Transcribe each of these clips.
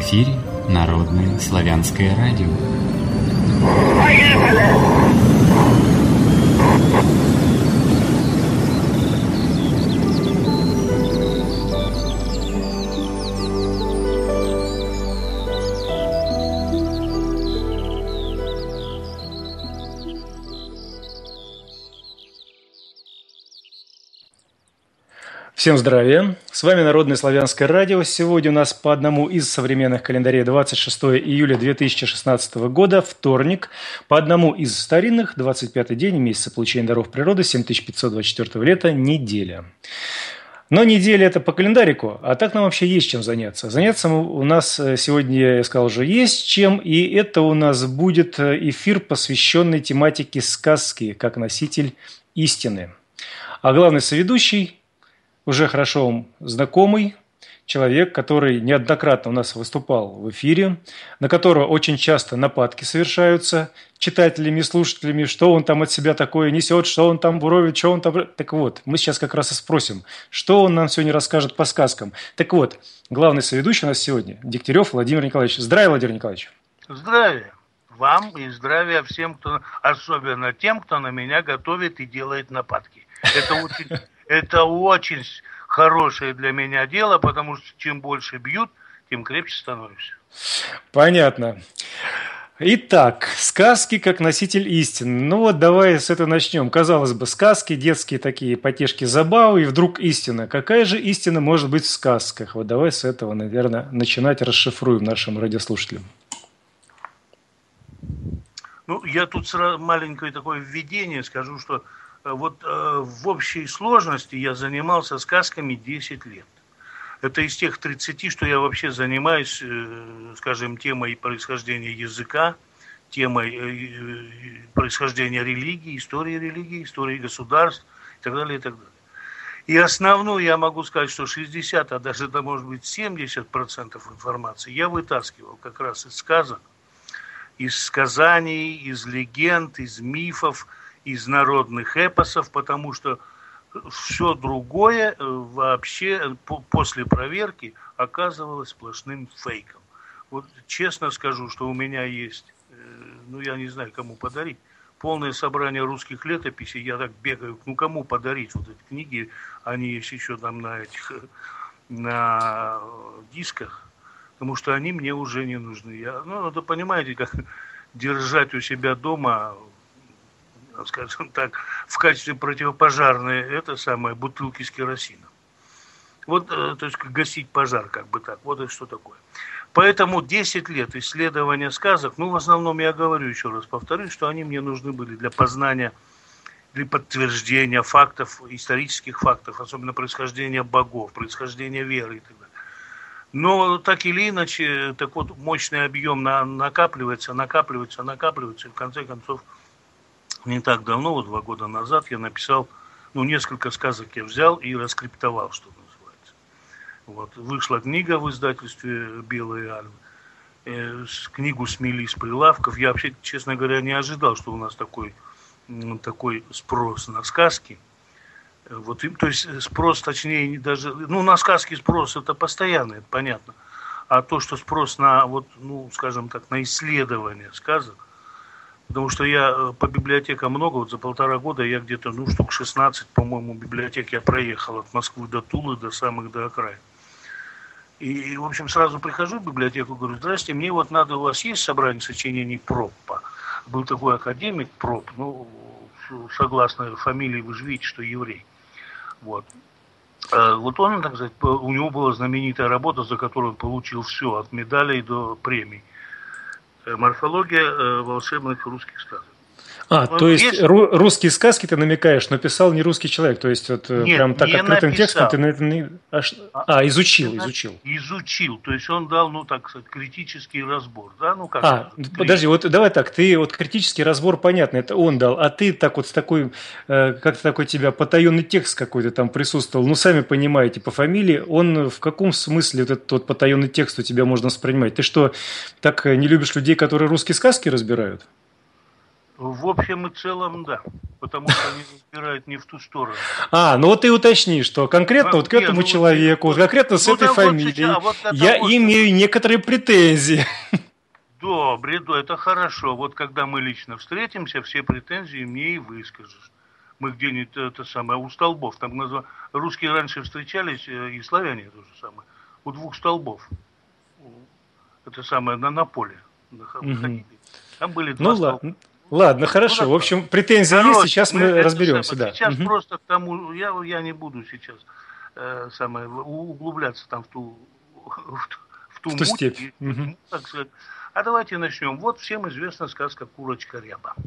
эфире Народное славянское радио. Всем здравия! С вами Народное славянское радио. Сегодня у нас по одному из современных календарей 26 июля 2016 года, вторник. По одному из старинных, 25-й день месяца получения даров природы, 7524 лета, неделя. Но неделя – это по календарику, а так нам вообще есть чем заняться. Заняться у нас сегодня, я сказал уже, есть чем, и это у нас будет эфир, посвященный тематике сказки, как носитель истины. А главный соведущий – уже хорошо вам знакомый человек, который неоднократно у нас выступал в эфире, на которого очень часто нападки совершаются читателями и слушателями, что он там от себя такое несет, что он там буровит, что он там... Так вот, мы сейчас как раз и спросим, что он нам сегодня расскажет по сказкам. Так вот, главный соведущий у нас сегодня Дегтярев Владимир Николаевич. Здравия, Владимир Николаевич. Здравия вам и здравия всем, особенно тем, кто на меня готовит и делает нападки. Это очень хорошее для меня дело, потому что чем больше бьют, тем крепче становишься. Понятно. Итак, сказки как носитель истины. Ну вот давай с этого начнем. Казалось бы, сказки, детские такие потешки, забавы, и вдруг истина. Какая же истина может быть в сказках? Вот давай с этого, наверное, начинать расшифруем нашим радиослушателям. Ну, я тут сразу маленькое такое введение скажу, что вот в общей сложности я занимался сказками 10 лет. Это из тех 30, что я вообще занимаюсь, скажем, темой происхождения языка, темой происхождения религии, истории государств и так далее, и так далее. И основную я могу сказать, что 60, а даже это может быть 70% информации я вытаскивал как раз из сказок, из сказаний, из легенд, из мифов, из народных эпосов, потому что все другое вообще после проверки оказывалось сплошным фейком. Вот честно скажу, что у меня есть, ну я не знаю, кому подарить, полное собрание русских летописей, я так бегаю, ну кому подарить вот эти книги, они есть еще там на дисках, потому что они мне уже не нужны. Это понимаете, как держать у себя дома, скажем так, в качестве противопожарной, это самое, бутылки с керосином. Вот, то есть, гасить пожар, как бы так. Вот это что такое. Поэтому 10 лет исследования сказок, в основном я говорю, еще раз повторюсь, что они мне нужны были для познания, для подтверждения фактов, исторических фактов, особенно происхождения богов, происхождения веры и так далее. Но так или иначе, так вот, мощный объем накапливается, и в конце концов, не так давно, вот 2 года назад, я написал, несколько сказок я взял и раскриптовал, что называется. Вот. Вышла книга в издательстве «Белые альвы». Книгу смели с прилавков. Я вообще, честно говоря, не ожидал, что у нас такой спрос на сказки. Вот, то есть спрос, точнее, даже, на сказки спрос это постоянно, это понятно. А то, что спрос на, скажем так, на исследование сказок, потому что я по библиотекам много, вот за 1,5 года я где-то, штук 16, по-моему, библиотек я проехал от Москвы до Тулы, до окраин. И, в общем, сразу прихожу в библиотеку, говорю: здрасте, мне вот надо, у вас есть собрание сочинений Проппа? Был такой академик Пропп, согласно фамилии вы же видите, что еврей. Вот. Вот он, так сказать, у него была знаменитая работа, за которую он получил все, от медалей до премий. Морфология волшебных русских сказок. То есть русские сказки ты намекаешь, но писал не русский человек, то есть вот нет, прям так открытым текстом ты изучил. Изучил, то есть он дал, так сказать, критический разбор, да, как. Подожди, вот давай так, ты вот критический разбор, понятно, это он дал, а ты так вот с такой, как-то такой тебя потаенный текст какой-то там присутствовал, сами понимаете, по фамилии, он в каком смысле вот этот вот потаенный текст у тебя можно воспринимать? Ты что, так не любишь людей, которые русские сказки разбирают? В общем и целом, да. Потому что они разбирают не в ту сторону. Ну вот ты уточни, что конкретно вот к этому человеку, конкретно с этой фамилией, я имею некоторые претензии. Добре, это хорошо. Вот когда мы лично встретимся, все претензии мне и выскажешь. Мы где-нибудь у столбов. Там русские раньше встречались, и славяне то же самое. У двух столбов. На поле. Там были два столба. Ладно, хорошо. В общем, претензии есть, сейчас мы разберемся. Да. Сейчас просто к тому, я не буду сейчас углубляться там в ту степь. Так сказать. А давайте начнем. Вот всем известна сказка «Курочка Ряба».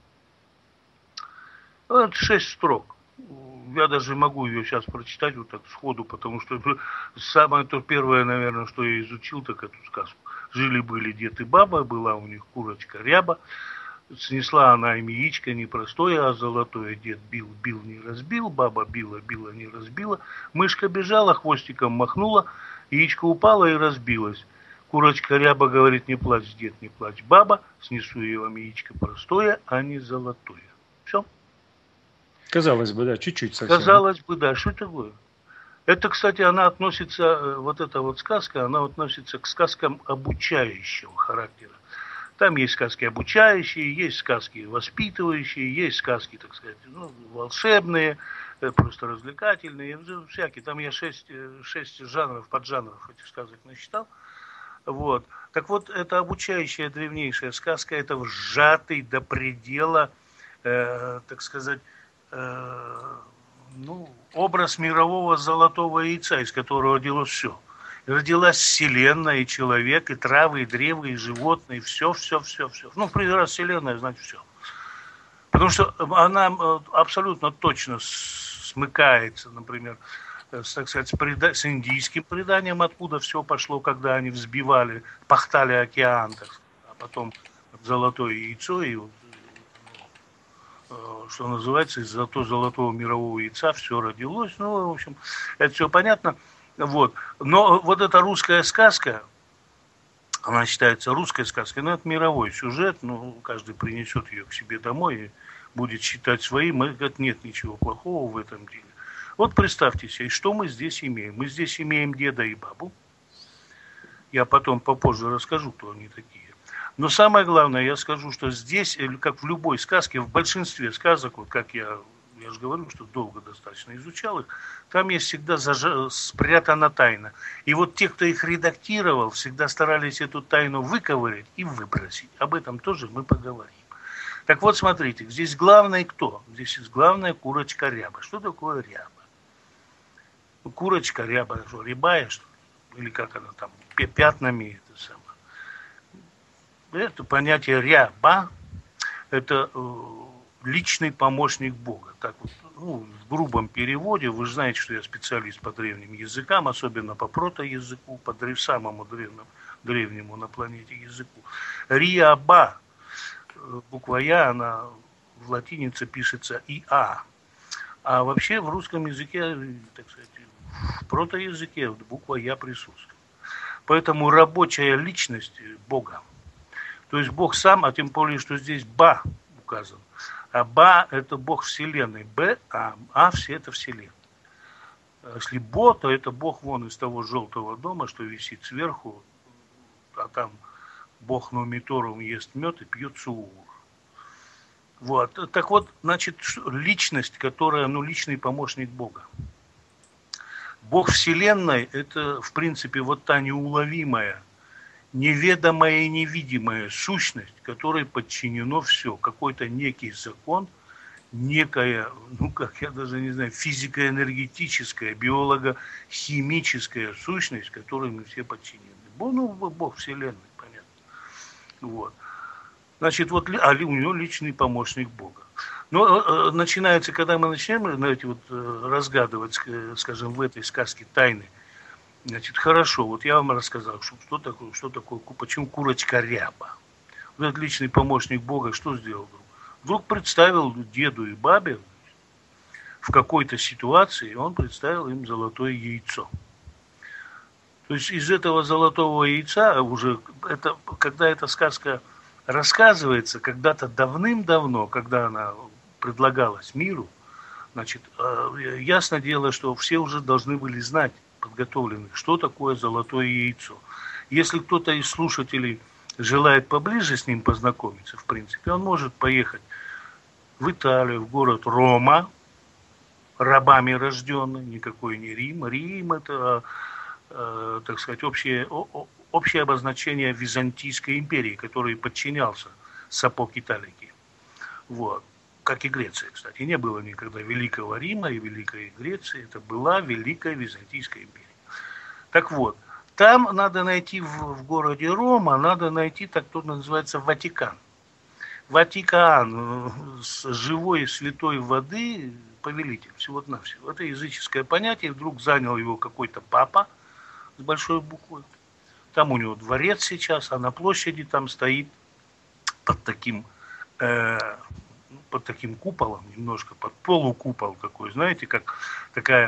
Это 6 строк. Я даже могу ее сейчас прочитать вот так сходу, потому что самое то первое, наверное, что я изучил, так эту сказку. Жили-были дед и баба, была у них курочка Ряба. Снесла она им яичко не простое, а золотое. Дед бил, бил, не разбил, баба била, била, не разбила. Мышка бежала, хвостиком махнула, яичко упало и разбилось. Курочка Ряба говорит: не плачь, дед, не плачь, баба, снесу я вам яичко простое, а не золотое. Все. Казалось бы, да, чуть-чуть совсем. Казалось бы, да, что такое? Это, кстати, она относится, вот эта вот сказка, она относится к сказкам обучающего характера. Там есть сказки обучающие, есть сказки воспитывающие, есть сказки, так сказать, волшебные, просто развлекательные, всякие. Там я 6 жанров, поджанров этих сказок насчитал. Вот. Так вот, это обучающая древнейшая сказка, это сжатый до предела, так сказать, образ мирового золотого яйца, из которого родилось все. Родилась вселенная, и человек, и травы, и древа, и животные, все. В пример, раз вселенная, значит все. Потому что она абсолютно точно смыкается, например, так сказать, с индийским преданием, откуда все пошло, когда они взбивали, пахтали океан, так сказать, а потом золотое яйцо, и что называется, из золотого мирового яйца все родилось. В общем, это все понятно. Вот. Но вот эта русская сказка, она считается русской сказкой, но это мировой сюжет, каждый принесет ее к себе домой и будет считать своим, и говорит, нет ничего плохого в этом деле. Вот представьте себе, что мы здесь имеем. Мы здесь имеем деда и бабу. Я потом попозже расскажу, кто они такие. Но самое главное, я скажу, что здесь, как в любой сказке, в большинстве сказок, вот как я же говорю, что долго достаточно изучал их, там есть всегда спрятана тайна. И вот те, кто их редактировал, всегда старались эту тайну выковырять и выбросить. Об этом тоже мы поговорим. Так вот, смотрите, здесь главное кто? Здесь главная курочка Ряба. Что такое Ряба? Курочка Ряба, что, рябая, что ли? Или как она там, пятнами это самое. Это понятие Ряба, это личный помощник Бога. Так вот, в грубом переводе, вы же знаете, что я специалист по древним языкам, особенно по протоязыку, по самому древнему на планете языку. Риаба, буква Я, она в латинице пишется ИА. А вообще в русском языке, так сказать, в протоязыке буква Я присутствует. Поэтому рабочая личность Бога. То есть Бог сам, а тем более, что здесь Ба указан. А Ба – это Бог Вселенной. Б, А все это Вселенная. Если Бо, то это Бог вон из того желтого дома, что висит сверху, а там Бог Нумиторум ест мед и пьет суур. Вот. Так вот, значит, личность, которая, личный помощник Бога. Бог Вселенной – это, в принципе, вот та неуловимая, неведомая и невидимая сущность, которой подчинено все. Какой-то некий закон, некая, я даже не знаю, физико-энергетическая, биолого-химическая сущность, которой мы все подчинены. Бог Вселенной, понятно. Вот. Значит, вот, у него личный помощник Бога. Но начинается, когда мы начинаем, разгадывать, скажем, в этой сказке тайны. Значит, хорошо, вот я вам рассказал, что такое, почему курочка Ряба. Вот этот личный помощник Бога что сделал вдруг? Вдруг представил деду и бабе в какой-то ситуации, он представил им золотое яйцо. То есть из этого золотого яйца уже, когда эта сказка Рассказывается, когда-то давным-давно, когда она предлагалась миру, значит, ясное дело, что все уже должны были знать, подготовленных, что такое золотое яйцо. Если кто-то из слушателей желает поближе с ним познакомиться, в принципе, он может поехать в Италию, в город Рома, рабами рожденный, никакой не Рим. Рим – это, так сказать, общее обозначение Византийской империи, которой подчинялся сапог Италики. Вот. Как и Греция, кстати. Не было никогда Великого Рима и Великой Греции. Это была Великая Византийская империя. Так вот, там надо найти в городе Рома, надо найти так, кто называется Ватикан. Ватикан с живой святой воды повелитель, всего-навсего. Это языческое понятие, вдруг занял его какой-то папа с большой буквы. Там у него дворец сейчас, а на площади там стоит под таким куполом, немножко под полукупол такой, знаете, как такая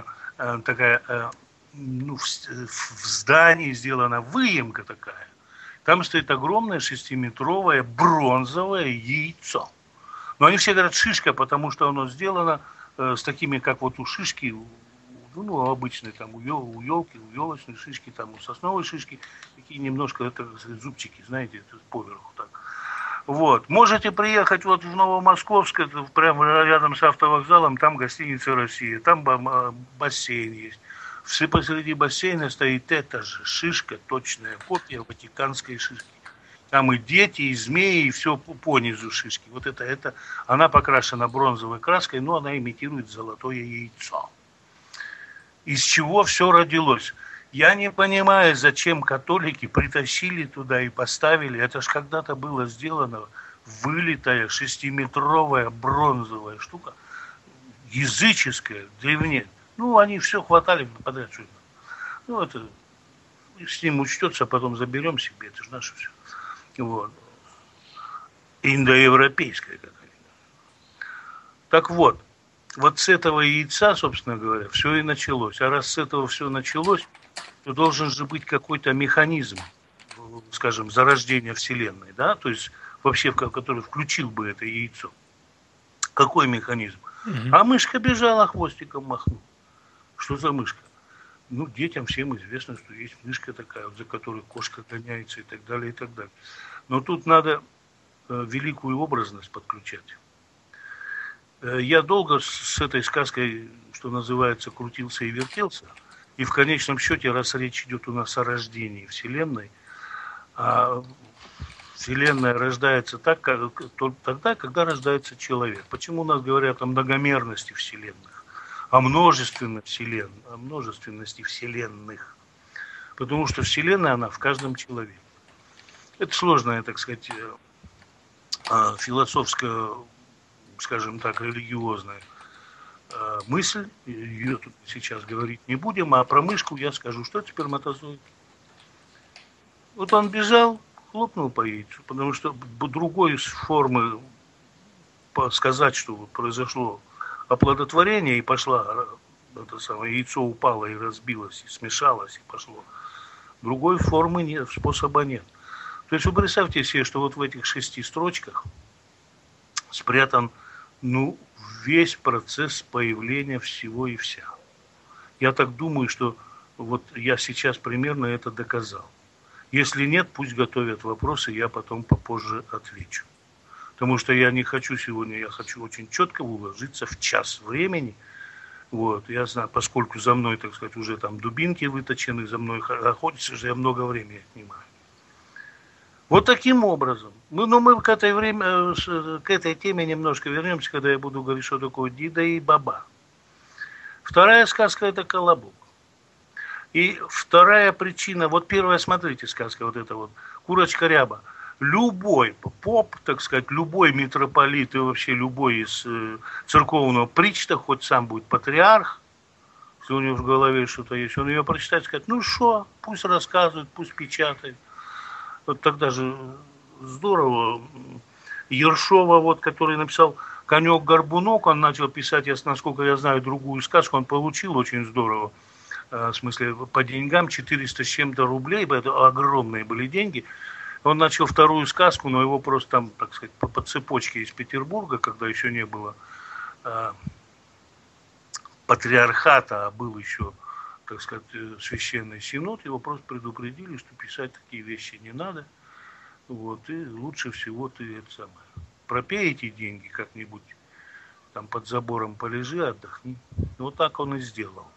ну, в здании сделана выемка такая. Там стоит огромное 6-метровое бронзовое яйцо. Но они все говорят шишка, потому что оно сделано с такими, как вот у шишки, ну, обычные там у елки, у елочной шишки, там у сосновой шишки, такие немножко, это зубчики, знаете, это поверху так. Вот. Можете приехать вот в Новомосковск, это прямо рядом с автовокзалом, там гостиница «Россия», там бассейн есть. Все посреди бассейна стоит эта же шишка, точная копия ватиканской шишки. Там и дети, и змеи, и все понизу шишки. Вот это, она покрашена бронзовой краской, но она имитирует золотое яйцо. Из чего все родилось? Я не понимаю, зачем католики притащили туда и поставили. Это ж когда-то было сделано вылитая 6-метровая бронзовая штука, языческая, древняя. Ну, они все хватали подряд. Ну, это с ним учтется, а потом заберем себе. Это же наше все. Вот. Индоевропейская какая-то. Так вот с этого яйца, собственно говоря, все и началось. А раз с этого все началось, то должен же быть какой-то механизм, скажем, зарождения Вселенной, да, то есть вообще, который включил бы это яйцо. Какой механизм? А мышка бежала, хвостиком махнула. Что за мышка? Ну, детям всем известно, что есть мышка такая, вот, за которой кошка гоняется и так далее, и так далее. Но тут надо великую образность подключать. Я долго с этой сказкой, что называется, крутился и вертелся. И в конечном счете, раз речь идет у нас о рождении Вселенной, а Вселенная рождается тогда, когда рождается человек. Почему у нас говорят о многомерности Вселенных? О множественности вселенных. Потому что Вселенная, она в каждом человеке. Это сложная, так сказать, философская, скажем так, религиозная мысль. Ее тут сейчас говорить не будем, а про мышку я скажу, что это сперматозоид. Вот он бежал, хлопнул по яйцу, потому что другой формы сказать, что произошло оплодотворение, и пошла, это самое яйцо упало и разбилось, и смешалось, и пошло. Другой формы нет, способа нет. То есть вы представьте себе, что вот в этих 6 строчках спрятан, ну, весь процесс появления всего и вся. Я так думаю, что вот я сейчас примерно это доказал. Если нет, пусть готовят вопросы, я потом попозже отвечу. Потому что я не хочу сегодня, я хочу очень четко уложиться в час времени. Вот, я знаю, поскольку за мной, так сказать, уже там дубинки выточены, за мной охотятся, что я много времени отнимаю. Вот таким образом. Мы к этой теме немножко вернемся, когда я буду говорить, что такое Дида и Баба. Вторая сказка – это «Колобок». И вторая причина, вот первая, смотрите, сказка вот эта вот, «Курочка Ряба». Любой поп, так сказать, любой митрополит и вообще любой из церковного причта, хоть сам будет патриарх, если у него в голове что-то есть, он ее прочитает и скажет, ну что, пусть рассказывает, пусть печатает. Вот тогда же здорово. Ершова, вот, который написал «Конек-горбунок», он начал писать, насколько я знаю, другую сказку, он получил очень здорово, в смысле, по деньгам 400 с чем-то рублей, это огромные были деньги. Он начал вторую сказку, но его просто там, так сказать, по цепочке из Петербурга, когда еще не было патриархата, а был еще, так сказать, священный синод, его просто предупредили, что писать такие вещи не надо. Вот, и лучше всего ты это самое, пропей эти деньги как-нибудь, там под забором полежи, отдохни. Вот так он и сделал.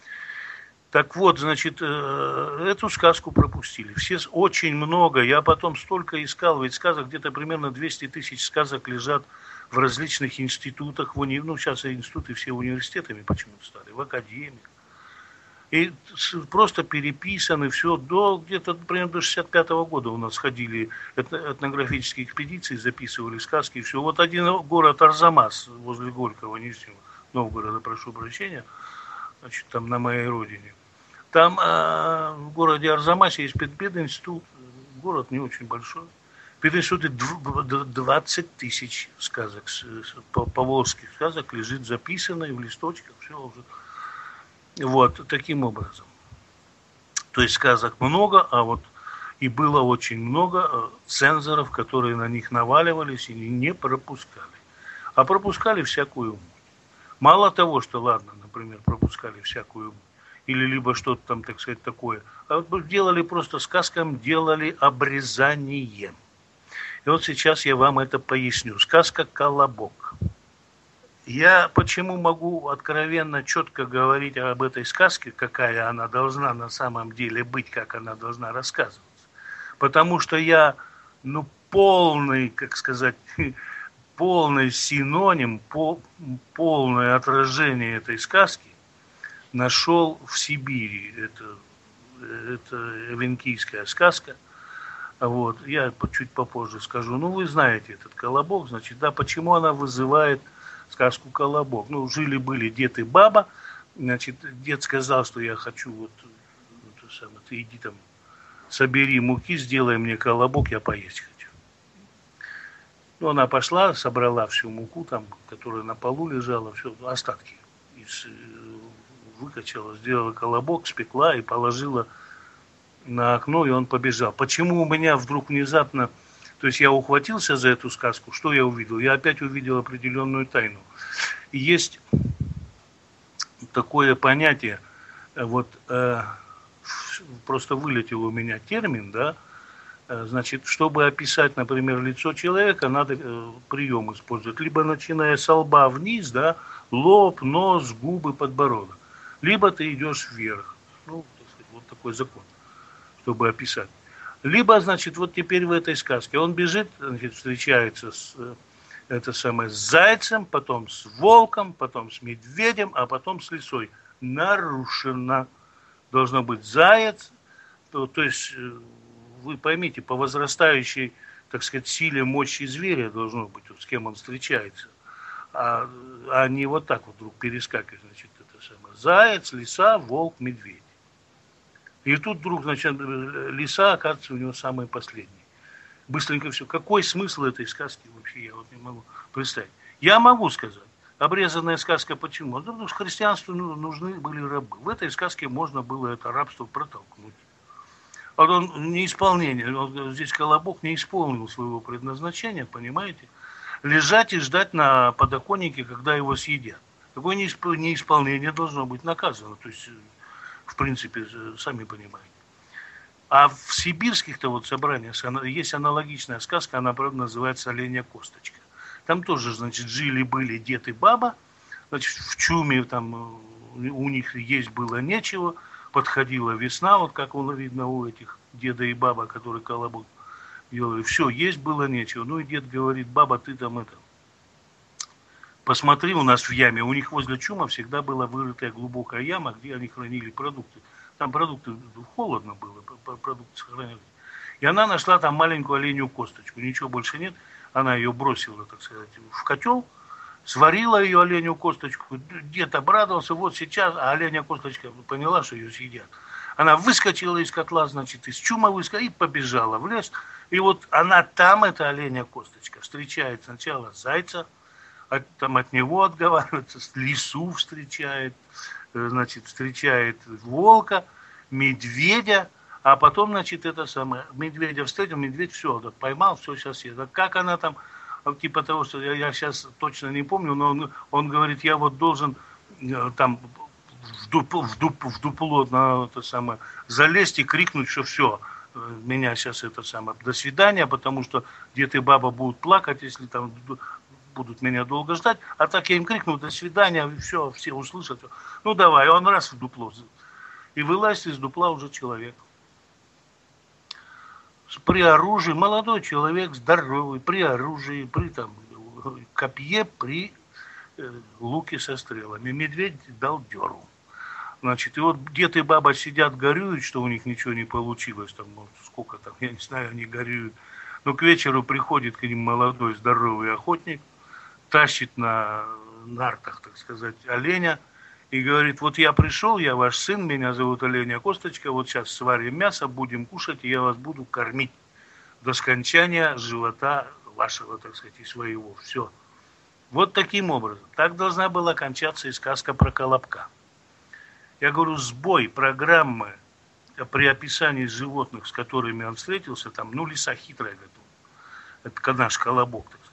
Так вот, значит, эту сказку пропустили. Все очень много. Я потом столько искал, ведь сказок где-то примерно 200 тысяч сказок лежат в различных институтах. Ну, сейчас институты все университетами почему-то стали, в академиях. И просто переписаны все где-то примерно до 65-го года у нас ходили этнографические экспедиции, записывали сказки и все. Вот один город Арзамас возле Горького, Нижнего Новгорода, прошу прощения, значит, там на моей родине. Там в городе Арзамасе есть пединститут, город не очень большой. В пединституте 20 тысяч сказок, поволжских сказок лежит записанной в листочках, все уже. Вот, таким образом. То есть сказок много, а вот и было очень много цензоров, которые на них наваливались и не пропускали. А пропускали всякую муть. Мало того, что, ладно, например, пропускали всякую муть, или либо что-то там, так сказать, такое, а вот делали просто сказкам, делали обрезание. И вот сейчас я вам это поясню. Сказка «Колобок». Я почему могу откровенно, четко говорить об этой сказке, какая она должна на самом деле быть, как она должна рассказываться? Потому что я, полный, как сказать, полный синоним, полное отражение этой сказки нашел в Сибири. Это эвенкийская сказка. Вот. Я чуть попозже скажу. Вы знаете этот «Колобок», значит, да, почему она вызывает сказку «Колобок». Жили-были дед и баба. Значит, дед сказал, что я хочу ты иди там, собери муки, сделай мне колобок, я поесть хочу. Она пошла, собрала всю муку, там, которая на полу лежала, все, остатки выкачала, сделала колобок, спекла и положила на окно, и он побежал. Почему у меня вдруг внезапно, то есть я ухватился за эту сказку, что я увидел? Я опять увидел определенную тайну. И есть такое понятие, просто вылетел у меня термин, да, значит, чтобы описать, например, лицо человека, надо прием использовать, либо начиная с лба вниз, да, лоб, нос, губы, подбородок, либо ты идешь вверх, так сказать, вот такой закон, чтобы описать. Либо, значит, вот теперь в этой сказке он бежит, значит, встречается с зайцем, потом с волком, потом с медведем, а потом с лисой. Нарушено. Должно быть заяц, то есть вы поймите, по возрастающей, так сказать, силе, мощи зверя должно быть, с кем он встречается, а не вот так вот вдруг перескакивать, значит, заяц, лиса, волк, медведь. И тут вдруг, значит, лиса, оказывается, у него самый последний. Быстренько все. Какой смысл этой сказки вообще, я вот не могу представить. Я могу сказать, обрезанная сказка почему? Потому что христианству нужны были рабы. В этой сказке можно было это рабство протолкнуть. А он неисполнение, здесь Колобок не исполнил своего предназначения, понимаете? Лежать и ждать на подоконнике, когда его съедят. Такое неисполнение должно быть наказано. То есть, в принципе, сами понимаете. А в сибирских-то вот собраниях есть аналогичная сказка, она, правда, называется «Оленья косточка». Там тоже, значит, жили-были дед и баба, значит, в чуме там у них есть было нечего, подходила весна, вот как видно у этих деда и баба, которые колобок делали, все, есть было нечего. И дед говорит: баба, ты там посмотри, у нас в яме, у них возле чума всегда была вырытая глубокая яма, где они хранили продукты. Там продукты, холодно было, продукты сохранялись. И она нашла там маленькую оленью косточку, ничего больше нет. Она ее бросила, так сказать, в котел, сварила ее оленью косточку. Дед обрадовался, вот сейчас, а оленя косточка поняла, что ее съедят. Она выскочила из котла, значит, из чума выскочила и побежала в лес. И вот она там, эта оленя косточка, встречает сначала зайца, там от него отговаривается, лису встречает, значит, встречает волка, медведя, А потом, значит, это самое, медведя встретил, медведь все, поймал, все, сейчас ест. Как она там, типа того, что я сейчас точно не помню, но он говорит, я вот должен там в дупло на это самое залезть и крикнуть, что все, меня сейчас это самое, до свидания, потому что дед и баба будут плакать, если там будут меня долго ждать. А так я им крикну, до свидания, все услышат. Ну давай, он раз в дупло. И вылазит из дупла уже человек. При оружии, молодой человек, здоровый, при оружии, при там копье, при луке со стрелами. Медведь дал дёру. Значит, и вот дед и баба сидят, горюют, что у них ничего не получилось. Там, ну, сколько там, я не знаю, они горюют. Но к вечеру приходит к ним молодой, здоровый охотник, тащит на нартах, так сказать, оленя, и говорит, вот я пришел, я ваш сын, меня зовут Оленя Косточка, вот сейчас сварим мясо, будем кушать, и я вас буду кормить до скончания живота вашего, так сказать, и своего. Все. Вот таким образом. Так должна была кончаться и сказка про Колобка. Я говорю, сбой программы при описании животных, с которыми он встретился, там, ну, лиса хитрая, это наш Колобок, так сказать.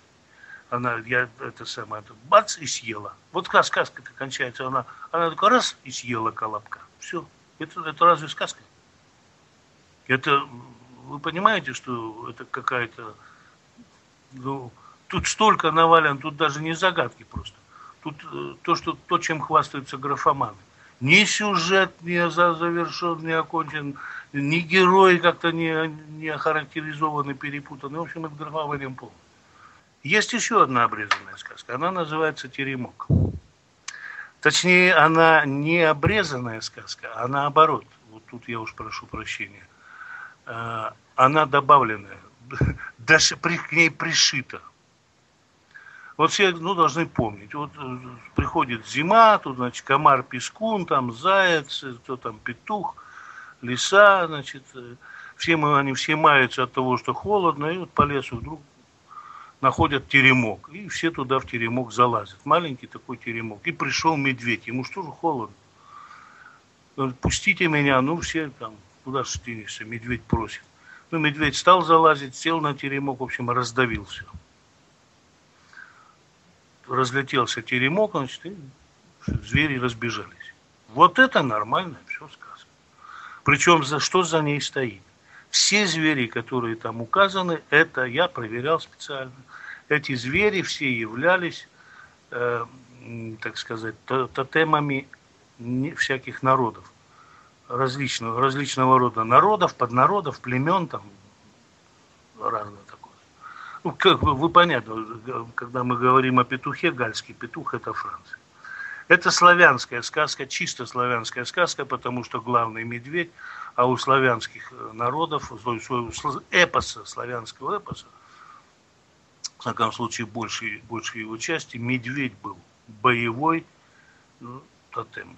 Бац, и съела. Вот как сказка-то кончается, она такая раз и съела Колобка. Все. Это разве сказка? Это, вы понимаете, что это какая-то, ну, тут столько навалено, тут даже не загадки просто. Тут то, чем хвастаются графоманы. Ни сюжет не завершен, не окончен, ни герой как-то не охарактеризован и перепутан. В общем, это графоманием полно. Есть еще одна обрезанная сказка. Она называется «Теремок». Точнее, она не обрезанная сказка, а наоборот. Вот тут я уж прошу прощения. Она добавленная, даже к ней пришита. Вот все должны помнить. Вот приходит зима, тут, значит, комар-пескун, там заяц, кто там петух, лиса, значит. Они все маются от того, что холодно, и вот по лесу вдруг находят теремок. И все туда в теремок залазят. Маленький такой теремок. И пришел медведь. Ему что же холодно? Он, пустите меня. Ну, все там, куда же денешься? Медведь просит. Ну, медведь стал залазить, сел на теремок, в общем, раздавил все. Разлетелся теремок, значит, и звери разбежались. Вот это нормальная все сказка. Причем что за ней стоит? Все звери, которые там указаны, это я проверял специально. Эти звери все являлись, так сказать, тотемами всяких народов. Различного рода народов, поднародов, племен, там, разное такое. Ну, как вы понятно, когда мы говорим о петухе, гальский петух – это Франция. Это славянская сказка, чисто славянская сказка, потому что главный медведь, а у славянских народов, эпоса, славянского эпоса, в всяком случае, большей его части, медведь был боевой тотем.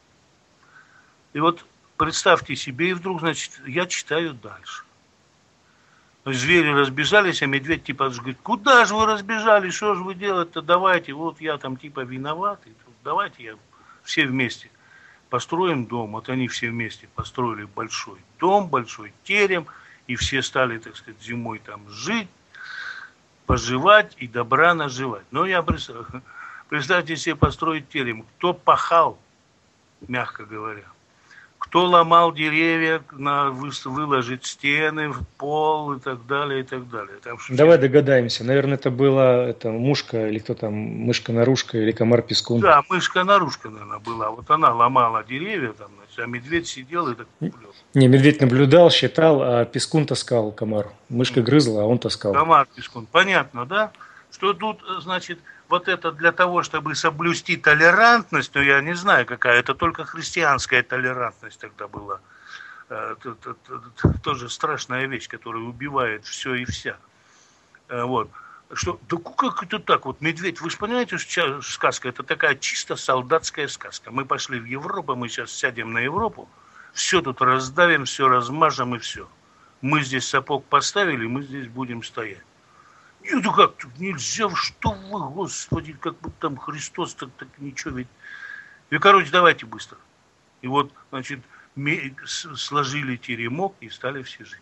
И вот представьте себе, и вдруг, значит, я читаю дальше. Звери разбежались, а медведь типа говорит, куда же вы разбежались, что же вы делаете-то, давайте, вот я там типа виноватый, давайте все вместе построим дом. Вот они все вместе построили большой дом, большой терем, и все стали, так сказать, зимой там жить, поживать и добра наживать. Но я представьте себе построить терем, кто пахал, мягко говоря, кто ломал деревья, выложить стены, в пол и так далее, и так далее. Давай догадаемся. Наверное, это была мушка, или кто там, мышка-нарушка, или комар-пескун. Да, мышка-нарушка, наверное, была. Вот она ломала деревья, там, значит, а медведь сидел и так плел. Не, медведь наблюдал, считал, а пескун таскал комар. Мышка грызла, а он таскал. Комар-пескун. Понятно, да? Что тут, значит, вот это для того, чтобы соблюсти толерантность, но я не знаю, какая, это только христианская толерантность тогда была. Это тоже страшная вещь, которая убивает все и вся. Вот. Что, да как это так? Вот медведь, вы же понимаете, что сказка, это такая чисто солдатская сказка. Мы пошли в Европу, мы сейчас сядем на Европу, все тут раздавим, все размажем и все. Мы здесь сапог поставили, мы здесь будем стоять. Нет, ну как, нельзя, что вы, Господи, как бы там Христос, так ничего ведь. И, короче, давайте быстро. И вот, значит, сложили теремок и стали все жить.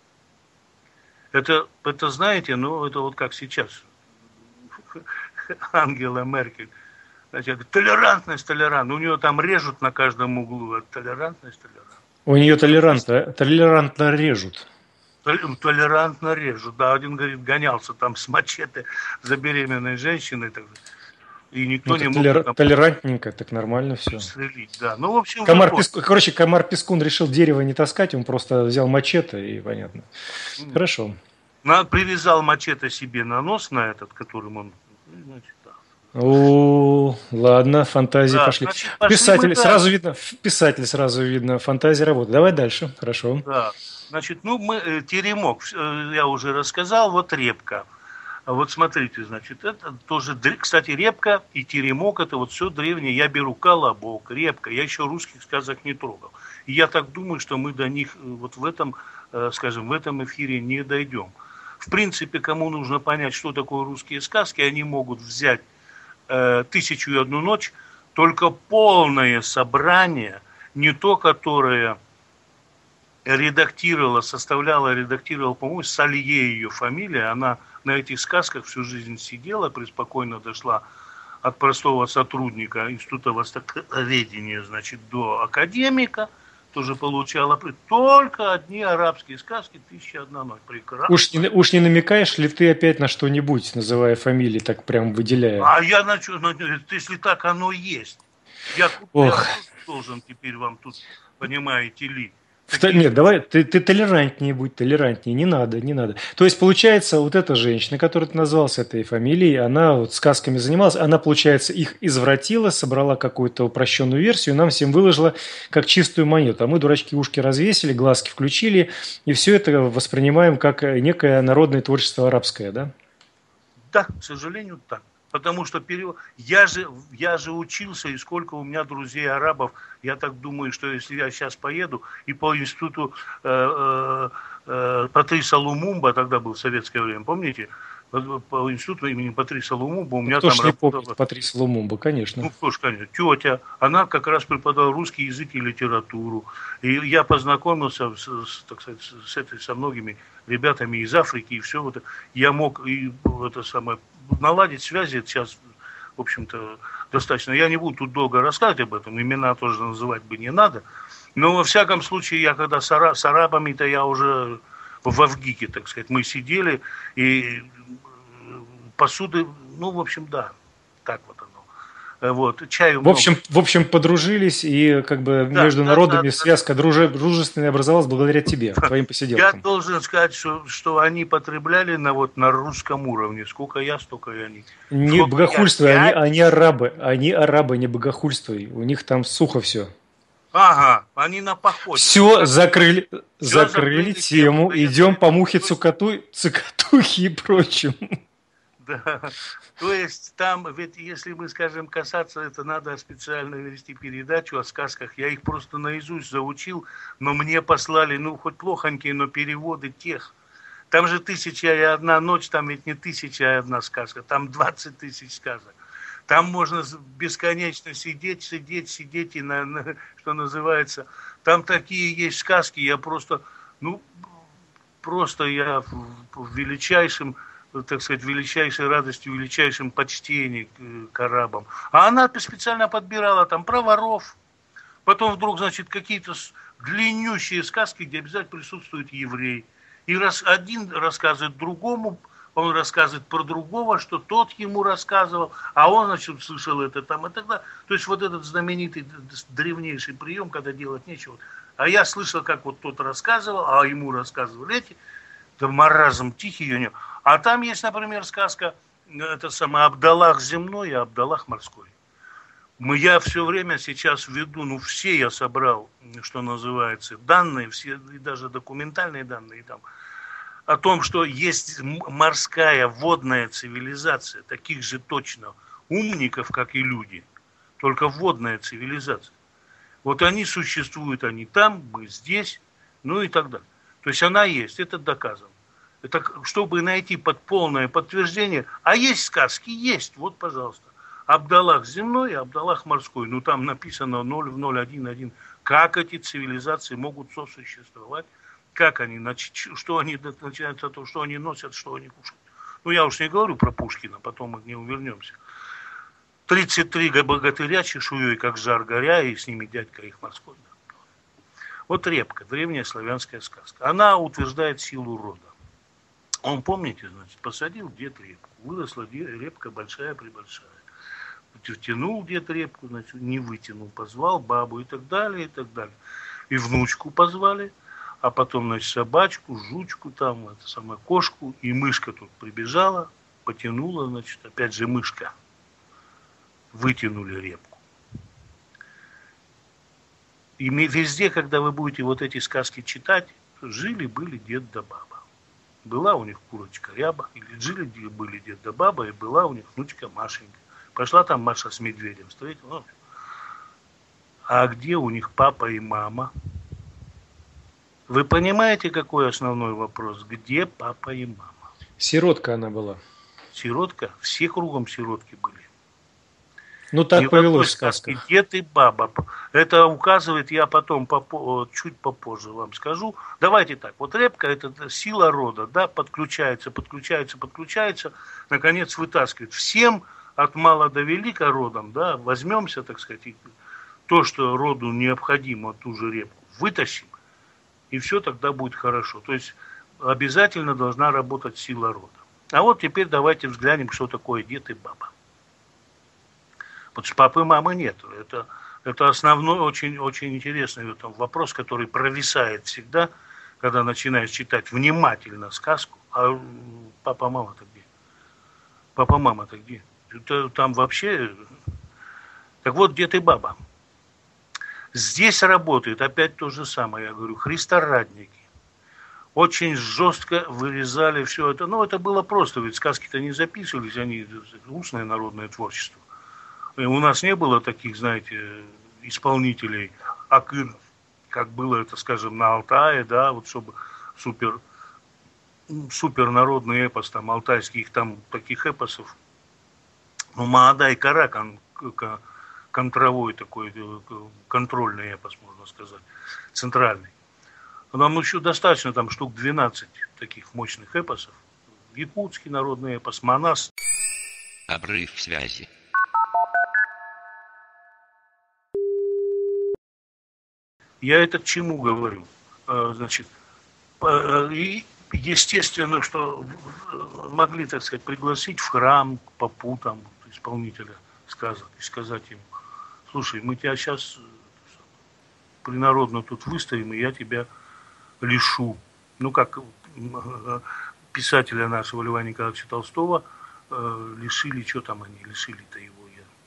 Это знаете, ну, это вот как сейчас. Ангела Меркель. Значит, толерантность. У нее там режут на каждом углу. Толерантность. У нее толерантно режут. Толерантно режут. Да, один, говорит, гонялся там с мачете за беременной женщиной. И никто не мог... Толерантненько, так нормально все. Стрелить, да. Ну, в общем... Комар Пескун решил дерево не таскать, он просто взял мачете, и понятно. Хорошо. Привязал мачете себе на нос, на этот, которым он... Значит, да. О, ладно, фантазии пошли. Значит, Писатель сразу видно, фантазия работает. Давай дальше, хорошо. Да, значит, теремок, я уже рассказал, вот репка. Вот смотрите, значит, это тоже, кстати, репка и теремок, это вот все древнее. Я беру колобок, репка, я еще русских сказок не трогал. И я так думаю, что мы до них вот в этом, скажем, в этом эфире не дойдем. В принципе, кому нужно понять, что такое русские сказки, они могут взять «1001 ночь», только полное собрание, не то, которое редактировала, по-моему, Салье ее фамилия, она на этих сказках всю жизнь сидела, преспокойно дошла от простого сотрудника Института востоковедения, значит, до академика, тоже получала только одни арабские сказки «1001 ночь». Прекрасно. Уж не намекаешь ли ты опять на что-нибудь, называя фамилии, так прям выделяя? А я если так оно есть. Я должен теперь вам тут, понимаете ли. Нет, давай, ты толерантнее будь, не надо. То есть, получается, вот эта женщина, которую ты назвал с этой фамилией, она вот сказками занималась, она, получается, их извратила, собрала какую-то упрощенную версию, нам всем выложила как чистую монету. А мы, дурачки, ушки развесили, глазки включили, и все это воспринимаем как некое народное творчество арабское, да? Да, к сожалению, так. Потому что я же учился, и сколько у меня друзей арабов, я так думаю, что если я сейчас поеду и по институту Патриса Лумумба, тогда был в советское время, помните? По институту имени Патриса Лумумба у меня кто там работала... Кто Патриса Лумумба, конечно. Ну, кто ж, конечно, тетя, она как раз преподавала русский язык и литературу. И я познакомился, так сказать, со многими ребятами из Африки, и все вот. Я мог наладить связи сейчас, в общем-то, достаточно. Я не буду тут долго рассказывать об этом, имена тоже называть бы не надо. Но, во всяком случае, я когда с арабами-то я уже в Авгике, так сказать, мы сидели, и посуды, ну, в общем, да, так вот оно. Вот, чаю в общем, подружились, и как бы между народами связка дружественная образовалась благодаря тебе, твоим посиделкам. Я должен сказать, что они потребляли на русском уровне. Сколько я, столько и они. Не богохульствуй, они арабы, не богохульствуй. У них там сухо все. Ага, они на походе. Все, закрыли тему, идем по мухе, цикатухе и прочим. Да, то есть там, ведь если мы скажем касаться, это надо специально вести передачу о сказках, я их просто наизусть заучил, но мне послали, ну, хоть плохонькие, но переводы тех. Там же 1001 ночь, там ведь не 1001 сказка, там 20 тысяч сказок. Там можно бесконечно сидеть и, что называется, там такие есть сказки, я просто я в величайшем, так сказать, величайшей радости, величайшем почтении к арабам. А она специально подбирала там про воров. Потом вдруг, значит, какие-то длиннющие сказки, где обязательно присутствует еврей. И один рассказывает другому, он рассказывает про другого, что тот ему рассказывал, а он, значит, слышал это там и тогда. То есть вот этот знаменитый древнейший прием, когда делать нечего. А я слышал, как вот тот рассказывал, а ему рассказывали эти. Это маразм тихий у него. А там есть, например, сказка, это самое Абдаллах земной и Абдаллах морской. Я все время сейчас веду, все я собрал, что называется, данные, все, и даже документальные данные там, о том, что есть морская водная цивилизация, таких же точно умников, как и люди, только водная цивилизация. Вот они существуют, они там, мы здесь, ну и так далее. То есть она есть, это доказано. Это чтобы найти полное подтверждение. А есть сказки? Есть. Вот, пожалуйста. Абдаллах земной и Абдаллах морской. Ну, там написано 0 в 0, 1, 1. Как эти цивилизации могут сосуществовать? Как они, что они начинается от того, что они носят, что они кушают. Ну, я уж не говорю про Пушкина, потом мы к нему вернемся. 33 богатыря чешуей, как жар горя, и с ними дядька их морской. Вот репка, древняя славянская сказка. Она утверждает силу рода. Он, помните, значит, посадил дед репку. Выросла репка большая-пребольшая. Втянул дед репку, значит, не вытянул, позвал бабу и так далее, и так далее. И внучку позвали, а потом, значит, собачку, жучку там, это самое, кошку, и мышка тут прибежала, потянула, значит, опять же мышка. Вытянули репку. И везде, когда вы будете вот эти сказки читать, жили-были дед да баба. Была у них курочка Ряба, или жили-были дед да баба, и была у них внучка Машенька. Пошла там Маша с медведем, встретила. А где у них папа и мама? Вы понимаете, какой основной вопрос? Где папа и мама? Сиротка она была. Сиротка? Все кругом сиротки были. Ну, так повелось в сказках. Дед и баба. Это указывает, я потом чуть попозже вам скажу. Давайте так, вот репка – это сила рода, да, подключается, наконец вытаскивает. Всем от мала до велика родом, да, возьмемся, так сказать, и то, что роду необходимо, ту же репку, вытащим, и все тогда будет хорошо. То есть обязательно должна работать сила рода. А вот теперь давайте взглянем, что такое дед и баба. Потому что папы и мамы нет. Это основной, очень, очень интересный вопрос, который провисает всегда, когда начинаешь читать внимательно сказку. А папа, мама-то где? Папа, мама-то где? Там вообще... Так вот, дед и баба. Здесь работает опять то же самое, я говорю, христорадники. Очень жестко вырезали все это. Ну, это было просто, ведь сказки-то не записывались, они устное народное творчество. У нас не было таких, знаете, исполнителей акыр, как было это, скажем, на Алтае, да, вот чтобы супернародный эпос, там, алтайский, их там таких эпосов. Ну, Маада и Кара, контровой такой, контрольный эпос, можно сказать, центральный. Нам еще достаточно там штук 12 таких мощных эпосов. Якутский народный эпос, Манас. Обрыв связи. Я это к чему говорю? Значит, и естественно, что могли, так сказать, пригласить в храм к попу там, исполнителя сказок и сказать ему: слушай, мы тебя сейчас принародно тут выставим, и я тебя лишу. Ну, как писателя нашего Льва Николаевича Толстого лишили, что там они лишили-то его?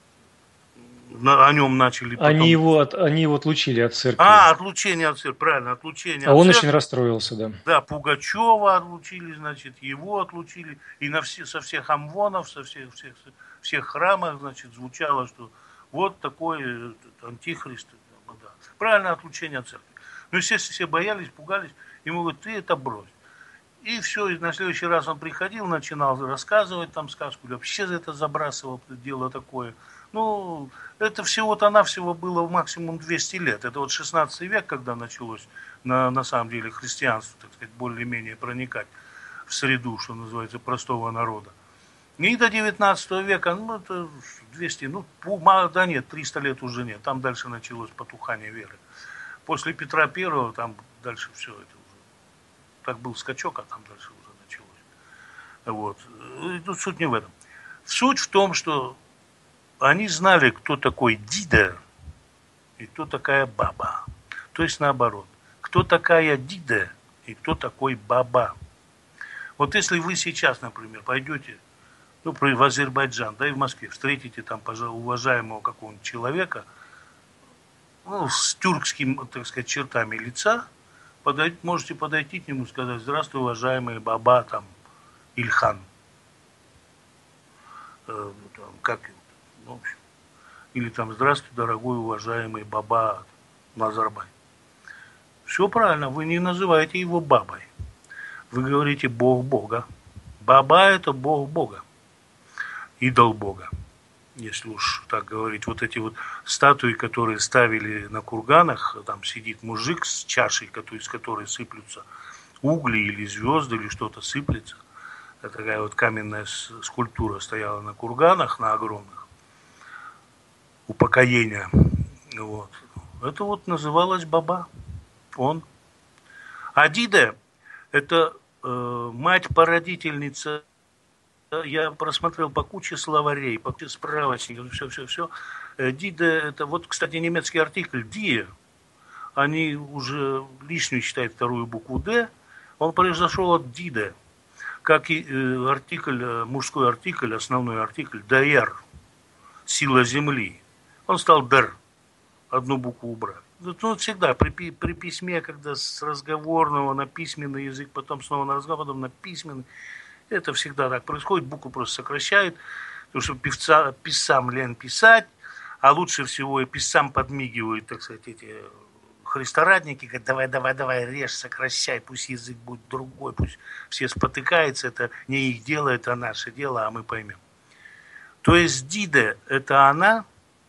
О нем начали потом... Они его отлучили от церкви. Отлучение от церкви, правильно, отлучение от церкви. Он очень расстроился, да. Да, Пугачева отлучили, значит, его отлучили. И со всех амвонов, со всех храмов, значит, звучало, что вот такой антихрист. Да. Правильно, отлучение от церкви. Ну, естественно, все боялись, пугались. Ему говорят: ты это брось. И все, и на следующий раз он приходил, начинал рассказывать там сказку, вообще это забрасывал, дело такое. Ну, это всего-то навсего было максимум 200 лет. Это вот 16 век, когда началось на самом деле христианство, так сказать, более-менее проникать в среду, что называется, простого народа. И до 19 века, ну, это 200, да нет, 300 лет уже нет. Там дальше началось потухание веры. После Петра Первого там дальше все это уже. Так был скачок, а там дальше уже началось. Вот. Тут суть не в этом. Суть в том, что они знали, кто такой Дида и кто такая баба. То есть наоборот. Кто такая Дида и кто такой баба. Вот если вы сейчас, например, пойдете в Азербайджан, да и в Москве, встретите там, пожалуй, уважаемого какого-нибудь человека, с тюркскими, так сказать, чертами лица, можете подойти к нему и сказать: здравствуй, уважаемый баба, там, Ильхан. Как его? В общем. Или там: здравствуй, дорогой, уважаемый баба Назарбай. Все правильно, вы не называете его бабой. Вы говорите: Бог Бога. Баба – это Бог Бога. Идол Бога. если уж так говорить. Вот эти вот статуи, которые ставили на курганах, там сидит мужик с чашей, из которой сыплются угли или звезды, или что-то сыплется. Это такая вот каменная скульптура стояла на курганах, на огромных, упокоения. Вот. Это вот называлось Баба. Он. А Диде – это мать-породительница. Я просмотрел по куче словарей, по куче справочников, все. Диде – это, вот, кстати, немецкий артикль «die». Они уже лишнюю считают вторую букву «д». Он произошел от «диде», как и артикль, мужской артикль, основной артикль «der», сила земли. Он стал «der», одну букву убрали. Ну, всегда при письме, когда с разговорного на письменный язык, потом снова на разговор, потом на письменный, это всегда так происходит, букву просто сокращают, потому что писцам лень писать, а лучше всего и писцам подмигивают, так сказать, эти христорадники, говорят, давай, режь, сокращай, пусть язык будет другой, пусть все спотыкаются, это не их дело, это наше дело, а мы поймем. То есть Диде – это она,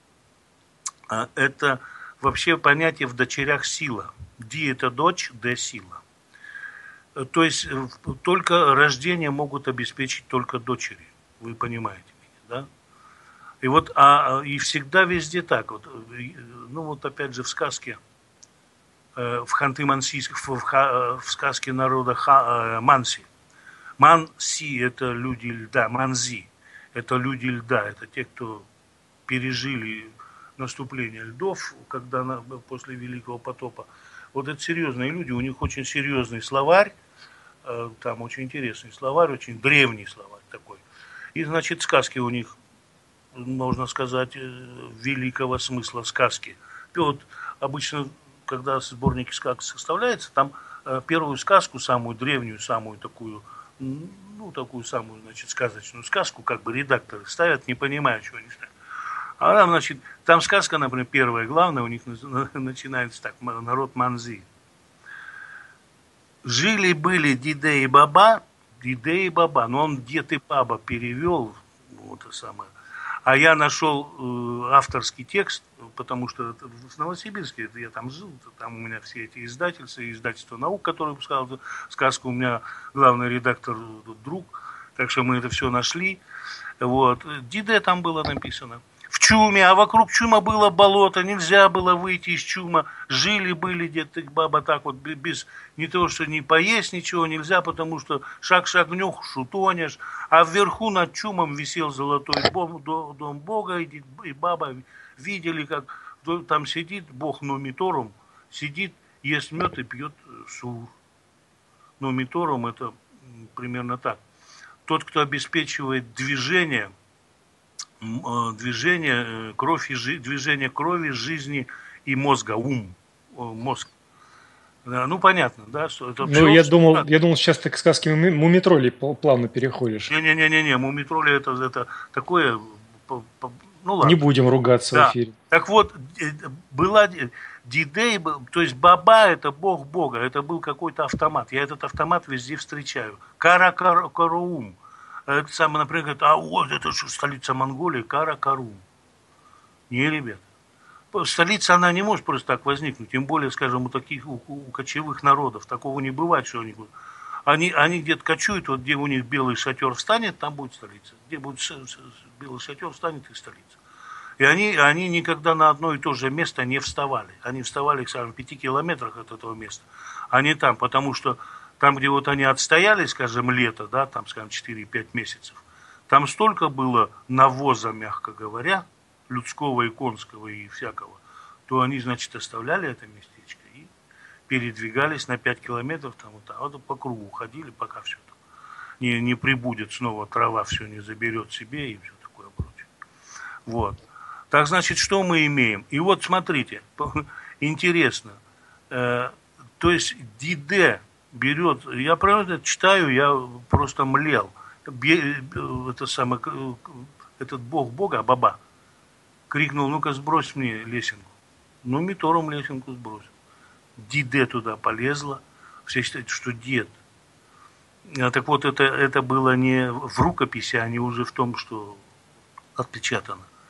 это вообще понятие в дочерях сила. Ди – это дочь, Д – сила. То есть только рождение могут обеспечить только дочери. Вы понимаете меня, да? И вот, и всегда везде так. Вот, ну вот опять же в сказке, в в сказке народа Манси. Манси – это люди льда, Манзи – это люди льда, это те, кто пережили наступление льдов, когда после Великого потопа. Вот это серьезные люди, у них очень серьезный словарь, там очень интересный словарь, очень древний словарь такой. И, значит, сказки у них, можно сказать, великого смысла сказки. И вот обычно, когда сборники сказок составляются, там первую сказку, самую древнюю, самую такую, ну, такую самую, значит, сказочную сказку, как бы редакторы ставят, не понимая, чего они ставят. А там, значит, там сказка, например, первая, главная, у них начинается так, народ Манзи. Жили-были Диде и Баба, но он Дед и Баба перевел, вот это самое. А я нашел авторский текст, потому что в Новосибирске, я там жил, там у меня все эти издательства, издательство наук, которые выпускало эту сказку, у меня главный редактор друг, так что мы это все нашли. Вот. Диде там было написано. В чуме, а вокруг чума было болото, нельзя было выйти из чума. Жили-были дед и баба так вот, без не то, что не поесть ничего нельзя, потому что шаг шагнешь, утонешь. А вверху над чумом висел золотой дом Бога, и баба видели, как там сидит Бог Номиторум, сидит, ест мед и пьет сур. Номиторум это примерно так. Тот, кто обеспечивает движение движение крови, жизни и мозга, мозг. Да, ну, понятно, да, что это... Ну, я думал, сейчас ты к сказке Мумитролей плавно переходишь. Не, Мумитроли это такое... Ну, ладно. Не будем ругаться да. в эфире. Так вот, была Дидей, то есть Баба – это бог Бога, это был какой-то автомат. Я этот автомат везде встречаю. Каракароум. Это самое, например, говорит, а вот это что, столица Монголии, Каракарум. Не, ребят. Столица, она не может просто так возникнуть. Тем более, скажем, у кочевых народов. Такого не бывает, что они где-то кочуют, вот где у них белый шатер встанет, там будет столица. Где будет белый шатер встанет, и столица. И они никогда на одно и то же место не вставали. Они вставали, скажем, в 5 километрах от этого места. Они там, потому что там, где вот они отстояли, скажем, лето, да, там, скажем, 4-5 месяцев, там столько было навоза, мягко говоря, людского и конского и всякого, то они, значит, оставляли это местечко и передвигались на 5 километров, там, вот по кругу ходили, пока все там не прибудет снова, трава все не заберет себе и все такое прочее. Вот. Так, значит, что мы имеем? И вот, смотрите, интересно, то есть Диде берет, я правда это читаю, я просто млел. Этот бог Бога, Баба, крикнул, ну-ка сбрось мне лесенку. Ну, Митором лесенку сбросил. Диде туда полезла, все считают, что дед. Так вот, это было не в рукописи, а не уже в том, что отпечатано.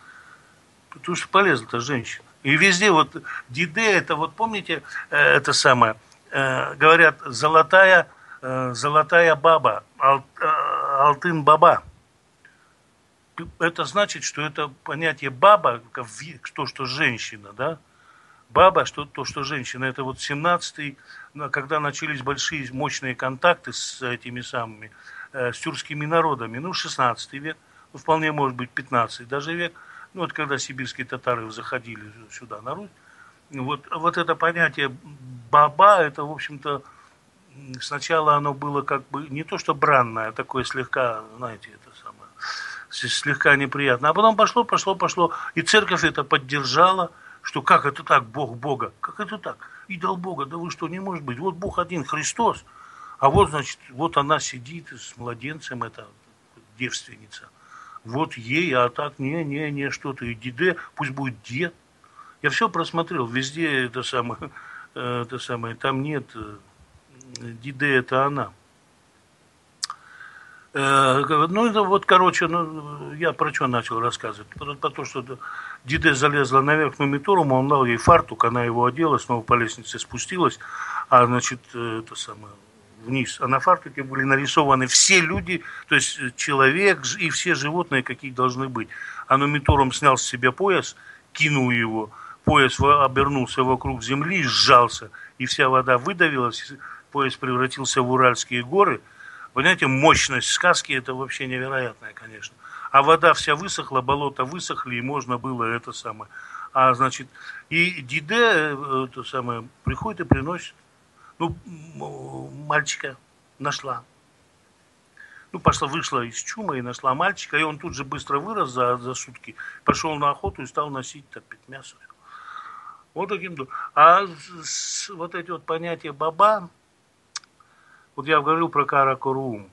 Потому что полезла-то женщина. И везде вот Диде, это вот помните, это самое, говорят, золотая баба, алтын баба. Это значит, что это понятие баба, то, что женщина, да? Баба, то, что женщина. Это вот 17-й, когда начались большие мощные контакты с этими самыми, с тюркскими народами. Ну, 16 век, ну, вполне может быть 15 даже век. Ну, вот когда сибирские татары заходили сюда, на Русь. Вот это понятие баба, это, в общем-то, сначала оно было как бы не то что бранное, а такое слегка, знаете, это самое, слегка неприятно. А потом пошло, и церковь это поддержала, что как это так, Бог Бога, как это так, идол Бога, да вы что, не может быть, вот Бог один, Христос, а вот, значит, вот она сидит с младенцем, это девственница, вот ей, а так, не, что-то, и Диде, пусть будет дед. Я все просмотрел, везде это самое, там нет, Диде это она. Ну, это вот, короче, ну, я про что начал рассказывать? Про то, что Диде залезла наверх на Митурум, он дал ей фартук, она его одела, снова по лестнице спустилась, а, значит, это самое, вниз. А на фартуке были нарисованы все люди, то есть человек и все животные, какие должны быть. А Нумитурум снял с себя пояс, кинул его, пояс обернулся вокруг земли, сжался, и вся вода выдавилась, пояс превратился в Уральские горы. Понимаете, мощность сказки это вообще невероятная, конечно. А вода вся высохла, болота высохли, и можно было это самое. А значит, и Диде это самое приходит и приносит. Ну, мальчика нашла. Ну, вышла из чума и нашла мальчика, и он тут же быстро вырос за сутки, пошел на охоту и стал носить так, мясо. Вот таким. А вот эти вот понятия баба, вот я говорил про Каракорум,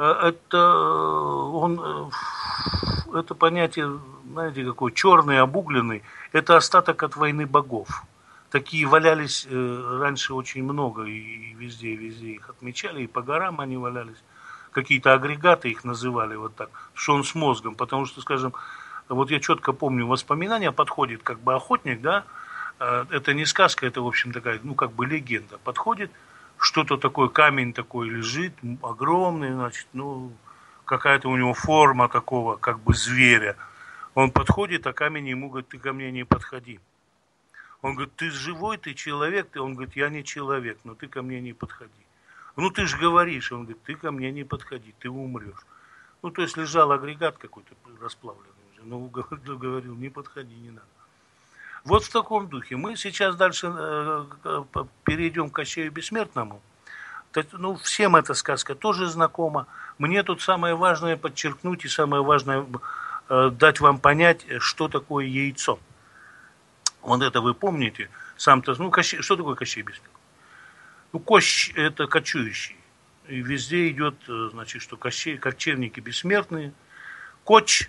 это понятие, знаете, какой черный, обугленный, это остаток от войны богов. Такие валялись раньше очень много, и везде их отмечали, и по горам они валялись. Какие-то агрегаты их называли вот так, что он с мозгом, потому что, скажем, вот я четко помню воспоминания, подходит как бы охотник, да, это не сказка, это, в общем, такая, ну, как бы легенда, подходит, что-то такое, камень такой лежит, огромный, значит, ну, какая-то у него форма такого, как бы зверя. Он подходит, а камень ему говорит, ты ко мне не подходи. Он говорит, ты живой, ты человек? Он говорит, я не человек, но ты ко мне не подходи. Ну, ты же говоришь. Он говорит, ты ко мне не подходи, ты умрешь. Ну, то есть лежал агрегат какой-то расплавленный уже. Ну, говорил, не подходи, не надо. Вот в таком духе. Мы сейчас дальше перейдем к Кощею Бессмертному. Ну, всем эта сказка тоже знакома. Мне тут самое важное подчеркнуть и самое важное дать вам понять, что такое яйцо. Вот это вы помните. Сам-то, ну, Кощей, что такое Кощей Бессмертный? Ну, Кощ – это кочующий. И везде идет, значит, что кочевники бессмертные. Кош,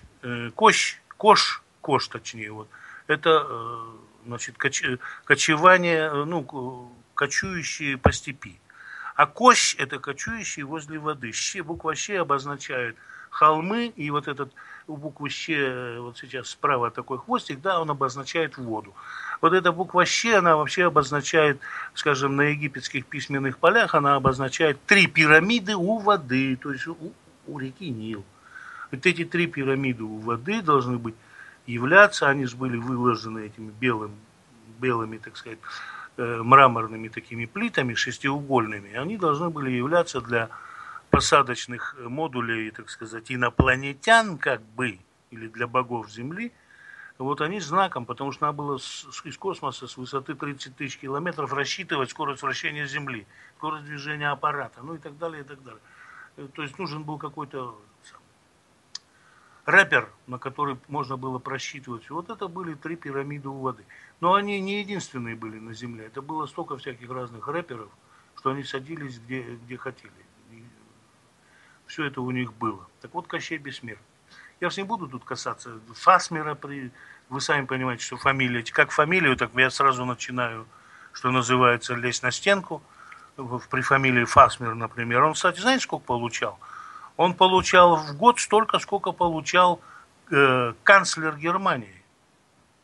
точнее, вот. Это, значит, кочевание, ну, кочующие по степи. А Кощ – это кочующие возле воды. Буква Щ обозначает холмы, и вот этот у буквы Щ, вот сейчас справа такой хвостик, да, он обозначает воду. Вот эта буква Щ, она вообще обозначает, скажем, на египетских письменных полях, она обозначает 3 пирамиды у воды, то есть у реки Нил. Вот эти 3 пирамиды у воды должны быть являться, они же были выложены этими белыми, так сказать, мраморными такими плитами, шестиугольными, они должны были являться для посадочных модулей, так сказать, инопланетян, как бы, или для богов Земли, вот они знаком, потому что надо было из космоса с высоты 30 тысяч километров рассчитывать скорость вращения Земли, скорость движения аппарата, ну и так далее, и так далее. То есть нужен был какой-то рэпер, на который можно было просчитывать. Вот это были 3 пирамиды у воды. Но они не единственные были на Земле. Это было столько всяких разных рэперов, что они садились где хотели. И все это у них было. Так вот, Кощей Бессмертный. Я же не буду тут касаться Фасмера. Вы сами понимаете, что фамилия. Как фамилию, так я сразу начинаю, что называется, лезть на стенку. При фамилии Фасмер, например. Он, кстати, знаете, сколько получал? Он получал в год столько, сколько получал канцлер Германии.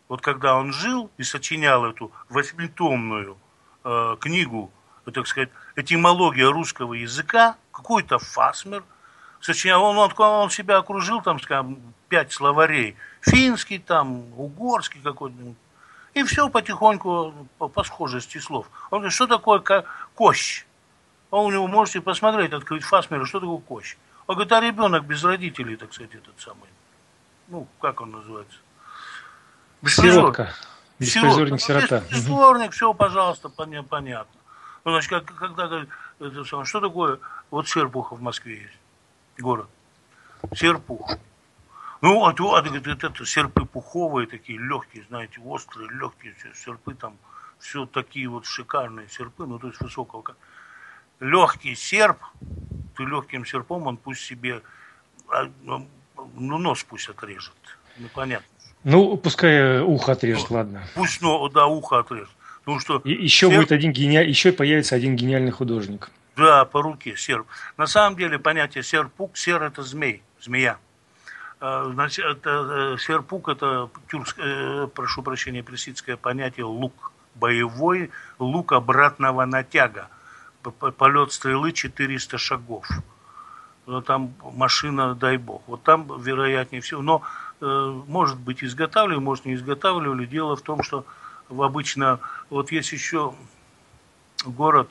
Вот когда он жил и сочинял эту восьмитомную книгу, так сказать, этимология русского языка, какой-то Фасмер сочинял, он себя окружил, там, скажем, 5 словарей, финский, там, угорский какой-то, и все потихоньку по схожести слов. Он говорит, что такое кощ? Он у него, можете посмотреть, открыть Фасмера, что такое кощ. Он говорит, а ребенок без родителей, так сказать, этот самый, ну, как он называется? Сиротка. Беспризорник, сирота. Беспризорник, все, пожалуйста, понятно. Ну, значит, когда говорит, что такое, вот Серпуха в Москве есть, город, Серпуха. Ну, это серпы пуховые такие, легкие, знаете, острые, легкие серпы, там, все такие вот шикарные серпы, ну, то есть высокого. Легкий серп, ты легким серпом, он пусть себе, ну, нос пусть отрежет, ну, понятно. Ну, пускай ухо отрежет, ладно. Пусть, ну, да, ухо отрежет. Потому что еще серп... будет еще появится один гениальный художник. Да, по руке, серп. На самом деле понятие серпук, сер это змей, змея. Значит, это, серпук это, прошу прощения, персидское понятие лук. Боевой лук обратного натяга. Полет стрелы 400 шагов. Там машина, дай бог. Вот там, вероятнее всего, но может быть изготавливали, может не изготавливали. Дело в том, что обычно, вот есть еще город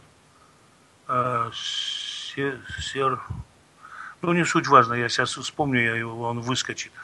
ну, не суть важно, я сейчас вспомню, он выскочит.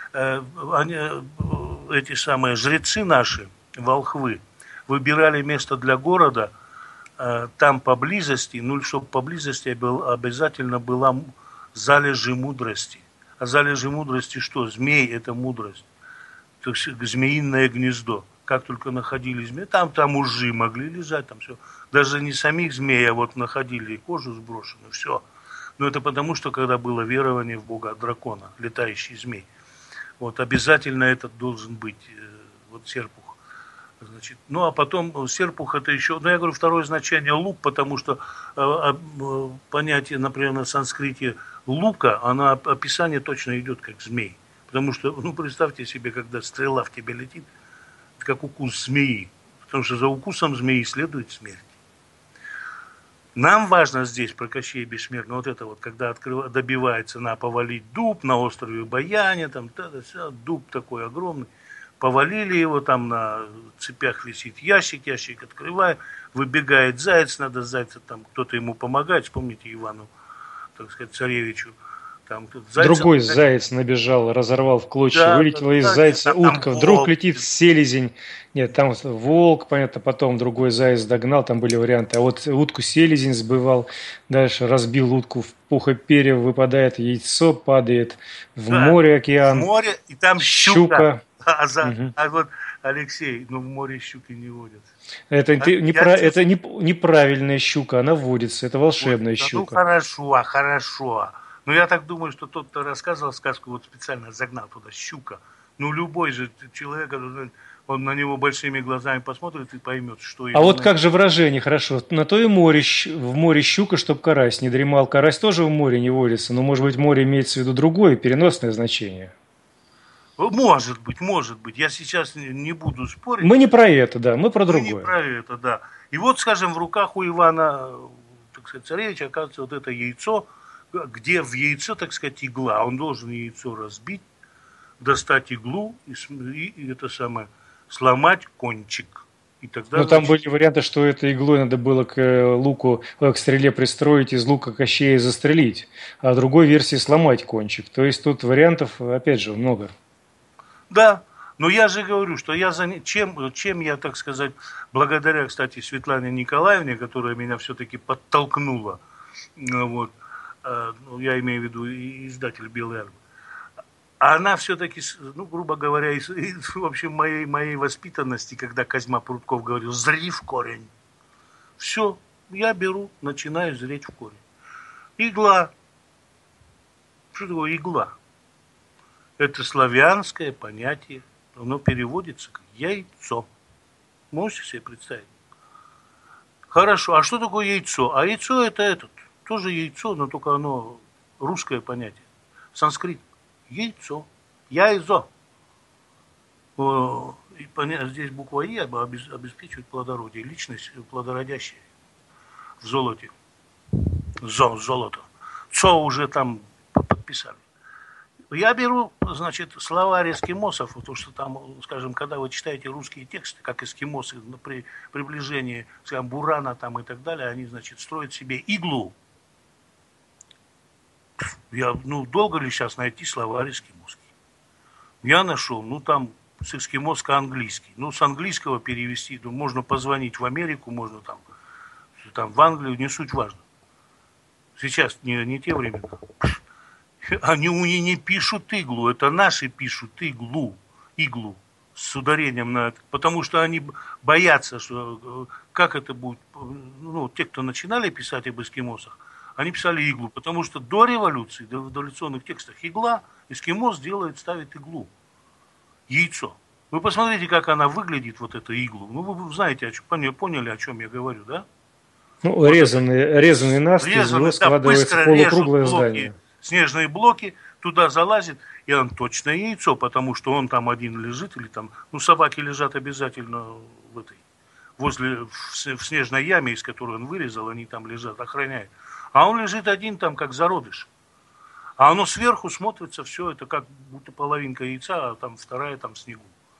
Эти самые жрецы наши, волхвы, выбирали место для города, там поблизости, ну, чтобы поблизости обязательно была залежи мудрости. А залежи мудрости что? Змей – это мудрость. То есть змеиное гнездо. Как только находили змеи, там ужи могли лежать, там все. Даже не самих змей, а вот находили кожу сброшенную, все. Но это потому, что когда было верование в бога дракона, летающий змей, вот обязательно этот должен быть, вот серпух. Значит, ну а потом серпух это еще, ну я говорю, второе значение лук, потому что понятие, например, на санскрите лука, она описание точно идет как змей. Потому что, ну представьте себе, когда стрела в тебя летит, как укус змеи, потому что за укусом змеи следует смерть. Нам важно здесь про Кощея Бессмертного, вот это вот, когда добивается на повалить дуб на острове Баяне, там, дуб такой огромный, повалили его, там на цепях висит ящик открывает, выбегает заяц, надо зайца, там кто-то ему помогает, вспомните Ивану, так сказать, царевичу. Там, другой заяц набежал, разорвал в клочья, да, вылетела из зайца утка, вдруг волк летит селезень. Нет, там волк, понятно, потом другой заяц догнал, там были варианты. А вот утку селезень сбывал, дальше разбил утку в пух и перья, выпадает яйцо, падает в море, океан. В море, и там щука. А вот, Алексей, ну в море щуки не водятся. Это неправильная щука, она водится, это волшебная щука. Ну хорошо. Но я так думаю, что тот, кто рассказывал сказку, вот специально загнал туда щука. Ну, любой же человек, он на него большими глазами посмотрит и поймет, что... А вот как же выражение, хорошо, на то и море, в море щука, чтоб карась не дремал. Карась тоже в море не водится, но, может быть, море имеется в виду другое, переносное значение. Может быть. Я сейчас не буду спорить. Мы не про это, да, мы про другое. Мы не про это, да. И вот, скажем, в руках у Ивана, так сказать, царевича, оказывается, вот это яйцо, где в яйцо, так сказать, игла. Он должен яйцо разбить, достать иглу и это самое, сломать кончик. И тогда, но там были варианты, что этой иглой надо было к луку, к стреле пристроить, из лука Кощея застрелить, а в другой версии сломать кончик. То есть тут вариантов, опять же, много. Да, но я же говорю, что я чем я, так сказать, благодаря, кстати, Светлане Николаевне, которая меня все-таки подтолкнула, вот, я имею в виду издатель «Белый альбом», она все-таки, ну, грубо говоря, в общем, моей воспитанности, когда Козьма Прутков говорил «зри в корень», все, я беру, начинаю зреть в корень. Игла. Что такое игла? Это славянское понятие, оно переводится как яйцо. Можете себе представить? Хорошо, а что такое яйцо? А яйцо это тоже яйцо, но только оно русское понятие. Санскрит. Яйцо. Яйзо. здесь буква «и» обеспечивает плодородие. Личность плодородящая в золоте. Золото. ЦО уже там подписали. Я беру, значит, словарь эскимосов, потому что там, скажем, когда вы читаете русские тексты, как эскимосы при приближении, скажем, бурана там и так далее, они, значит, строят себе иглу. Долго ли сейчас найти словарь эскимосский? Я нашел, там с эскимоско-английский. С английского перевести, можно позвонить в Америку, можно там в Англию, не суть важно. Сейчас не те времена. Они не пишут иглу, это наши пишут иглу с ударением на это, потому что они боятся, что как это будет, те, кто начинали писать об эскимосах, они писали иглу, потому что до революции, в революционных текстах игла, эскимос ставит иглу, яйцо. Вы посмотрите, как она выглядит, вот эта иглу. Вы знаете, поняли, о чем я говорю, да? Резанный насквозь, из него складывается полукруглое здание. Снежные блоки, туда залазит, и он точно яйцо, потому что он там один лежит, или там, собаки лежат обязательно в снежной яме, из которой он вырезал, они там лежат, охраняют. А он лежит один там, как зародыш. А оно сверху смотрится, все это как будто половинка яйца, а там вторая там в снегу.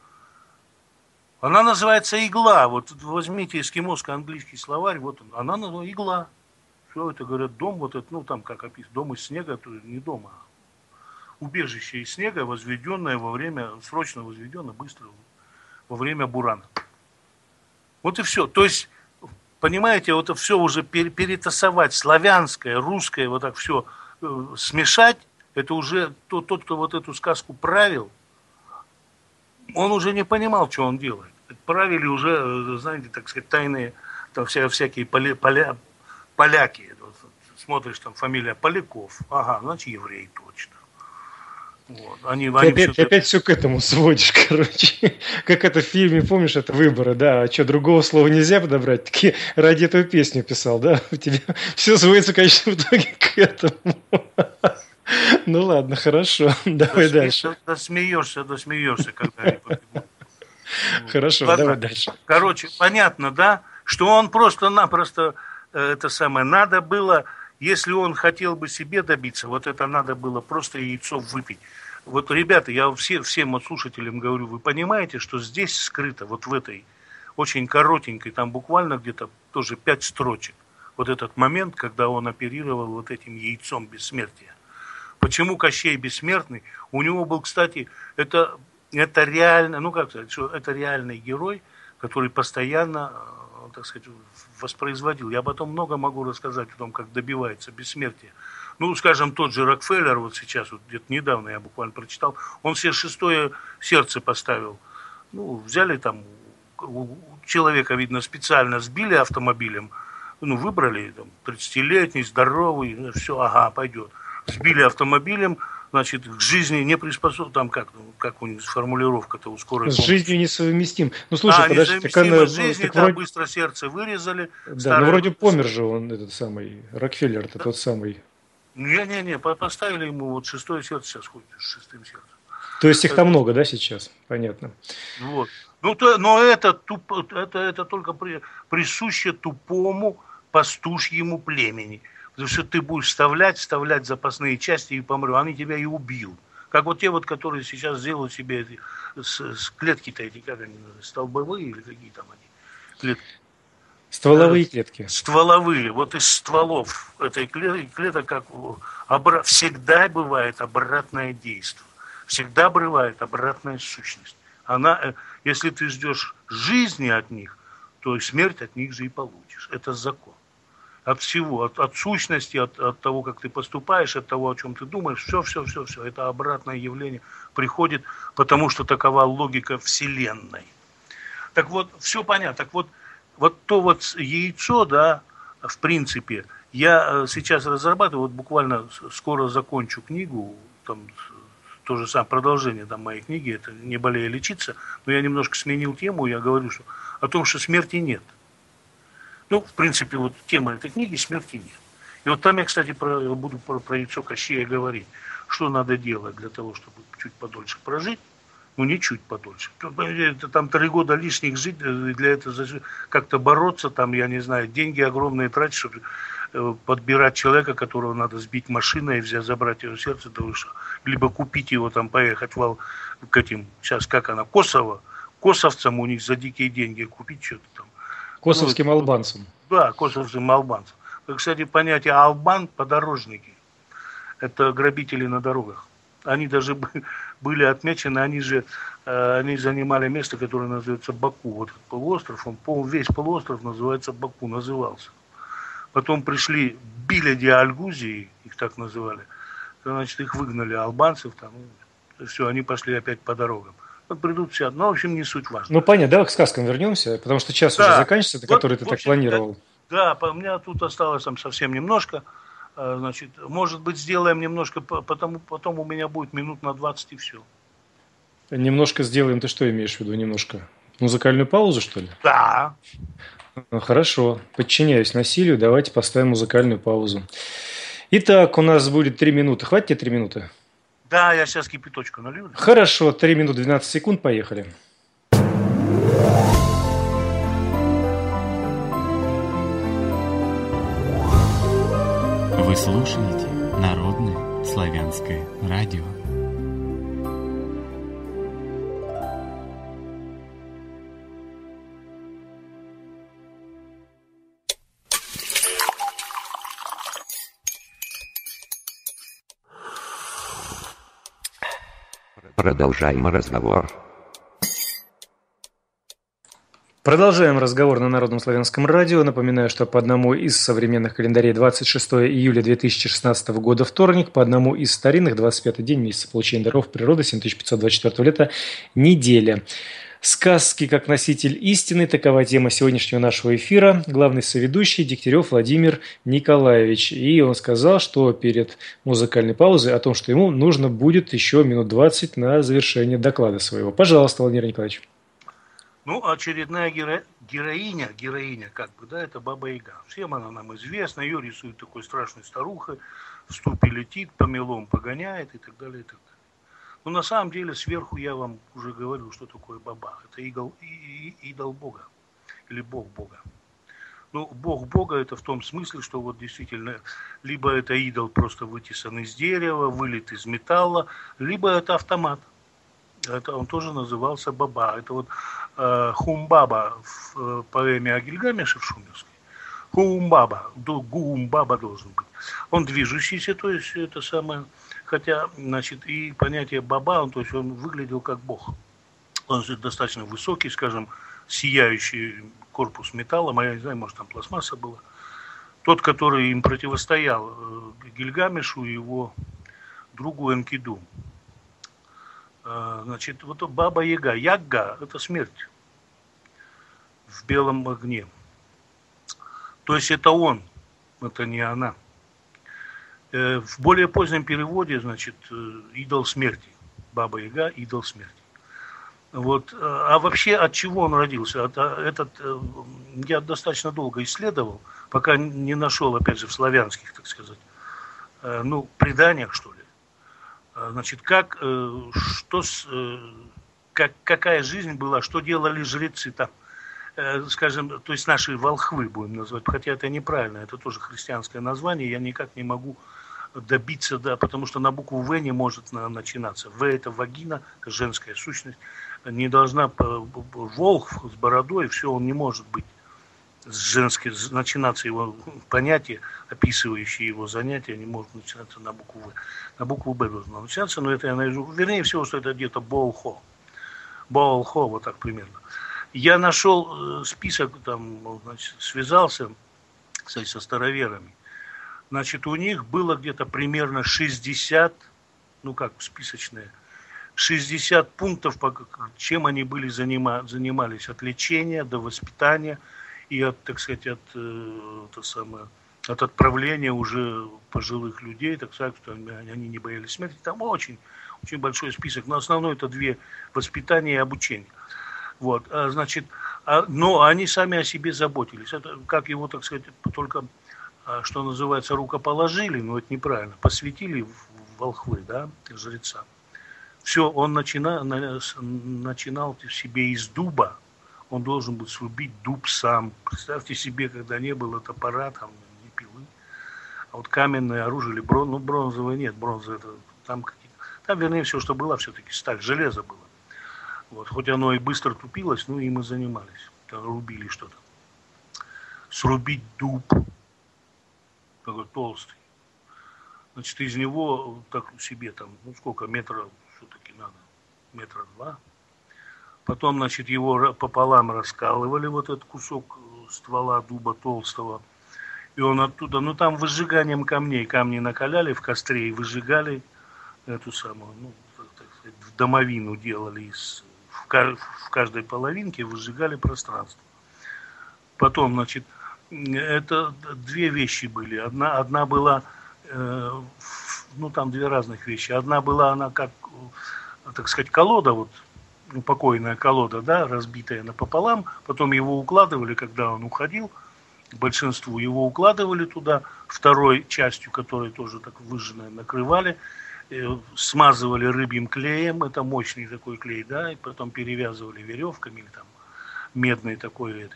Она называется игла. Вот возьмите эскимоско-английский словарь, вот он, она называется игла. Все это, говорят, дом, вот это, там как описано, дом из снега, то не дом, а убежище из снега, возведенное срочно возведенное, быстро, во время бурана. Вот и все. То есть, понимаете, вот это все уже перетасовать, славянское, русское, вот так все смешать, это уже тот, кто вот эту сказку правил, он уже не понимал, что он делает. Правили уже, знаете, так сказать, тайные, там всякие поляки. Вот, смотришь, там фамилия Поляков. Ага, значит, еврей точно. Вот. Ты опять все к этому сводишь, короче. Как это в фильме, помнишь, это «Выборы», да? А что, другого слова нельзя подобрать? Таки ради этого песню писал, да? У тебя все сводится, конечно, в итоге к этому. Ну ладно, хорошо. Давай дальше. Досмеешься, когда-нибудь. Хорошо, давай дальше. Короче, понятно, да, что он просто-напросто надо было, если он хотел бы себе добиться, вот это надо было просто яйцо выпить. Вот, ребята, я всем слушателям говорю, вы понимаете, что здесь скрыто, вот в этой очень коротенькой, там буквально где-то тоже 5 строчек, вот этот момент, когда он оперировал вот этим яйцом бессмертия. Почему Кощей бессмертный? У него был, кстати, это реально, это реальный герой, который постоянно, так сказать, воспроизводил. Я потом много могу рассказать о том, как добивается бессмертия. Скажем, тот же Рокфеллер, вот сейчас, вот где-то недавно я буквально прочитал, он себе 6-е сердце поставил. Взяли там, человека, видно, специально сбили автомобилем, выбрали, 30-летний, здоровый, все, ага, пойдет. Сбили автомобилем, значит, к жизни не приспособлен, там как у них формулировка-то у скорой помощи. С жизнью несовместим. Слушай, подожди, с жизнью, вроде... быстро сердце вырезали. Да, вроде помер же он, этот самый, Рокфеллер, да? Тот самый. Не, поставили ему вот 6-е сердце, сейчас ходит с 6-м сердцем. То есть их там много, да, сейчас? Понятно. Вот. Но это только присуще тупому пастушьему племени. Потому что ты будешь вставлять запасные части и помрешь, они тебя и убьют. Как вот те, которые сейчас делают себе с клетки-то эти, как они называются, столбовые или какие там они клетки? Стволовые клетки. Стволовые. Вот из стволов этой клеток всегда бывает обратное действие. Всегда бывает обратная сущность. Если ты ждешь жизни от них, то и смерть от них же и получишь. Это закон. От всего, от сущности, от того, как ты поступаешь, от того, о чем ты думаешь, все. Это обратное явление приходит, потому что такова логика Вселенной. Так вот, все понятно. Так вот то яйцо, да, в принципе, я сейчас разрабатываю, буквально скоро закончу книгу, там то же самое продолжение моей книги, это «Не болея лечиться», но я немножко сменил тему, я говорю о том, что смерти нет. В принципе, тема этой книги «Смерти нет». И там я, кстати, буду про яйцо Кощея говорить. Что надо делать для того, чтобы чуть подольше прожить. Ну, ничуть подольше. Это там 3 года лишних жить, для этого как-то бороться, там, я не знаю, деньги огромные тратить, чтобы подбирать человека, которого надо сбить машиной и забрать его сердце, да вы что? Либо купить его, там, поехать к этим, сейчас как она, Косово, косовцам у них за дикие деньги купить что-то там. Косовским албанцам. Да, косовским албанцам. Кстати, понятие албан, подорожники, это грабители на дорогах. Они даже были отмечены, они занимали место, которое называется Баку. Вот этот полуостров, весь полуостров называется Баку, назывался. Потом пришли Биледи Альгузии, их так называли. Значит, их выгнали албанцев, там, все, они пошли опять по дорогам. Вот придут все, в общем, не суть важно. Ну, понятно, давай к сказкам вернемся, потому что час уже заканчивается, который ты так планировал. Да, у меня тут осталось там совсем немножко. Значит, может быть, сделаем немножко, потом у меня будет минут на 20 и все. Немножко сделаем, ты что имеешь в виду немножко? Музыкальную паузу, что ли? Да. Ну, хорошо, подчиняюсь насилию, давайте поставим музыкальную паузу. Итак, у нас будет 3 минуты. Хватит тебе 3 минуты? Да, я сейчас кипяточку налью. Хорошо, 3 минуты 12 секунд, поехали. Вы слушаете Народное славянское радио. Продолжаем разговор. Продолжаем разговор на Народном славянском радио. Напоминаю, что по одному из современных календарей 26 июля 2016 года вторник, по одному из старинных 25-й день месяца получения даров природы 7524 лета неделя. Сказки как носитель истины – такова тема сегодняшнего нашего эфира. Главный соведущий Дегтярев Владимир Николаевич. И он сказал, что перед музыкальной паузой о том, что ему нужно будет еще минут 20 на завершение доклада своего. Пожалуйста, Владимир Николаевич. Ну, очередная героиня, как бы, да, это Баба Яга. Всем она нам известна, ее рисуют такой страшной старухой, в ступе летит, по мелом погоняет и так далее, и так далее. Но на самом деле сверху я вам уже говорю, что такое Баба. Это идол Бога, или Бог Бога. Ну, Бог Бога это в том смысле, что вот действительно, либо это идол просто вытесан из дерева, вылит из металла, либо это автомат. Это он тоже назывался Баба. Это вот Хумбаба в поэме о Гильгамеше в Шумерской. Хумбаба, Гумбаба должен быть. Он движущийся, то есть это самое, хотя, значит, и понятие Баба, то есть он выглядел как Бог. Он же достаточно высокий, скажем, сияющий корпус металла, я не знаю, может там пластмасса была. Тот, который им противостоял Гильгамешу и его другу Энкиду. Значит, вот Баба Яга. Ягга – это смерть в белом огне. То есть это он, это не она. В более позднем переводе, значит, идол смерти. Баба Яга – идол смерти. Вот. А вообще от чего он родился? Я достаточно долго исследовал, пока не нашел, опять же, в славянских, так сказать, преданиях, что ли. Значит, какая жизнь была, что делали жрецы там, скажем, то есть наши волхвы будем называть, хотя это неправильно, это тоже христианское название, я никак не могу добиться, да, потому что на букву В не может начинаться. В это вагина, женская сущность, не должна, волхв с бородой, все, он не может быть женский, начинаться его понятие, описывающее его занятия, не может начинаться на букву В. На букву Б должно начинаться, но это я найду. Вернее всего, что это где-то Боолхо. Боолхо, вот так примерно. Я нашел список, там, значит, связался, кстати, со староверами. Значит, у них было где-то примерно 60, списочные, 60 пунктов, чем они были занимались от лечения до воспитания и от, так сказать, от отправления уже пожилых людей, так сказать, что они не боялись смерти. Там очень, очень большой список, но основное это 2: воспитание и обучение. Вот, значит, но они сами о себе заботились. Это, как его, так сказать, только, что называется, рукоположили, но это неправильно, посвятили в волхвы, да, жреца. Все, он начинал себе из дуба, он должен был срубить дуб сам. Представьте себе, когда не было топора, там, ни пилы. А вот каменное оружие или бронзовое нет, бронза это там какие-то. Там, вернее, все, что было, все-таки сталь, железо было. Вот, хоть оно и быстро тупилось, но и мы занимались. Там рубили что-то. Срубить дуб, такой толстый. Значит, из него так себе там, ну сколько, метров все-таки надо, метра 2. Потом, значит, его пополам раскалывали, вот этот кусок ствола дуба толстого. И он оттуда, ну там выжиганием камней, камни накаляли в костре и выжигали эту самую, ну, так сказать, в домовину делали, в каждой половинке выжигали пространство. Потом, значит, это две вещи были. Одна была, ну там две разных вещи. Одна была, она как, так сказать, колода, вот, покойная колода, да, разбитая напополам. Потом его укладывали, когда он уходил, к большинству его укладывали туда, второй частью, которой тоже так выжженная, накрывали, смазывали рыбьим клеем, это мощный такой клей, да, и потом перевязывали веревками или там медной такой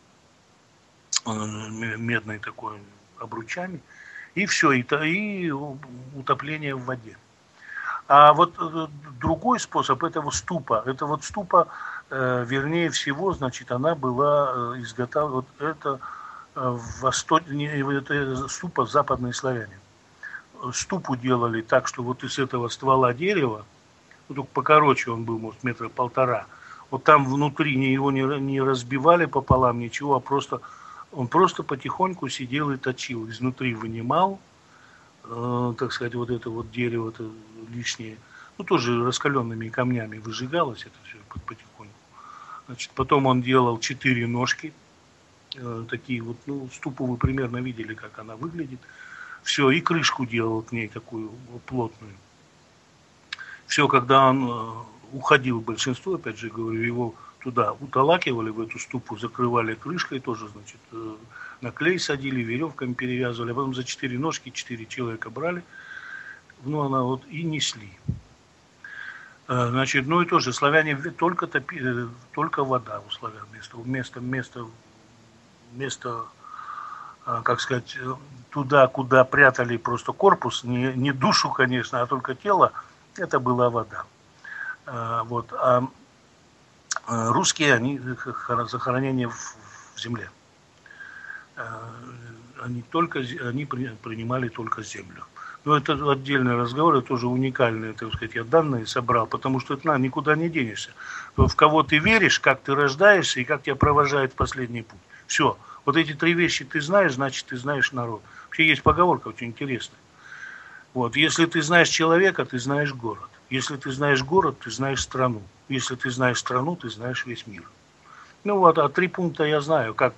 медной такой обручами, и все, и утопление в воде. А вот другой способ, это вот ступа. Это вот ступа, вернее всего, значит, она была изготовлена, вот это это ступа западные славяне. Ступу делали так, что вот из этого ствола дерева, ну, только покороче он был, может, метра 1,5, вот там внутри его не разбивали пополам, ничего, а он просто потихоньку сидел и точил, изнутри вынимал, так сказать, вот это вот дерево, это лишнее, ну, тоже раскаленными камнями выжигалось это все потихоньку. Значит, потом он делал 4 ножки, такие вот, ну, ступу вы примерно видели, как она выглядит. Все, и крышку делал к ней такую плотную. Все, когда он уходил, большинство, опять же говорю, его туда уталакивали, в эту ступу, закрывали крышкой, тоже, значит, на клей садили, веревками перевязывали, а потом за 4 ножки 4 человека брали, ну, она вот и несли. Значит, ну и тоже славяне только топили, только вода у славян, место, как сказать, туда, куда прятали просто корпус, не душу, конечно, а только тело, это была вода. Вот. А русские, они захоронения в земле. Они принимали только землю. Но это отдельный разговор, это тоже уникальные, так сказать, я данные собрал, потому что это никуда не денешься. В кого ты веришь, как ты рождаешься и как тебя провожает в последний путь. Все. Вот эти 3 вещи ты знаешь, значит, ты знаешь народ. Вообще есть поговорка очень интересная. Вот. Если ты знаешь человека, ты знаешь город. Если ты знаешь город, ты знаешь страну. Если ты знаешь страну, ты знаешь весь мир. Ну вот, а 3 пункта я знаю, как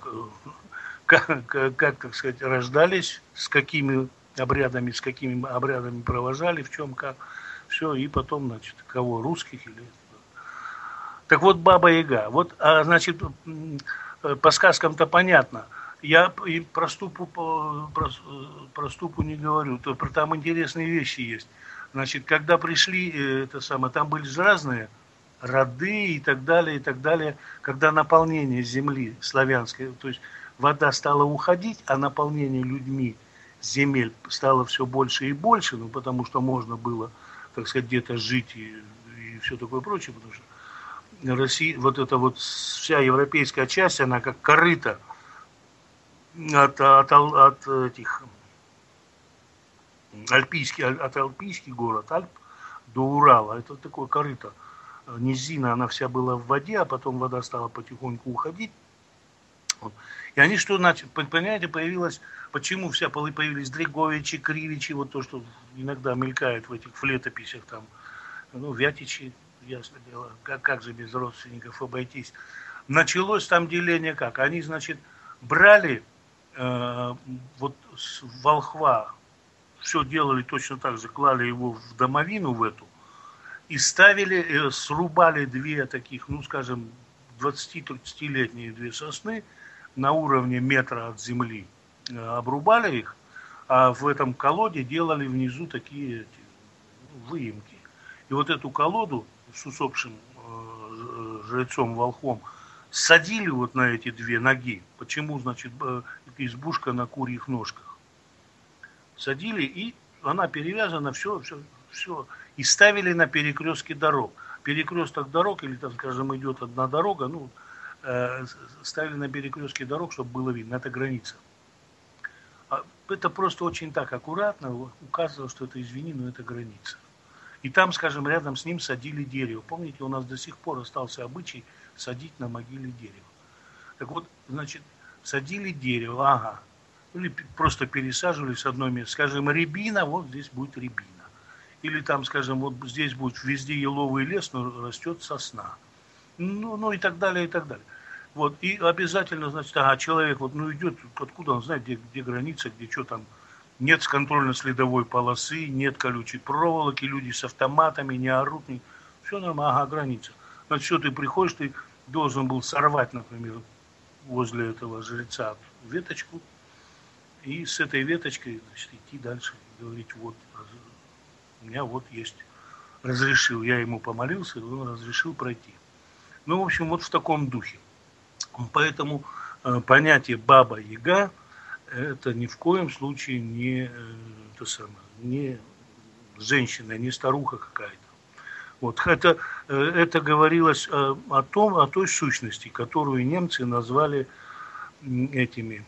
так сказать, рождались, с какими обрядами провожали, в чем, как. Все, и потом, значит, кого, русских или... Так вот, Баба Яга. Вот, значит, по сказкам-то понятно. Я и про ступу не говорю, там интересные вещи есть. Значит, когда пришли, там были же разные роды и так далее, когда наполнение земли славянской, то есть вода стала уходить, а наполнение людьми земель стало все больше и больше, ну, потому что можно было, так сказать, где-то жить и все такое прочее, потому что Россия, вот эта вот вся европейская часть, она как корыто от этих альпийский город, Альп до Урала, это такое корыто. Низина, она вся была в воде, а потом вода стала потихоньку уходить. Вот. И они что, понимаете, появилось, почему появились Дреговичи, Кривичи, вот то, что иногда мелькает в этих летописях, там, ну, Вятичи, ясно дело, как же без родственников обойтись. Началось там деление как? Они, значит, брали вот с волхва, все делали точно так же, клали его в домовину в эту, и срубали 2 таких, ну, скажем, 20-30-летние 2 сосны на уровне метра от земли, обрубали их, а в этом колоде делали внизу такие выемки. И вот эту колоду с усопшим жрецом-волхвом садили вот на эти две ноги. Почему, значит, избушка на курьих ножках? Садили, и она перевязана, все. И ставили на перекрестке дорог. Перекресток дорог, или там, скажем, идет одна дорога, ставили на перекрестке дорог, чтобы было видно. Это граница. Это просто очень так аккуратно указывало, что это, извини, но это граница. И там, скажем, рядом с ним садили дерево. Помните, у нас до сих пор остался обычай садить на могиле дерево. Так вот, значит, садили дерево, или просто пересаживали с одной места. Скажем, рябина, вот здесь будет рябина. Или там, скажем, вот здесь будет везде еловый лес, но растет сосна. Ну и так далее, и так далее. Вот, и обязательно, значит, человек вот, идет, откуда он знает, где граница, где что там. Нет контрольно-следовой полосы, нет колючей проволоки, люди с автоматами не орут. Все нормально, граница. Значит, все, ты приходишь, ты должен был сорвать, например, возле этого жреца веточку, и с этой веточкой, значит, идти дальше, говорить, вот, у меня вот есть, разрешил, я ему помолился, он разрешил пройти. Ну, в общем, вот в таком духе. Поэтому понятие Баба-Яга это ни в коем случае не женщина, не старуха какая-то. Вот. Это говорилось о той сущности, которую немцы назвали этими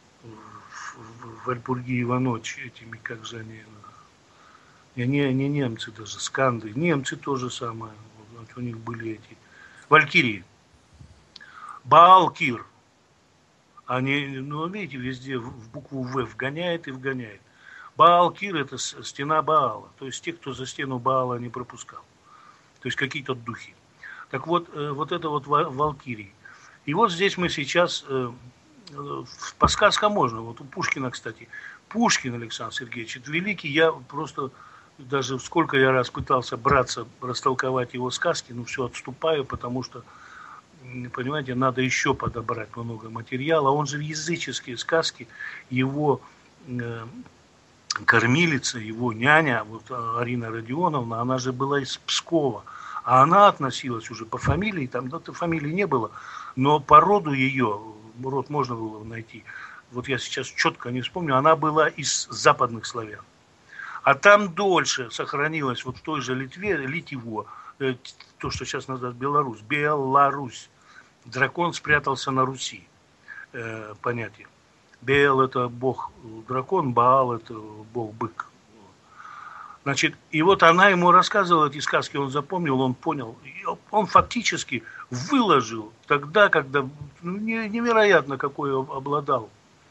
в Вальпургиева ночь, этими, как же они, не немцы даже, сканды, немцы то же самое, вот, у них были эти, валькирии, Баал-Кир. Они, видите, везде в букву В вгоняет и вгоняет. Баал-Кир – это стена Баала, то есть те, кто за стену Баала не пропускал. То есть какие-то духи. Так вот, вот это вот валькирии. И вот здесь мы сейчас, по сказкам можно, вот у Пушкина, кстати, Пушкин Александр Сергеевич, это великий, я просто, даже сколько я раз пытался браться, растолковать его сказки, все отступаю, потому что, понимаете, надо еще подобрать много материала. Он же в языческие сказки, его кормилица, его няня, вот Арина Родионовна, она же была из Пскова. А она относилась уже по фамилии, там фамилии не было, но по роду ее, род можно было найти, вот я сейчас четко не вспомню, она была из западных славян. А там дольше сохранилось, вот в той же Литве, Литиво, то, что сейчас называют Беларусь. Дракон спрятался на Руси, понятие. Бел – это бог дракон, Баал – это бог бык. Значит, и вот она ему рассказывала эти сказки, он запомнил, он понял. Он фактически выложил тогда, когда невероятно какой обладал,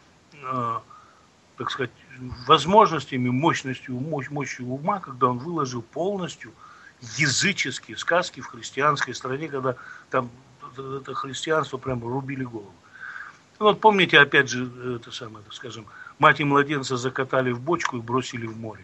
так сказать, возможностями, мощью ума, когда он выложил полностью языческие сказки в христианской стране, когда там это христианство прямо рубили голову. Вот помните, опять же, это самое, скажем, мать и младенца закатали в бочку и бросили в море.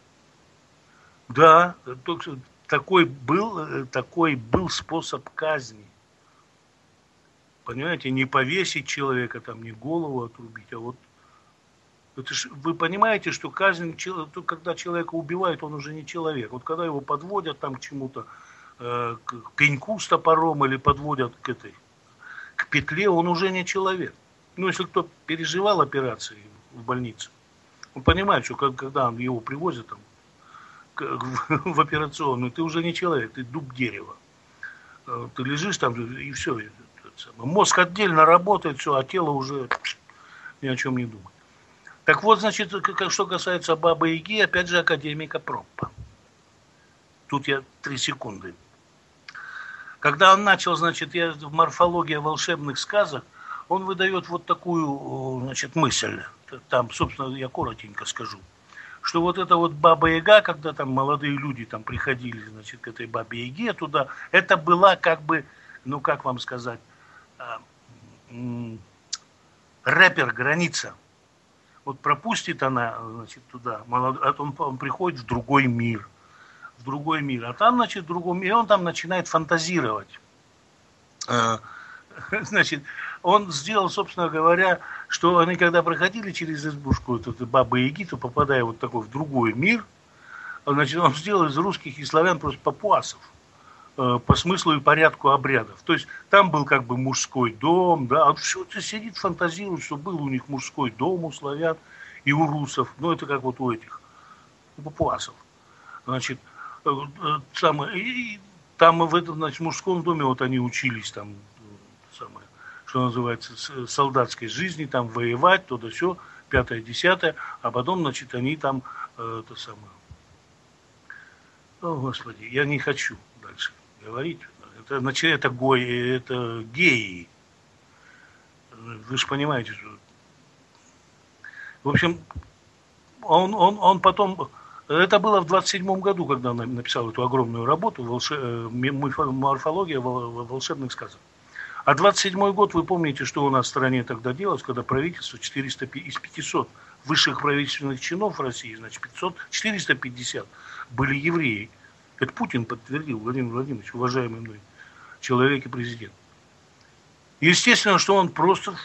Да, такой был способ казни. Понимаете, не повесить человека, там, не голову отрубить, а вот это ж, вы понимаете, что казнь, когда человека убивают, он уже не человек. Вот когда его подводят там к чему-то, к пеньку с топором или подводят к петле, он уже не человек. Ну, если кто переживал операции в больнице, он понимает, что когда его привозят там, в операционную, ты уже не человек, ты дуб дерева. Ты лежишь там, и все. Мозг отдельно работает, все, а тело уже ни о чем не думает. Так вот, значит, что касается Бабы-Яги, опять же, академика Проппа. Тут я 3 секунды. Когда он начал, значит, в морфологии волшебных сказок, он выдает вот такую, значит, мысль. Там, собственно, я коротенько скажу. Что вот эта вот Баба-Яга, когда там молодые люди там приходили, значит, к этой Бабе-Яге туда, это была как бы, ну, как вам сказать, рэпер, граница. Вот пропустит она, значит, туда, он приходит в другой мир. А там, значит, в другом мире он там начинает фантазировать. Значит, он сделал, собственно говоря, что они когда проходили через избушку Бабы-Яги, то попадая вот такой в другой мир, Значит, он сделал из русских и славян просто папуасов по смыслу и порядку обрядов. То есть там был как бы мужской дом, да, а все-то сидит, фантазирует, что был у них мужской дом у славян и у русов. Ну, это как вот у этих, у папуасов. Значит, и там в этом, значит, мужском доме вот они учились там, самое, что называется, солдатской жизни, там воевать, то да сё, 5-10, а потом, значит, они там, это самое, о, Господи, я не хочу дальше говорить. Это, значит, это геи. Вы же понимаете, что... В общем, он потом... Это было в 27-м году, когда он написал эту огромную работу «Морфология волшебных сказок». А 27-й год, вы помните, что у нас в стране тогда делалось, когда правительство из 500 высших правительственных чинов в России, значит, 450 были евреи. Это Путин подтвердил, Владимир Владимирович, уважаемый мной человек и президент. Естественно, что он просто...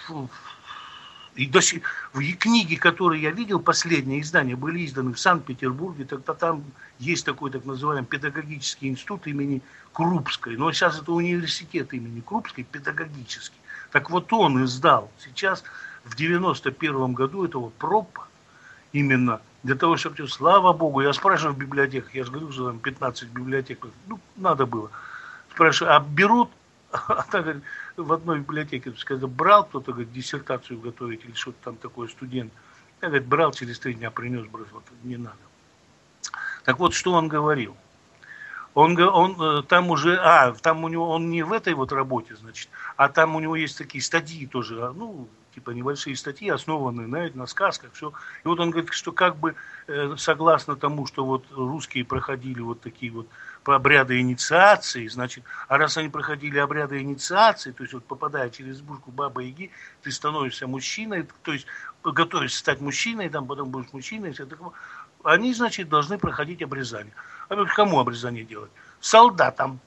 И книги, которые я видел, последние издания, были изданы в Санкт-Петербурге, тогда там есть такой так называемый педагогический институт имени Крупской. Но сейчас это университет имени Крупской, педагогический. Так вот он издал сейчас, в 91 году, этого ПРОПа, именно для того, чтобы, слава Богу, я спрашиваю в библиотеках, я же говорю, что там 15 библиотек, ну, надо было. Спрашиваю, а берут, а так, говорит, в одной библиотеке, когда брал кто-то, говорит, диссертацию готовить или что-то там такое, студент, я, говорит, брал, через 3 дня принес, бросил, вот, не надо. Так вот, что он говорил? Он там уже, там у него, он не в этой вот работе, значит, а там у него есть такие статьи тоже, ну, типа небольшие статьи, основанные на сказках, все. И вот он говорит, что как бы согласно тому, что вот русские проходили вот такие вот обряды инициации, значит, а раз они проходили обряды инициации, то есть вот попадая через избушку Бабы-Яги, ты становишься мужчиной, то есть готовишься стать мужчиной, там потом будешь мужчиной, все такое. Они, значит, должны проходить обрезание. А кому обрезание делать? Солдатам,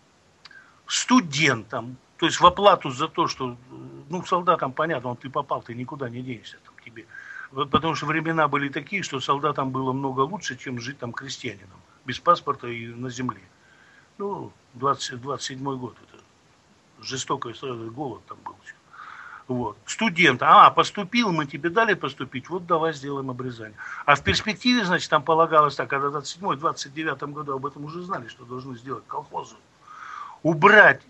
студентам, то есть в оплату за то, что, ну, солдатам понятно, вот ты попал, ты никуда не денешься там тебе. Потому что времена были такие, что солдатам было много лучше, чем жить там крестьянином, без паспорта и на земле. Ну, 27-й год, это жестокий голод там был. Вот. Студент, поступил, мы тебе дали поступить, вот давай сделаем обрезание. А в перспективе, значит, там полагалось так, когда в 27-29 году об этом уже знали, что должны сделать колхозы. Убрать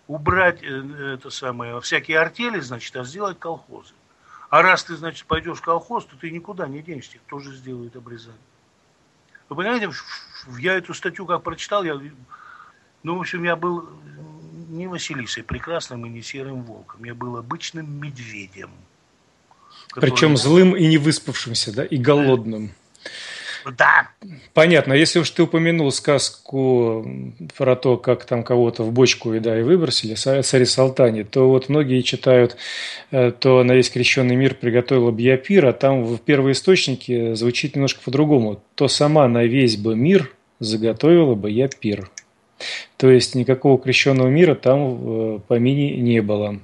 это самое, всякие артели, значит, а сделать колхозы. А раз ты, значит, пойдешь в колхоз, то ты никуда не денешься, тоже сделают обрезание. Вы понимаете, я эту статью как прочитал, в общем, я был не Василисой Прекрасным и не Серым Волком, я был обычным медведем. Причем злым и не выспавшимся, да, и голодным. Да. Понятно. Если уж ты упомянул сказку про то, как там кого-то в бочку и выбросили, царе Салтане, то вот многие читают, то на весь крещенный мир приготовила б я пир, а там в первоисточнике звучит немножко по-другому. То сама на весь бы мир заготовила бы я пир. То есть никакого крещенного мира там в помине не было.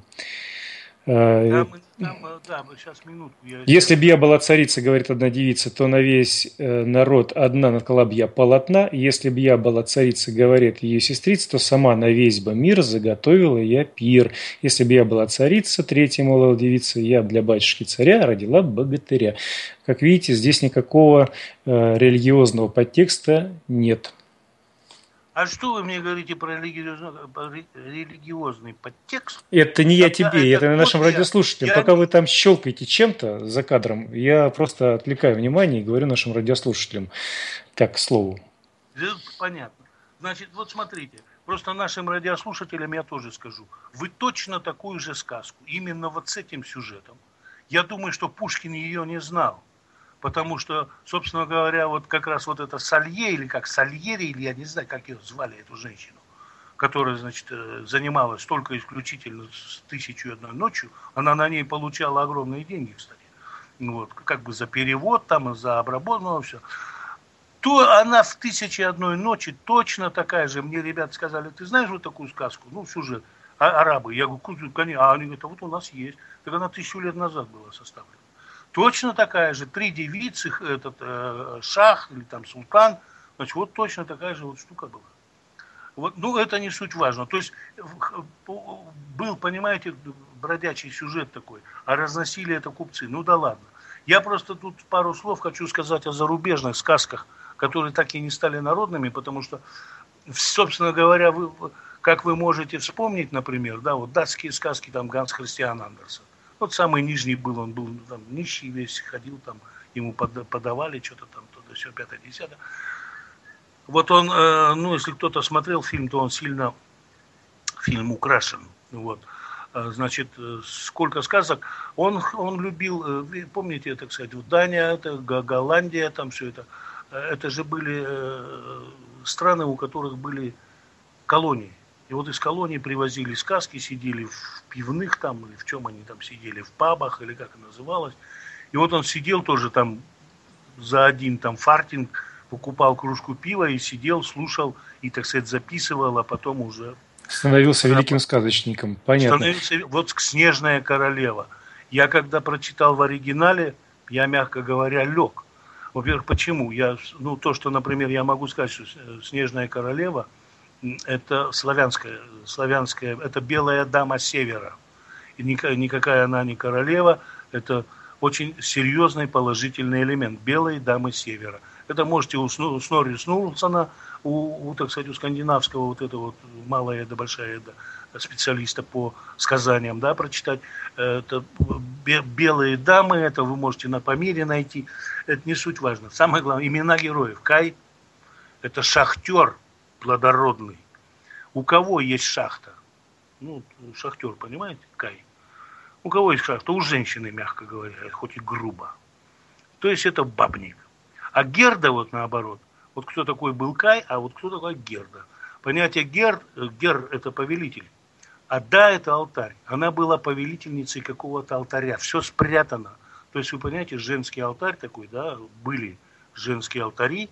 Сейчас минутку. Если б я была царица, говорит одна девица, то на весь народ одна наткала б я полотна. Если б я была царица, говорит ее сестрица, то сама на весь бы мир заготовила я пир. Если б я была царица, третья молвила девица, я б для батюшки царя родила богатыря. Как видите, здесь никакого религиозного подтекста нет. А что вы мне говорите про религиозный подтекст? Это не я тебе, это нашим радиослушателям. Пока вы там щелкаете чем-то за кадром, я просто отвлекаю внимание и говорю нашим радиослушателям так, к слову. Понятно. Значит, вот смотрите, просто нашим радиослушателям я тоже скажу. Вы точно такую же сказку, именно вот с этим сюжетом. Я думаю, что Пушкин ее не знал. Потому что, собственно говоря, вот как раз вот это Салье, или как Сальери, или я не знаю, как ее звали, эту женщину, которая, значит, занималась только исключительно с «1001 ночью», она на ней получала огромные деньги, кстати, вот, как бы за перевод, там, за обработку, все. То она в «1001 ночи» точно такая же. Мне ребята сказали, ты знаешь вот такую сказку? Ну, сюжет. Арабы. Я говорю, конечно. А они говорят, а вот у нас есть. Так она 1000 лет назад была составлена. Точно такая же, 3 девицы, шах или там султан, Значит, вот точно такая же вот штука была. Вот, ну, это не суть важно. То есть был, понимаете, бродячий сюжет такой, а разносили это купцы. Ну да ладно. Я просто тут пару слов хочу сказать о зарубежных сказках, которые так и не стали народными, потому что, собственно говоря, как вы можете вспомнить, например, да, вот датские сказки, там Ганс Христиан Андерсен. Вот самый нижний был, он был там нищий весь, ходил там, ему подавали что-то там, то-то, все, 5-10. Вот он, ну, если кто-то смотрел фильм, то он сильно, фильм украшен, вот. Значит, сколько сказок, он любил, помните, так сказать, вот Дания, это Голландия, там все это же были страны, у которых были колонии. И вот из колонии привозили сказки, сидели в пивных там, или в чем они там сидели, в пабах, или как это называлось. И вот он сидел тоже там за один там фартинг, покупал кружку пива и сидел, слушал и, так сказать, записывал, а потом уже... Становился великим сказочником, понятно. Вот «Снежная королева». Я когда прочитал в оригинале, я, мягко говоря, лег. Во-первых, почему? Ну, то, что, например, я могу сказать, что «Снежная королева» – это славянская, это белая дама севера. И никакая она не королева, это очень серьезный положительный элемент белой дамы севера. Это можете у Снорри Снурлсона, так сказать, у скандинавского вот этого вот малая Эда, большая Эда, специалиста по сказаниям, да, прочитать. Это белые дамы, это вы можете на Памире найти. Это не суть важно. Самое главное, имена героев. Кай – это шахтер плодородный. У кого есть шахта? Ну, шахтер, понимаете, Кай. У кого есть шахта? У женщины, мягко говоря, хоть и грубо. То есть это бабник. А Герда вот наоборот. Вот кто такой был Кай, а вот кто такой Герда. Понятие гер это повелитель. А да, это алтарь. Она была повелительницей какого-то алтаря. Все спрятано. То есть вы понимаете, женский алтарь такой, да, были женские алтари,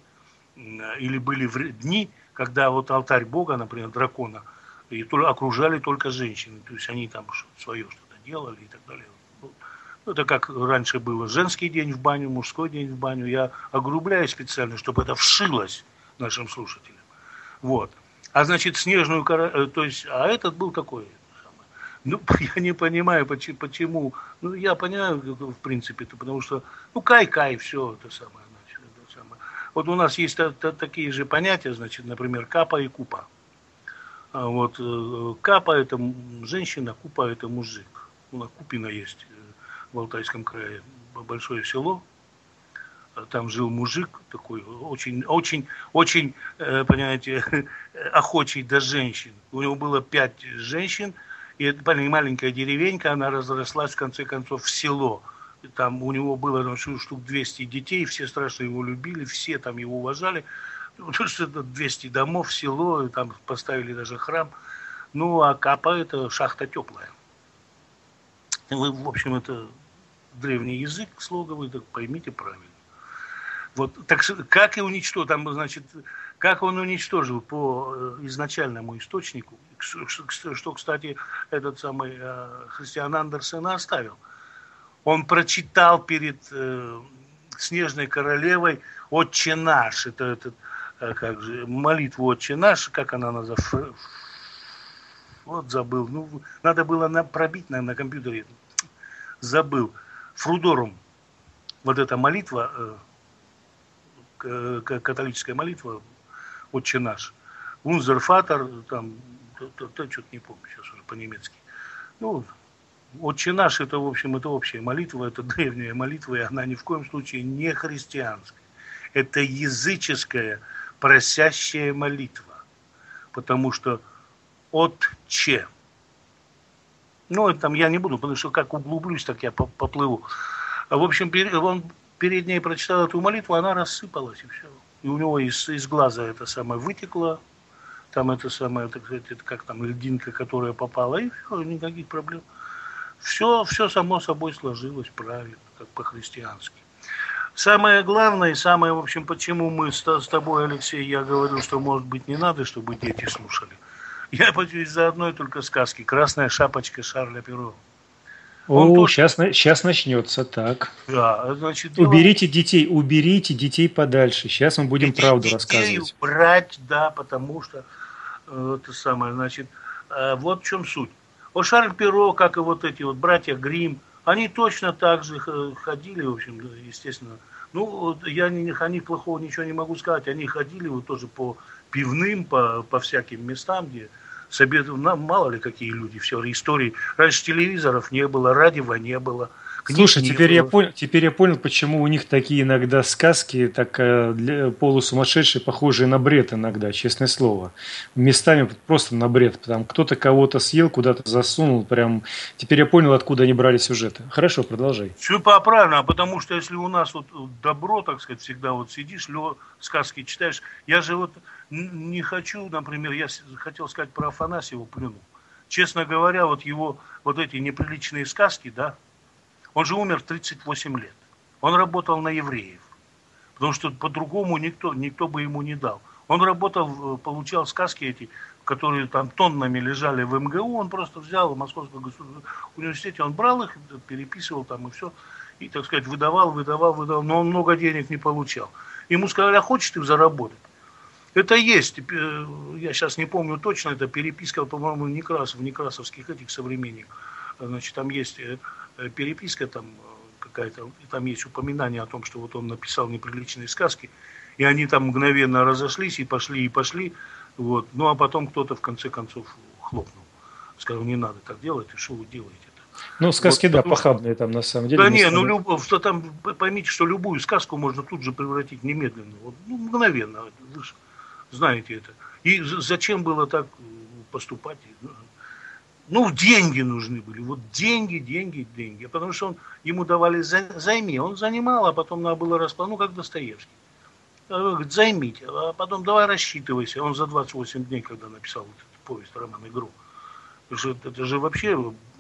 или были дни, когда вот алтарь Бога, например, дракона, и окружали только женщины. То есть они там свое что-то делали и так далее. Это как раньше было женский день в баню, мужской день в баню. Я огрубляю специально, чтобы это вшилось нашим слушателям. Вот. А значит, снежную королеву, то есть, а этот был какой? Ну, я не понимаю, почему. Ну, я понимаю, в принципе, потому что, ну, Кай, все это самое, значит, это самое. Вот у нас есть такие же понятия, значит, например, Капа и Купа. Вот Капа – это женщина, Купа – это мужик. У нас Купино есть в Алтайском крае, большое село. Там жил мужик такой, очень, понимаете, охочий до женщин. У него было 5 женщин, и эта маленькая деревенька, она разрослась в конце концов в село. И там у него было там, штук 200 детей, все страшно его любили, все там его уважали. Потому что это 200 домов, село, и там поставили даже храм. Ну, а Капа – это шахта теплая. В общем, это древний язык слоговый, так поймите правильно. Вот, так как и уничтожил, там, значит, как он уничтожил по изначальному источнику, что, кстати, этот самый Христиан Андерсен оставил. Он прочитал перед Снежной королевой «Отче наш», это как же, молитву «Отче наш», как она называется, вот забыл, ну, надо было пробить, наверное, на компьютере, забыл. Фрудорум, вот эта молитва, католическая молитва, «Отче наш», «Унзерфатер», там, что-то не помню сейчас уже по-немецки. Ну, «Отче наш» это, в общем, это общая молитва, это древняя молитва, и она ни в коем случае не христианская. Это языческая, просящая молитва, потому что «Отче». Ну, там я не буду, потому что как углублюсь, так я поплыву. В общем, он перед ней прочитал эту молитву, она рассыпалась, и все. И у него из глаза это самое вытекло, там это самое, так сказать, это как там льдинка, которая попала, и все, никаких проблем. Все само собой сложилось правильно, как по-христиански. Самое главное, и самое, в общем, почему мы с тобой, Алексей, я говорю, что, может быть, не надо, чтобы дети слушали. Я боюсь за одной только сказки. «Красная шапочка» Шарля Перро. Он О, тоже, сейчас начнется, так. да, значит, дело Уберите детей подальше. Сейчас мы будем этих правду детей рассказывать. брать, да, потому что это самое, значит, вот в чем суть. Вот Шарль Перро, как и вот эти вот братья Гримм, они точно так же ходили, в общем, естественно. Ну, вот я о них плохого ничего не могу сказать. Они ходили вот тоже по пивным, по всяким местам, где мало ли какие люди, все, истории. Раньше телевизоров не было, радио не было, книг Слушай, не теперь я понял, почему у них такие иногда сказки, так полусумасшедшие, похожие на бред иногда, честное слово. Местами просто на бред. Там кто-то кого-то съел, куда-то засунул, прям. Теперь я понял, откуда они брали сюжеты. Хорошо, продолжай. Все правильно, потому что если у нас вот добро, так сказать, всегда вот сидишь, сказки читаешь, я же вот не хочу, например, я хотел сказать про Афанасьева, плюнул. Честно говоря, вот его вот эти неприличные сказки, да, он же умер в 38 лет. Он работал на евреев, потому что по-другому никто бы ему не дал. Он работал, получал сказки эти, которые там тоннами лежали в МГУ, он просто взял в Московском государственном университете, он брал их, переписывал там и все, и, так сказать, выдавал, но он много денег не получал. Ему сказали, а хочешь ты заработать? Это есть, я сейчас не помню точно, это переписка, по-моему, в некрасовских этих современниках. Значит, там есть переписка там какая-то, там есть упоминание о том, что вот он написал неприличные сказки, и они там мгновенно разошлись и пошли, вот. Ну, а потом кто-то в конце концов хлопнул. Сказал, не надо так делать, и что вы делаете-то? Ну, сказки, вот, да, похабные там на самом деле. Да не, там, поймите, что любую сказку можно тут же превратить немедленно, вот, ну, мгновенно, вы же знаете это. И зачем было так поступать? Ну, деньги нужны были. Вот деньги. Потому что ему давали займи. Он занимал, а потом надо было расплатить. Ну, как Достоевский. Говорит, займите, а потом давай рассчитывайся. Он за 28 дней, когда написал вот эту повесть, роман «Игру». Это же вообще...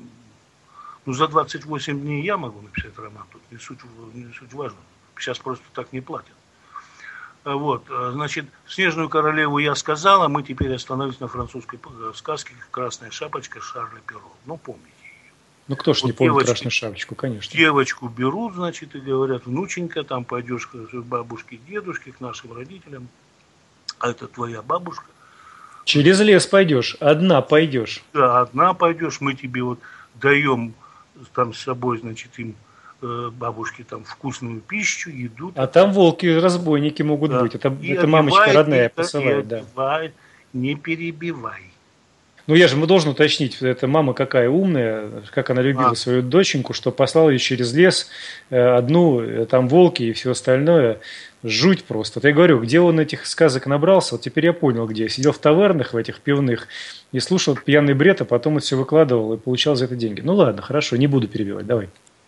Ну, за 28 дней я могу написать роман. Тут не суть важно. Сейчас просто так не платят. Вот, значит, «Снежную королеву» я сказал, а мы теперь остановились на французской сказке «Красная шапочка» Шарля Перро. Ну, помните ее. Ну, кто ж Вот не помнит «Красную шапочку», конечно. Девочку берут, значит, и говорят, внученька, там пойдешь к бабушке, дедушке, к нашим родителям, а это твоя бабушка. Через лес пойдешь, одна пойдешь. Да, одна пойдешь, мы тебе вот даем там с собой, значит, им бабушке там вкусную пищу, еду. А там волки, разбойники могут быть. Это мамочка родная посылает, да. Не перебивай. Ну, я же должен уточнить, эта мама какая умная, как она любила свою доченьку, что послала ее через лес одну, там волки и все остальное. Жуть просто. Вот я говорю, где он этих сказок набрался, вот теперь я понял, где. Сидел в тавернах, в этих пивных, и слушал пьяный бред, а потом это все выкладывал и получал за это деньги. Ну, ладно, хорошо, не буду перебивать, давай.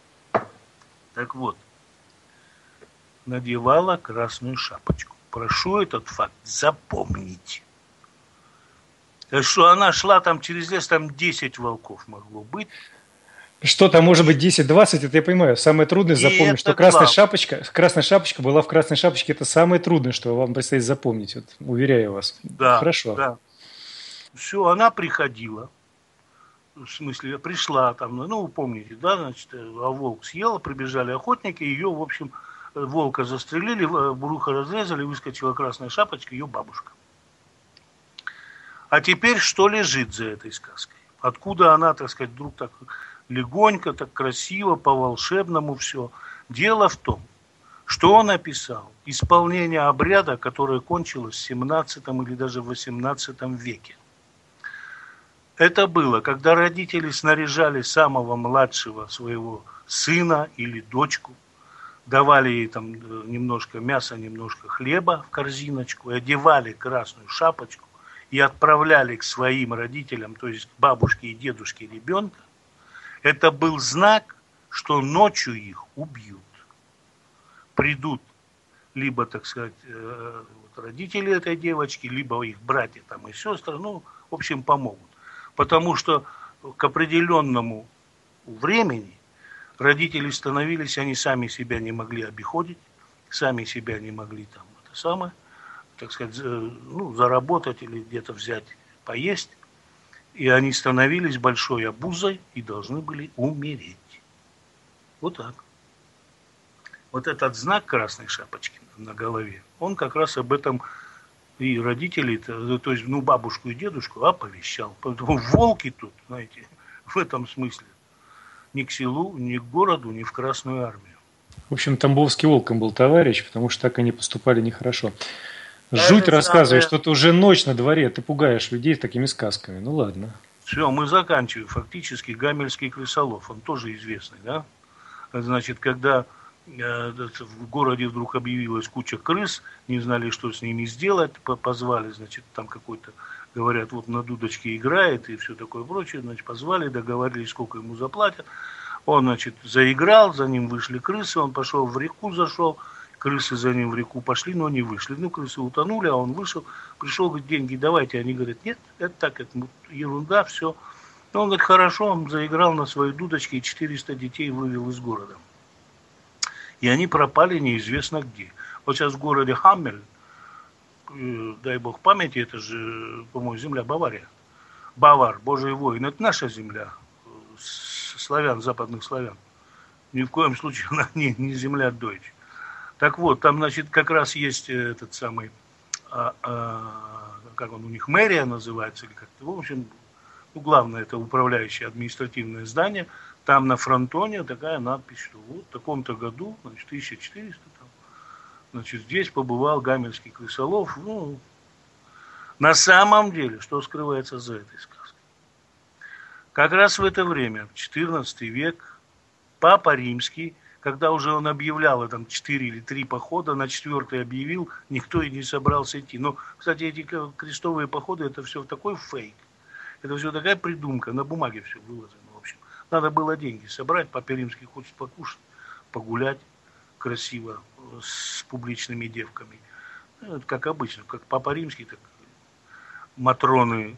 Так вот, надевала красную шапочку. Прошу этот факт запомнить. Так что она шла там через лес, там 10 волков могло быть. Что там может быть 10-20, это я понимаю. Самое трудное запомнить, что красная шапочка была в красной шапочке. Это самое трудное, что вам предстоит запомнить. Вот, уверяю вас. Да, хорошо. Да. Все, она приходила. В смысле, пришла там, ну, помните, да, значит, а волк съела, прибежали охотники, ее, в общем, волка застрелили, брюхо разрезали, выскочила красная шапочка, ее бабушка. А теперь что лежит за этой сказкой? Откуда она, так сказать, вдруг так легонько, так красиво, по-волшебному все? Дело в том, что он описал исполнение обряда, которое кончилось в 17 или даже в 18 веке. Это было, когда родители снаряжали самого младшего своего сына или дочку, давали ей там немножко мяса, немножко хлеба в корзиночку, одевали красную шапочку и отправляли к своим родителям, то есть к бабушке и дедушке ребенка. Это был знак, что ночью их убьют. Придут либо, так сказать, родители этой девочки, либо их братья там и сестры, ну, в общем, помогут. Потому что к определенному времени родители становились, они сами себя не могли обиходить, сами себя не могли там, это самое, так сказать, ну, заработать или где-то взять, поесть. И они становились большой обузой и должны были умереть. Вот так. Вот этот знак красной шапочки на голове, он как раз об этом и родителей, то есть, ну, бабушку и дедушку оповещал. Поэтому волки тут, знаете, в этом смысле ни к селу, ни к городу, ни в Красную Армию. В общем, Тамбовский волком был товарищ, потому что так они поступали нехорошо. Даже Жуть рассказываешь, самое... что ты уже ночь на дворе, ты пугаешь людей такими сказками. Ну ладно. Все, мы заканчиваем. Фактически Гамельский крысолов, он тоже известный, да? Значит, когда в городе вдруг объявилась куча крыс, не знали, что с ними сделать, позвали, значит, там какой-то, говорят, вот на дудочке играет и все такое прочее, значит, позвали, договорились, сколько ему заплатят. Он, значит, заиграл, за ним вышли крысы, он пошел в реку, зашел, крысы за ним в реку пошли, но не вышли. Ну, крысы утонули, а он вышел, пришел, говорит, деньги давайте. Они говорят, нет, это так, это ерунда, все. Но он говорит, хорошо, он заиграл на своей дудочке и 400 детей вывел из города. И они пропали неизвестно где. Вот сейчас в городе Хаммель, дай бог памяти, это же, по-моему, земля Бавария. Бавар, Божий воин, это наша земля, славян, западных славян. Ни в коем случае она не земля Дойч. Так вот, там, значит, как раз есть этот самый, как он у них, мэрия называется, или как-то, в общем, ну, главное, это управляющее административное здание. Там на фронтоне такая надпись, что вот в таком-то году, значит, 1400 там, значит, здесь побывал Гамельский крысолов. Ну, на самом деле, что скрывается за этой сказкой? Как раз в это время, в XIV век, Папа Римский, когда уже он объявлял там 4 или 3 похода, на 4-й объявил, никто и не собрался идти. Но, кстати, эти крестовые походы, это все такой фейк. Это все такая придумка, на бумаге все выложено, в общем. Надо было деньги собрать, Папа Римский хочет покушать, погулять красиво с публичными девками. Ну, как обычно, как Папа Римский, так матроны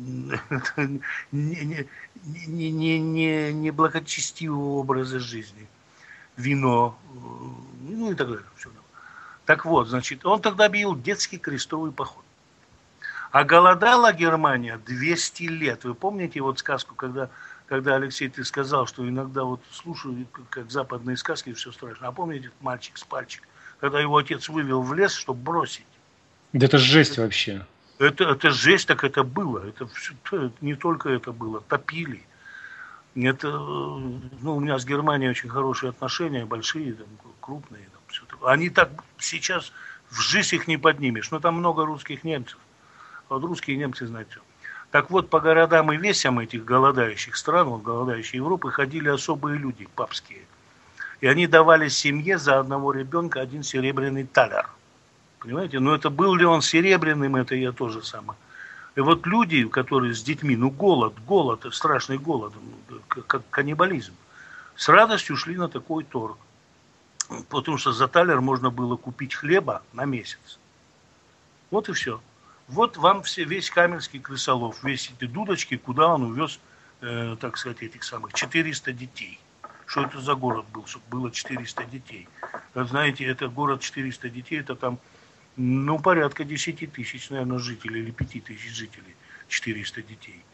не благочестивого образа жизни. Вино, ну и так далее. Все. Так вот, значит, он тогда объявил детский крестовый поход. А голодала Германия 200 лет. Вы помните вот сказку, когда Алексей, ты сказал, что иногда вот слушаю, как западные сказки, все страшно. А помните мальчик с пальчик, когда его отец вывел в лес, чтобы бросить? Да это жесть вообще. Это жесть, так это было. Это не только это было, топили. Это, ну, у меня с Германией очень хорошие отношения, большие, там, крупные. Там, все такое. Они так сейчас в жизнь их не поднимешь. Но там много русских немцев. А вот русские немцы знают все. Так вот, по городам и весям этих голодающих стран, вот, голодающей Европы, ходили особые люди, папские. И они давали семье за одного ребенка 1 серебряный талер. Понимаете? Но это был ли он серебряным, это я тоже самое. И вот люди, которые с детьми, ну голод, страшный голод, как каннибализм, с радостью шли на такой торг. Потому что за талер можно было купить хлеба на месяц. Вот и все. Вот вам весь Гамельский крысолов, весь эти дудочки, куда он увез, так сказать, этих самых 400 детей. Что это за город был, чтобы было 400 детей? Вы знаете, это город 400 детей, это там, ну, порядка 10 тысяч, наверное, жителей, или 5 тысяч жителей, 400 детей.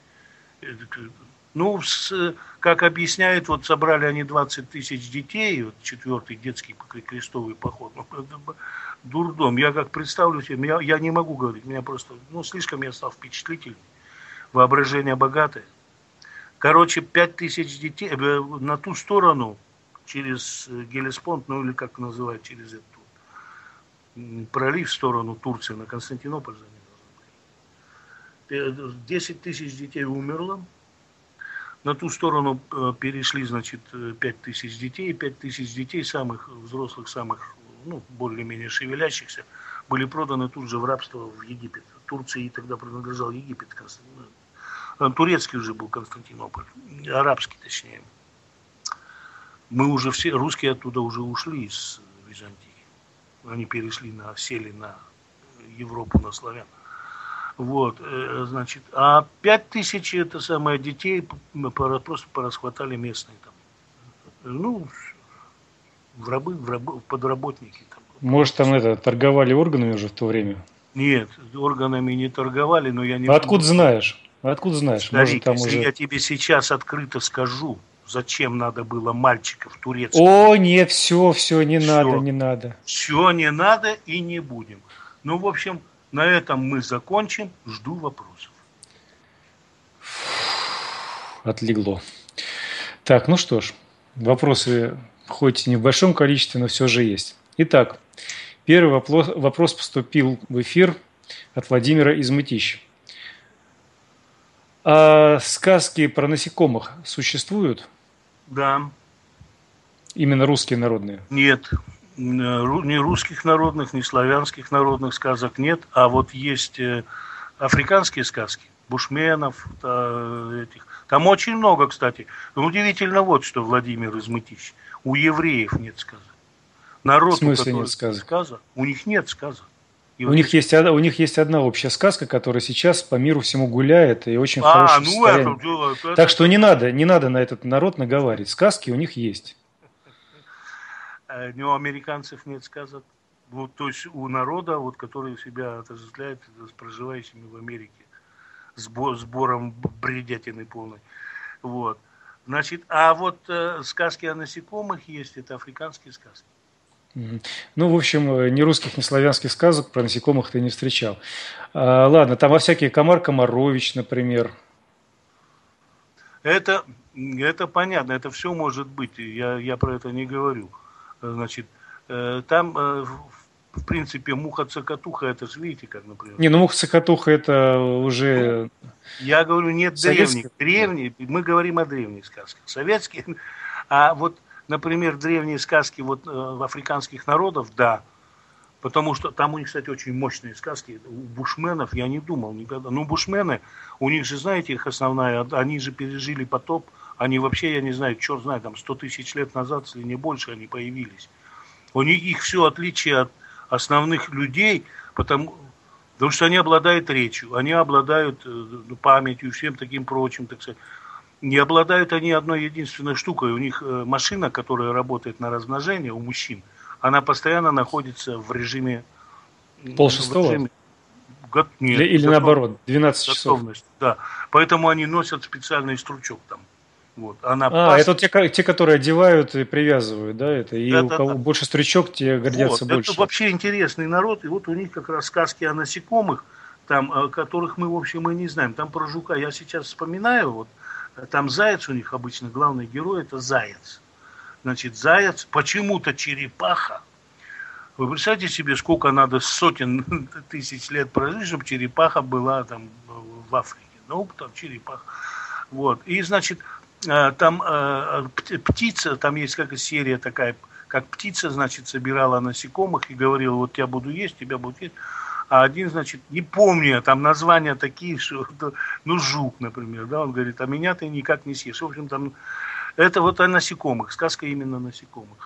Ну, как объясняют, вот собрали они 20 тысяч детей, вот 4-й детский крестовый поход, ну, это дурдом. Я как представлю себе, я не могу говорить, меня просто, ну, слишком я стал впечатлительный, воображение богатое. Короче, 5 тысяч детей на ту сторону, через Гелеспонд, ну, или как называют, через эту пролив в сторону Турции, на Константинополь за ним должен быть. 10 тысяч детей умерло. На ту сторону перешли, значит, 5 тысяч детей. 5 тысяч детей, самых взрослых, самых, ну, более-менее шевелящихся, были проданы тут же в рабство в Египет. Турции тогда принадлежал Египет. Турецкий уже был Константинополь. Арабский, точнее. Мы уже все, русские оттуда уже ушли из Византии. Они перешли сели на Европу, на славян. Вот, значит, а 5 тысяч это самое детей просто порасхватали местные там. Ну, в рабы, в подработники там. Может, там торговали органами уже в то время? Нет, органами не торговали, но я не... А откуда знаешь? Откуда знаешь? Может, Старик, там если уже... я тебе сейчас открыто скажу, зачем надо было мальчиков турецких, О, нет, все, не надо, все, не надо. все не надо и не будем. Ну, в общем, на этом мы закончим. Жду вопросов. Отлегло. Так, ну что ж, вопросы хоть и не в большом количестве, но все же есть. Итак, первый вопрос поступил в эфир от Владимира из Мытищ. А сказки про насекомых существуют? Да. Именно русские народные? Нет. Ни русских народных, ни славянских народных сказок нет. А вот есть африканские сказки. Бушменов, этих. Там очень много, кстати. Удивительно вот, что Владимир из Мытищ. У евреев нет сказок. Народ, в смысле нет сказок? У них нет сказок. У них есть одна общая сказка, которая сейчас по миру всему гуляет и очень в хорошем состоянии. Так что не надо на этот народ наговаривать. Сказки у них есть. У американцев нет сказок. Вот, то есть у народа, вот, который себя отождествляет с проживающими в Америке. Сбором бредятины полной. Вот. Значит, а вот сказки о насекомых есть, это африканские сказки. Ну, в общем, ни русских, ни славянских сказок про насекомых ты не встречал. Ладно, там во всякие Комар Комарович, например. Это понятно, это все может быть, я про это не говорю. Значит, там, в принципе, муха-цокотуха, это же видите, как, например. Не, ну муха-цокотуха это уже... Я говорю, нет древних. Мы говорим о древних сказках. Советские. А вот, например, древние сказки вот, африканских народов, да. Потому что там у них, кстати, очень мощные сказки. У бушменов я не думал никогда. Ну, бушмены, у них же, знаете, их основная, они же пережили потоп. Они вообще, я не знаю, черт знает, там 100 тысяч лет назад, если не больше, они появились. У них их все отличие от основных людей, потому что они обладают речью, они обладают памятью и всем таким прочим, так сказать. Не обладают они одной единственной штукой. У них машина, которая работает на размножение у мужчин, она постоянно находится в режиме... Полшестого? Нет, или наоборот, 12 часов. Да, поэтому они носят специальный стручок там. Вот. Это те, которые одевают и привязывают, да? Это, и у кого больше стручок, те гордятся вот, больше. Это вообще интересный народ, и вот у них как раз сказки о насекомых, там, которых мы, в общем, и не знаем. Там про жука я сейчас вспоминаю, вот, там заяц у них обычно, главный герой, это заяц. Значит, заяц, почему-то черепаха. Вы представьте себе, сколько надо сотен тысяч лет прожить, чтобы черепаха была там в Африке. Ну, там черепаха. Вот. И, значит, там птица, там есть какая-то серия такая, как птица, значит, собирала насекомых и говорила, вот я буду есть, тебя буду есть. А один, значит, не помню, там названия такие, что, ну, жук, например, да, он говорит, а меня ты никак не съешь. В общем, там, это вот о насекомых, сказка именно о насекомых.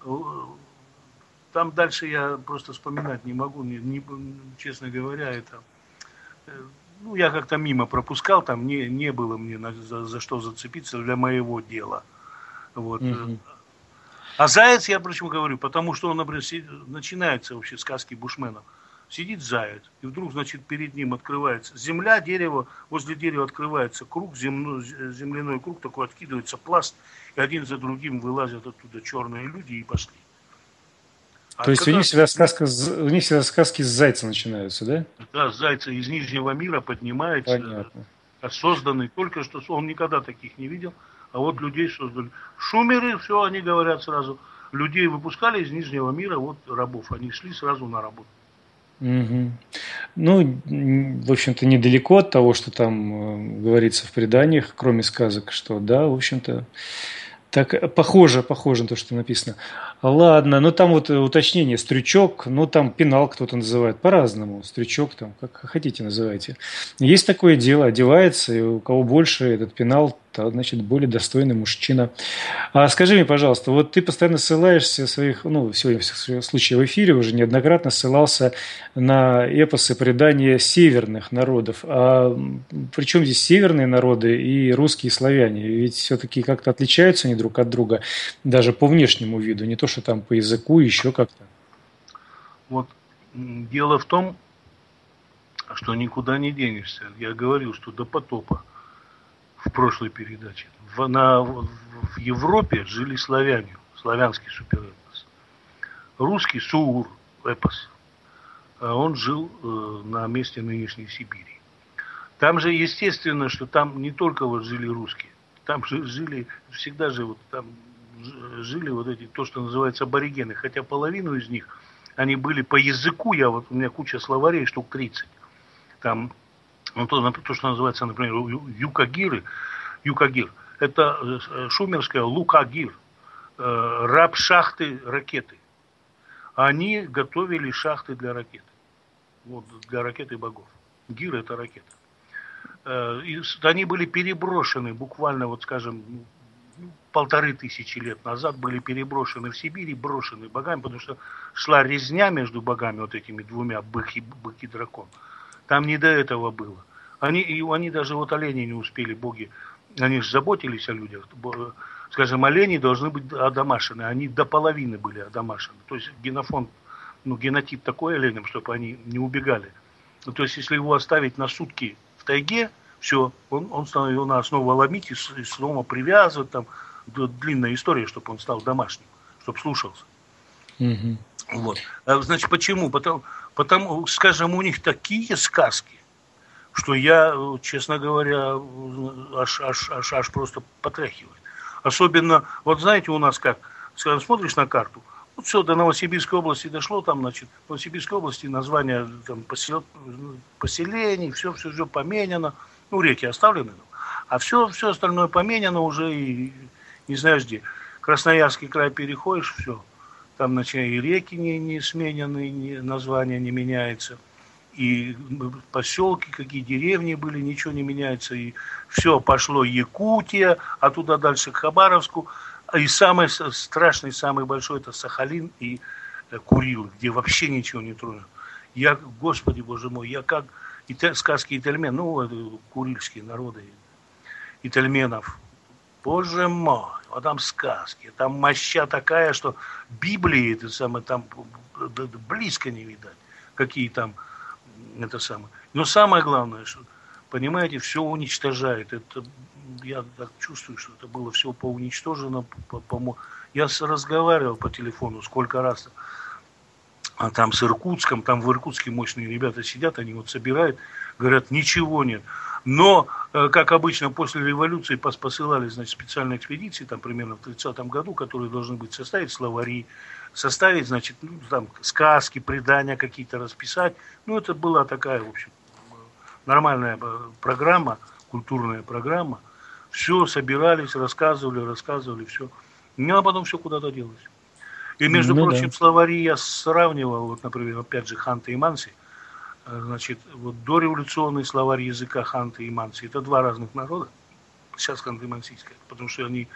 Там дальше я просто вспоминать не могу, честно говоря, это... Ну, я как-то мимо пропускал, там не было мне за что зацепиться для моего дела. Вот. А заяц, я почему говорю, потому что он, например, начинается вообще сказки бушменов. Сидит заяц, и вдруг, значит, перед ним открывается земля, дерево, возле дерева открывается круг, земляной круг, такой откидывается пласт, и один за другим вылазят оттуда черные люди и пошли. То есть у них всегда сказки с зайца начинаются, да? Да, зайца из Нижнего мира поднимается. Понятно. Созданный только что, он никогда таких не видел, а вот людей создали. Шумеры, все, они говорят сразу, людей выпускали из Нижнего мира, вот рабов, они шли сразу на работу. Угу. Ну, в общем-то, недалеко от того, что там говорится в преданиях, кроме сказок, что да, в общем-то, так похоже на то, что написано. Ладно, ну там вот уточнение, стрючок, ну там пенал кто-то называет по-разному, стрючок там, как хотите называйте. Есть такое дело, одевается, и у кого больше этот пенал, то, значит, более достойный мужчина. А скажи мне, пожалуйста, вот ты постоянно ссылаешься в своих, ну, сегодня в случае в эфире уже неоднократно ссылался на эпосы предания северных народов. А при чем здесь северные народы и русские славяне? Ведь все-таки как-то отличаются они друг от друга, даже по внешнему виду, не то, что там по языку, еще как-то. Вот дело в том, что никуда не денешься. Я говорил, что до потопа в прошлой передаче. В Европе жили славяне, славянский суперэпос. Русский Суур эпос. А он жил на месте нынешней Сибири. Там же, естественно, что там не только вот жили русские. Там же жили, всегда же вот там жили вот эти, то, что называется аборигены. Хотя половину из них, они были по языку, у меня куча словарей, штук 30. Там, то, что называется, например, юкагир, это шумерское лукагир, раб шахты ракеты. Они готовили шахты для ракет. Вот, для ракеты богов. Гир — это ракета. И они были переброшены буквально, вот скажем, 1500 лет назад были переброшены в Сибирь и брошены богами, потому что шла резня между богами, вот этими двумя, бык и дракон. Там не до этого было. Они даже вот оленей не успели, боги, они же заботились о людях. Скажем, олени должны быть одомашены, они до половины были одомашены. То есть генофонд, генотип такой оленям, чтобы они не убегали. То есть если его оставить на сутки в тайге, все, он становится на основу ломить и снова привязывать, там длинная история, чтобы он стал домашним, чтобы слушался. Угу. Вот. Значит, почему? Потому, скажем, у них такие сказки, что я, честно говоря, аж просто потряхивает. Особенно, вот знаете, у нас как, скажем, смотришь на карту, вот все, до Новосибирской области дошло, там, значит, в Новосибирской области название там, поселений, все поменяно, реки оставлены, а все остальное поменяно уже и не знаешь где. Красноярский край переходишь, все, там, значит, и реки не сменены, название не меняется, и поселки, какие деревни были, ничего не меняется, и все, пошло Якутия, а туда дальше к Хабаровску, и самый страшный, самый большой — это Сахалин и Курилы, где вообще ничего не тронут. Господи, боже мой, сказки итальмен, курильские народы, итальменов, боже мой, а там сказки, там моща такая, что Библии там близко не видать, какие там, Но самое главное, что, понимаете, все уничтожает. Я так чувствую, что это было все поуничтожено. Я разговаривал по телефону сколько раз. А там с Иркутском, там в Иркутске мощные ребята сидят, они вот собирают, говорят, ничего нет. Но, как обычно, после революции посылали, значит, специальные экспедиции, там примерно в 30-м году, которые должны быть составить словари, составить, значит, там сказки, предания какие-то расписать. Это была такая, в общем, нормальная программа, культурная программа. Все собирались, рассказывали, все. А потом все куда-то делось. И, между прочим, словари я сравнивал, вот, например, опять же, Ханты и Манси. Значит, вот дореволюционный словарь языка Ханты и Манси — это два разных народа. Сейчас ханты-мансийская, потому что они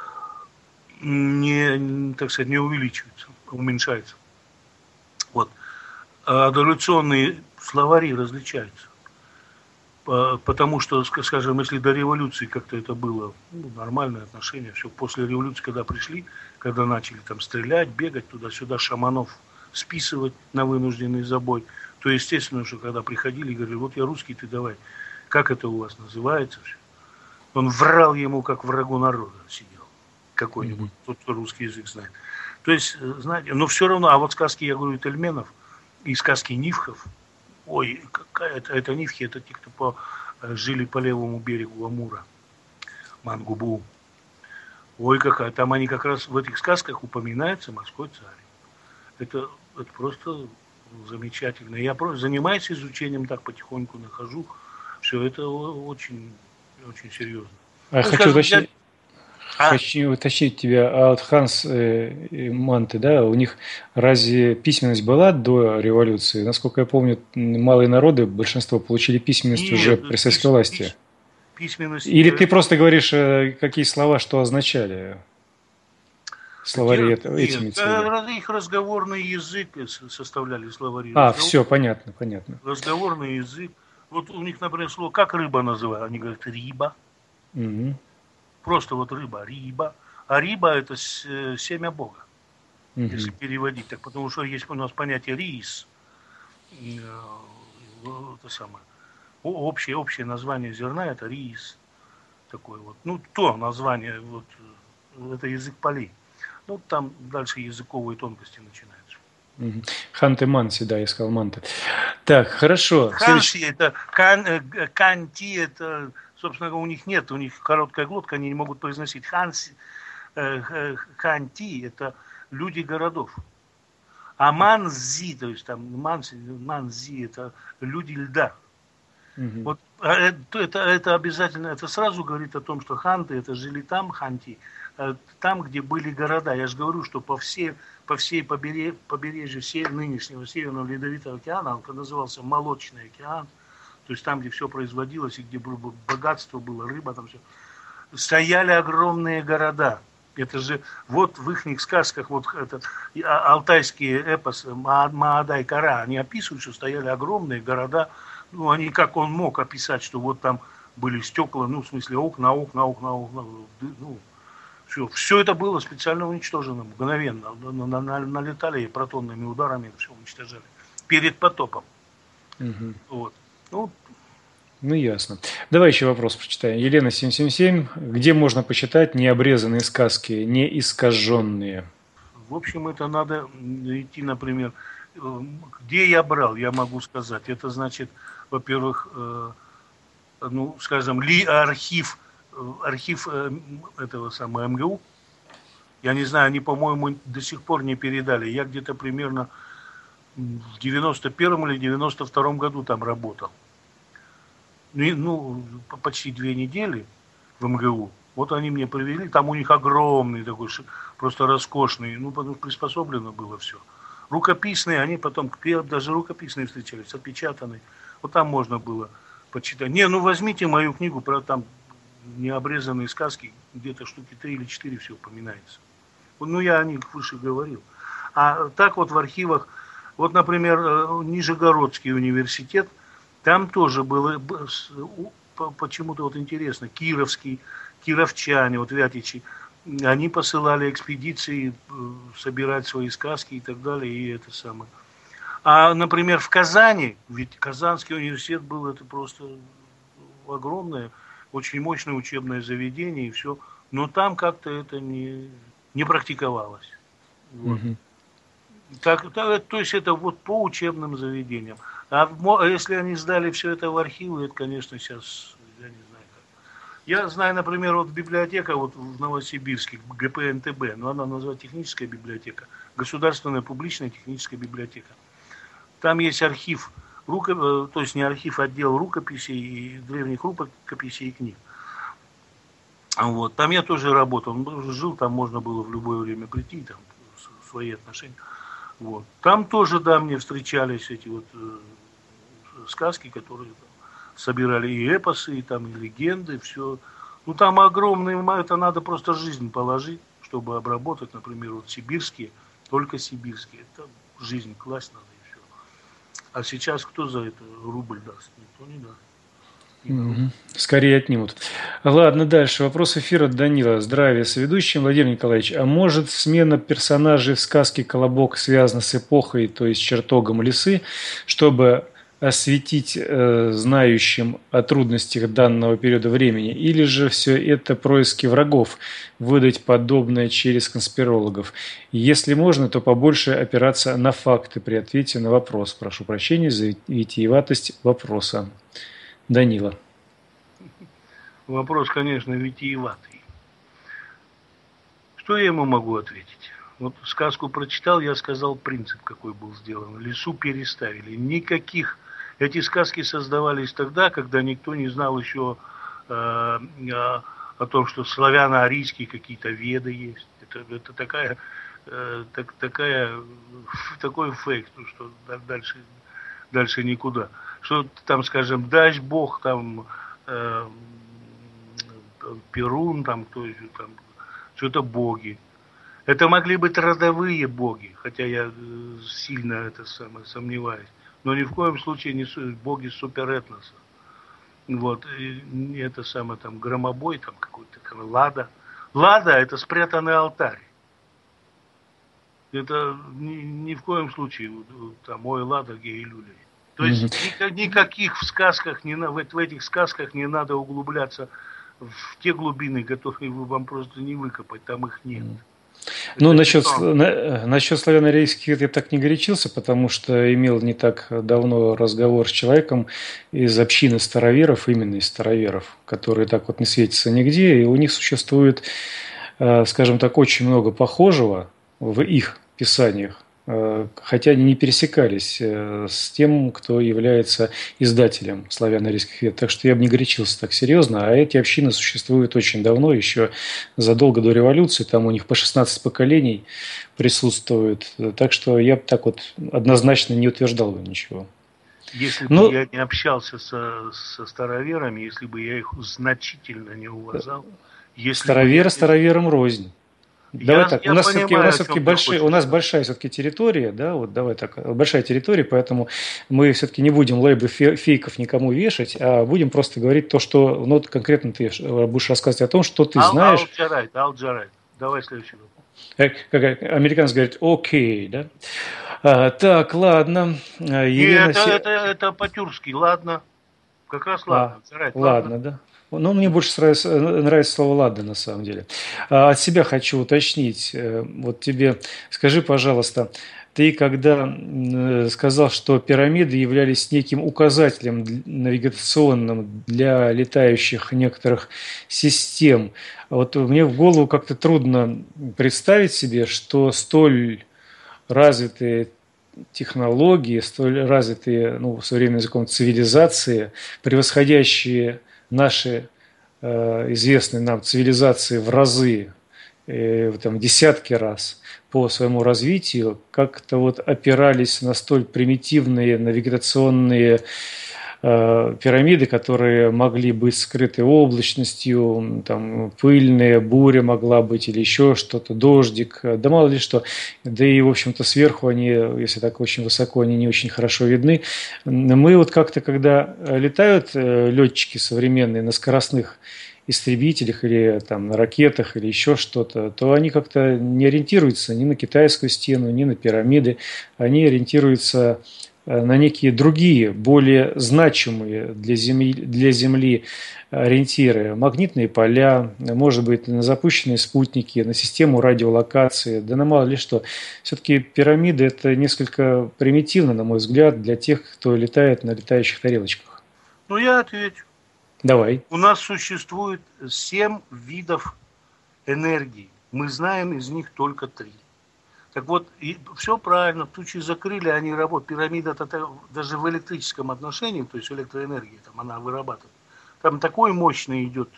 не увеличиваются, уменьшаются. Вот. А дореволюционные словари различаются. Потому что, скажем, если до революции как-то это было нормальное отношение, все после революции, когда пришли, когда начали там стрелять, бегать туда-сюда, шаманов списывать на вынужденный забой, то естественно, что когда приходили и говорили, вот я русский, ты давай, как это у вас называется? Он врал ему, как врагу народа сидел, какой-нибудь, тот, кто русский язык знает. То есть, знаете, но все равно, а вот сказки, я говорю, итальменов и сказки нивхов, ой, это нивхи, это те, кто жили по левому берегу Амура, Мангубу. Ой, какая, там они как раз в этих сказках упоминается морской царь. Это просто замечательно. Я просто занимаюсь изучением, так потихоньку нахожу. Все это очень, очень серьезно. Хочу уточнить тебя, а вот Ханс и Манты, да, у них разве письменность была до революции? Насколько я помню, малые народы, большинство получили письменность уже при советской власти. Или ты просто говоришь, какие слова что означали? Словари этими целями. Их разговорный язык составляли словари. Все, понятно. Разговорный язык. Вот у них, например, слово, как рыба называют? Они говорят риба. Угу. Просто вот риба. А риба — это семя Бога, если переводить так. Потому что есть у нас понятие рис. это самое, общее название зерна это рис. Такой вот. Ну, то название, вот, это язык полей. Ну, там дальше языковые тонкости начинаются. Ханты-манси, да, я сказал манты. Так, хорошо. Ханси, это канти, это, собственно, у них нет, у них короткая глотка, они не могут произносить. Ханси, ханти, это люди городов. А манзи, то есть там манзи, это люди льда. Вот это обязательно, это сразу говорит о том, что ханты это жили там, ханти, там, где были города. Я же говорю, что по всей побережью нынешнего Северного Ледовитого океана, он назывался Молочный океан, то есть там, где все производилось, и где богатство было, рыба, там все, стояли огромные города. Это же вот в их сказках, вот этот алтайские эпосы Маадай Кара, они описывают, что стояли огромные города. Ну, они, как он мог описать, что вот там были стекла, ну, в смысле, окна, ну, все это было специально уничтожено, мгновенно. Налетали и протонными ударами все уничтожали. Перед потопом. Вот. Ну, ясно. Давай еще вопрос прочитаем. Елена 777. Где можно почитать необрезанные сказки, не искаженные? В общем, это надо идти, например, где я брал, я могу сказать. Это значит, во-первых, ну, скажем, архив этого самого МГУ. Я не знаю, они, по-моему, до сих пор не передали. Я где-то примерно в 91-м или 92-м году там работал. Ну, почти 2 недели в МГУ. Вот они мне привели, там у них огромный такой, просто роскошный, ну, потому что приспособлено было все. Рукописные, они потом, даже рукописные встречались, отпечатанные. Вот там можно было почитать. Не, ну возьмите мою книгу, про там необрезанные сказки, где-то штуки 3 или 4 все упоминается. Ну, я о них выше говорил. А так вот в архивах, вот, например, Нижегородский университет, там тоже было, почему-то вот интересно, кировчане, вот вятичи, они посылали экспедиции собирать свои сказки и так далее, и это самое. А, например, в Казани, ведь Казанский университет был, это просто огромное, очень мощное учебное заведение и все, но там как-то это не практиковалось. Вот. То есть это вот по учебным заведениям. А если они сдали все это в архивы, это, конечно, сейчас, я не знаю как. Я знаю, например, вот библиотека вот в Новосибирске, ГПНТБ, но она называется техническая библиотека, Государственная публичная техническая библиотека. Там есть архив, то есть не архив, а отдел рукописей, и древних рукописей и книг. Вот. Там я тоже работал, жил, там можно было в любое время прийти, там свои отношения. Вот. Там тоже, да, мне встречались эти вот сказки, которые собирали и эпосы, и там и легенды, все. Ну там огромные, это надо просто жизнь положить, чтобы обработать, например, вот сибирские, только сибирские. Это жизнь класть надо и все. А сейчас кто за это рубль даст? Никто не даст. Скорее отнимут. Ладно, дальше. Вопрос эфира от Данила. Здравия с ведущим. Владимир Николаевич, а может смена персонажей в сказке «Колобок» связана с эпохой, то есть чертогом лисы, чтобы осветить знающим о трудностях данного периода времени? Или же все это происки врагов, выдать подобное через конспирологов? Если можно, то побольше опираться на факты при ответе на вопрос. Прошу прощения за витиеватость вопроса. Данила. Вопрос, конечно, витиеватый. Что я ему могу ответить? Вот сказку прочитал, я сказал принцип, какой был сделан. Лису переставили. Никаких. Эти сказки создавались тогда, когда никто не знал еще о том, что славяно-арийские какие-то веды есть. Это такой фейк, что дальше никуда. Что там, скажем, даст Бог, там Перун, там кто еще там, что-то боги. Это могли быть родовые боги, хотя я сильно это сомневаюсь. Но ни в коем случае не боги суперэтноса. Вот, и это самое там громобой, там какой-то там Лада. Лада это спрятанный алтарь. Это ни в коем случае там ой Лада, гей люлей. То есть никаких в сказках, в этих сказках не надо углубляться в те глубины, которые вам просто не выкопать, там их нет. Ну, насчет славяно-арийских я так не горячился, потому что имел не так давно разговор с человеком из общины староверов, именно из староверов, которые так вот не светятся нигде, и у них существует, скажем так, очень много похожего в их писаниях, хотя они не пересекались с тем, кто является издателем славяно-арийских вед. Так что я бы не горячился так серьезно. А эти общины существуют очень давно, еще задолго до революции. Там у них по 16 поколений присутствует. Так что я бы так вот однозначно не утверждал бы ничего. Если бы я не общался со староверами, если бы я их значительно не уважал... Староверы староверам рознь. Давай так, у нас все-таки большая все-таки территория, да, вот давай так, большая территория, поэтому мы все-таки не будем лейблы фейков никому вешать, а будем просто говорить то, что, ну, конкретно ты будешь рассказывать о том, что ты знаешь. All-right. Давай следующий вопрос. Как американцы говорят, окей, да? Так, ладно. Елена... Это по-тюркски, ладно. Как раз ладно. Ладно, да. Ну, мне больше нравится слово «ладно» на самом деле. От себя хочу уточнить. Вот тебе скажи, пожалуйста, ты когда сказал, что пирамиды являлись неким указателем навигационным для летающих некоторых систем, вот мне в голову как-то трудно представить себе, что столь развитые технологии, столь развитые, ну, современным языком, цивилизации, превосходящие наши известные нам цивилизации в разы, там, десятки раз по своему развитию, как-то вот опирались на столь примитивные навигационные пирамиды, которые могли быть скрыты облачностью, там, пыльная буря могла быть или еще что-то, дождик, да мало ли что. Да и, в общем-то, сверху они, если так очень высоко, они не очень хорошо видны. Мы вот как-то, когда летают летчики современные на скоростных истребителях или там, на ракетах или еще что-то, то они как-то не ориентируются ни на китайскую стену, ни на пирамиды. Они ориентируются на некие другие, более значимые для Земли ориентиры. Магнитные поля, может быть, на запущенные спутники, на систему радиолокации, да на мало ли что. Все-таки пирамиды – это несколько примитивно, на мой взгляд, для тех, кто летает на летающих тарелочках. Ну, я отвечу. Давай. У нас существует 7 видов энергии. Мы знаем из них только 3. Так вот, и все правильно, тучи закрыли, они работают. Пирамида даже в электрическом отношении, то есть электроэнергия, там она вырабатывает. Там такой мощный идет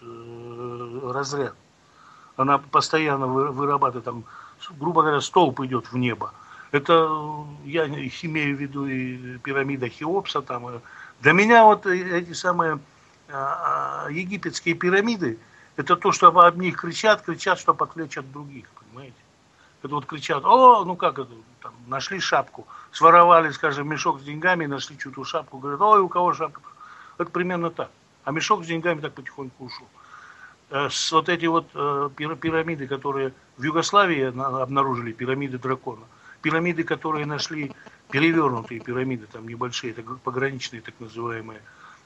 разряд. Она постоянно вырабатывает, там, грубо говоря, столб идет в небо. Это я имею в виду и пирамида Хеопса. Там. Для меня вот эти самые египетские пирамиды, это то, что об них кричат, чтобы отвлечь от других, понимаете? Это вот кричат, ну как это, там, нашли шапку, своровали, скажем, мешок с деньгами, нашли чью-то шапку, говорят, ой, у кого шапка? Это примерно так. А мешок с деньгами так потихоньку ушел. Вот эти вот пирамиды, которые в Югославии обнаружили, пирамиды дракона, пирамиды, которые нашли, перевернутые пирамиды, там небольшие, это пограничные так называемые,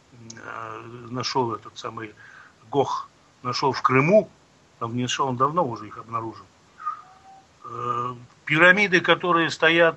нашел этот самый Гох, нашел в Крыму, там не нашел, он давно уже их обнаружил. Пирамиды, которые стоят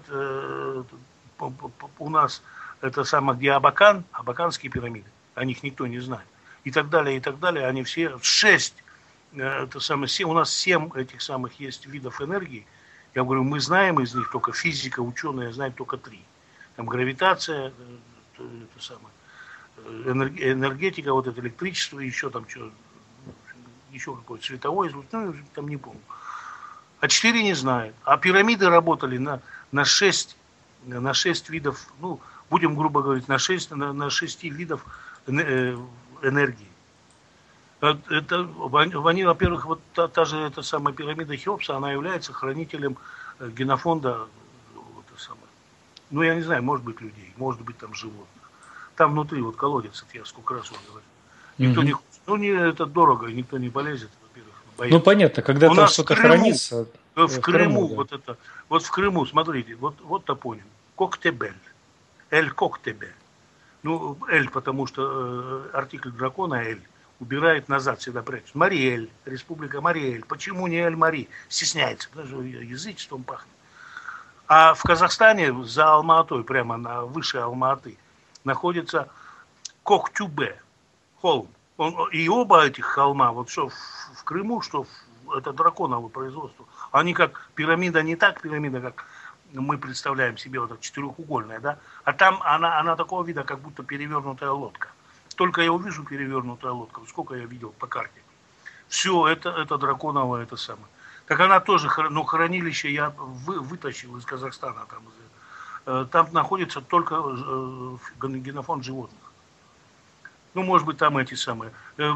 у нас, это самое, где Абакан, абаканские пирамиды, о них никто не знает. И так далее, они все, 6, это самое, у нас 7 этих самых есть видов энергии. Я говорю, мы знаем из них только физика, ученые знают только 3. Там гравитация, это самое, энергетика, вот это электричество, еще там что, еще какое-то световое излучение, ну, там не помню. А 4 не знают. А пирамиды работали на 6 видов, ну, будем грубо говорить, на 6 видов энергии. Это, они, во-первых, вот та же эта самая пирамида Хеопса, она является хранителем генофонда, вот это самое, ну, я не знаю, может быть, людей, может быть, там животных. Там внутри вот колодец, я сколько раз уже говорю. Никто не хочет. Ну, это дорого, никто не полезет, во-первых. Ну, понятно, когда там что-то хранится. В Крыму, да. Вот в Крыму, смотрите, вот топоним. Коктебель. Эль Коктебель. Ну, Эль, потому что артикль дракона Эль убирает назад, всегда прячет. Мариэль, республика Мариэль. Почему не Эль-Мари? Стесняется, даже язычеством пахнет. А в Казахстане за Алма-Атой, прямо выше Алма-Аты, находится Коктюбе, холм. И оба этих холма, вот что в Крыму, что это драконово производство, они как пирамида, не так пирамида, как мы представляем себе, вот эта четырехугольная, да, а там она такого вида, как будто перевернутая лодка. Только я увижу перевернутая лодка, сколько я видел по карте. Все, это драконово, это самое. Так она тоже, ну, хранилище я вытащил из Казахстана. Там находится только генофонд животных. Ну, может быть, там эти самые.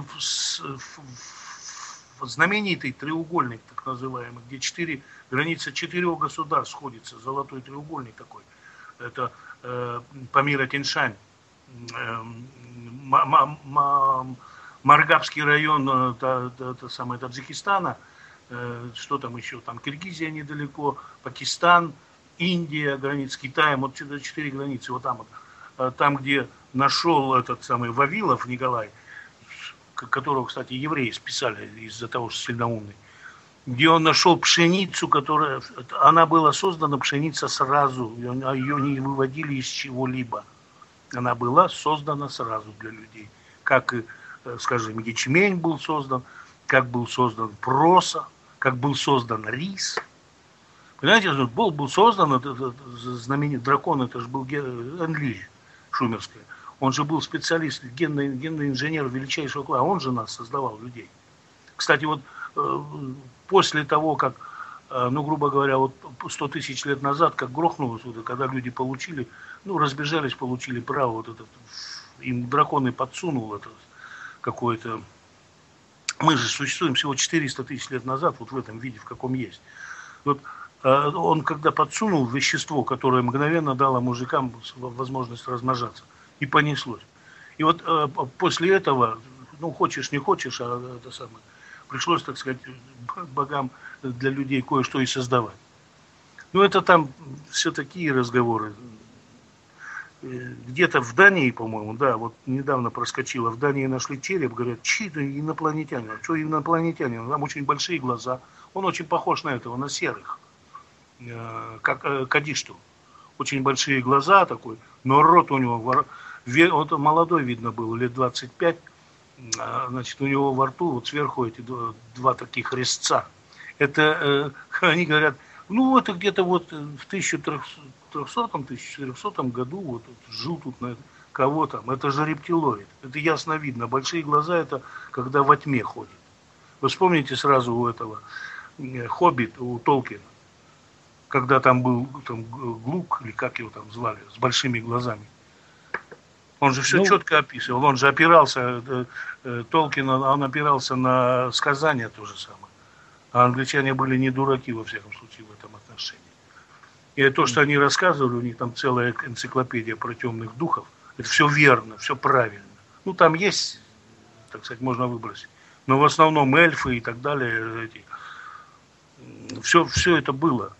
Знаменитый треугольник, так называемый, где граница 4 государств сходится, золотой треугольник такой. Это Памир Тиньшань, Маргабский район Таджикистана, что там еще, там Киргизия недалеко, Пакистан, Индия, граница с Китаем, вот 4 границы, вот там вот. Там, где нашел этот самый Вавилов Николай, которого, кстати, евреи списали из-за того, что сильноумный, где он нашел пшеницу, которая, она была создана, пшеница сразу, ее не выводили из чего-либо. Она была создана сразу для людей. Как, скажем, ячмень был создан, как был создан проса, как был создан рис. Понимаете, был создан, этот знаменитый дракон, это же был Энлиль Шумерская. Он же был специалист, генный инженер величайшего класса. Он же нас создавал, людей. Кстати, вот после того, как, ну, грубо говоря, вот 100 тысяч лет назад, как грохнулось, когда люди получили, ну, разбежались, получили право, вот этот, им драконы подсунул это какое-то. Мы же существуем всего 400 тысяч лет назад, вот в этом виде, в каком есть. Вот он когда подсунул вещество, которое мгновенно дало мужикам возможность размножаться, и понеслось. И вот после этого, ну, хочешь не хочешь, а это самое, пришлось, так сказать, богам для людей кое-что и создавать. Ну, это там все такие разговоры. Где-то в Дании, по-моему, да, вот недавно проскочило, в Дании нашли череп, говорят, чьи-то инопланетяне. Что инопланетяне? Там очень большие глаза. Он очень похож на этого, на серых, как Кадишту. Очень большие глаза такой, но рот у него, вот молодой видно был, лет 25, значит, у него во рту вот сверху эти два таких резца. Это, они говорят, ну, это где-то вот в 1300-1400 году вот жил тут кого там. Это же рептилоид. Это ясно видно. Большие глаза, это когда во тьме ходит. Вы вспомните сразу у этого Хоббит, у Толкина, когда там был там, Глук, или как его там звали, с большими глазами. Он же все четко описывал. Он же опирался, Толкин, он опирался на сказания то же самое. А англичане были не дураки, во всяком случае, в этом отношении. И то, что они рассказывали, у них там целая энциклопедия про темных духов, это все верно, все правильно. Ну, там есть, так сказать, можно выбросить. Но в основном эльфы и так далее, все это было.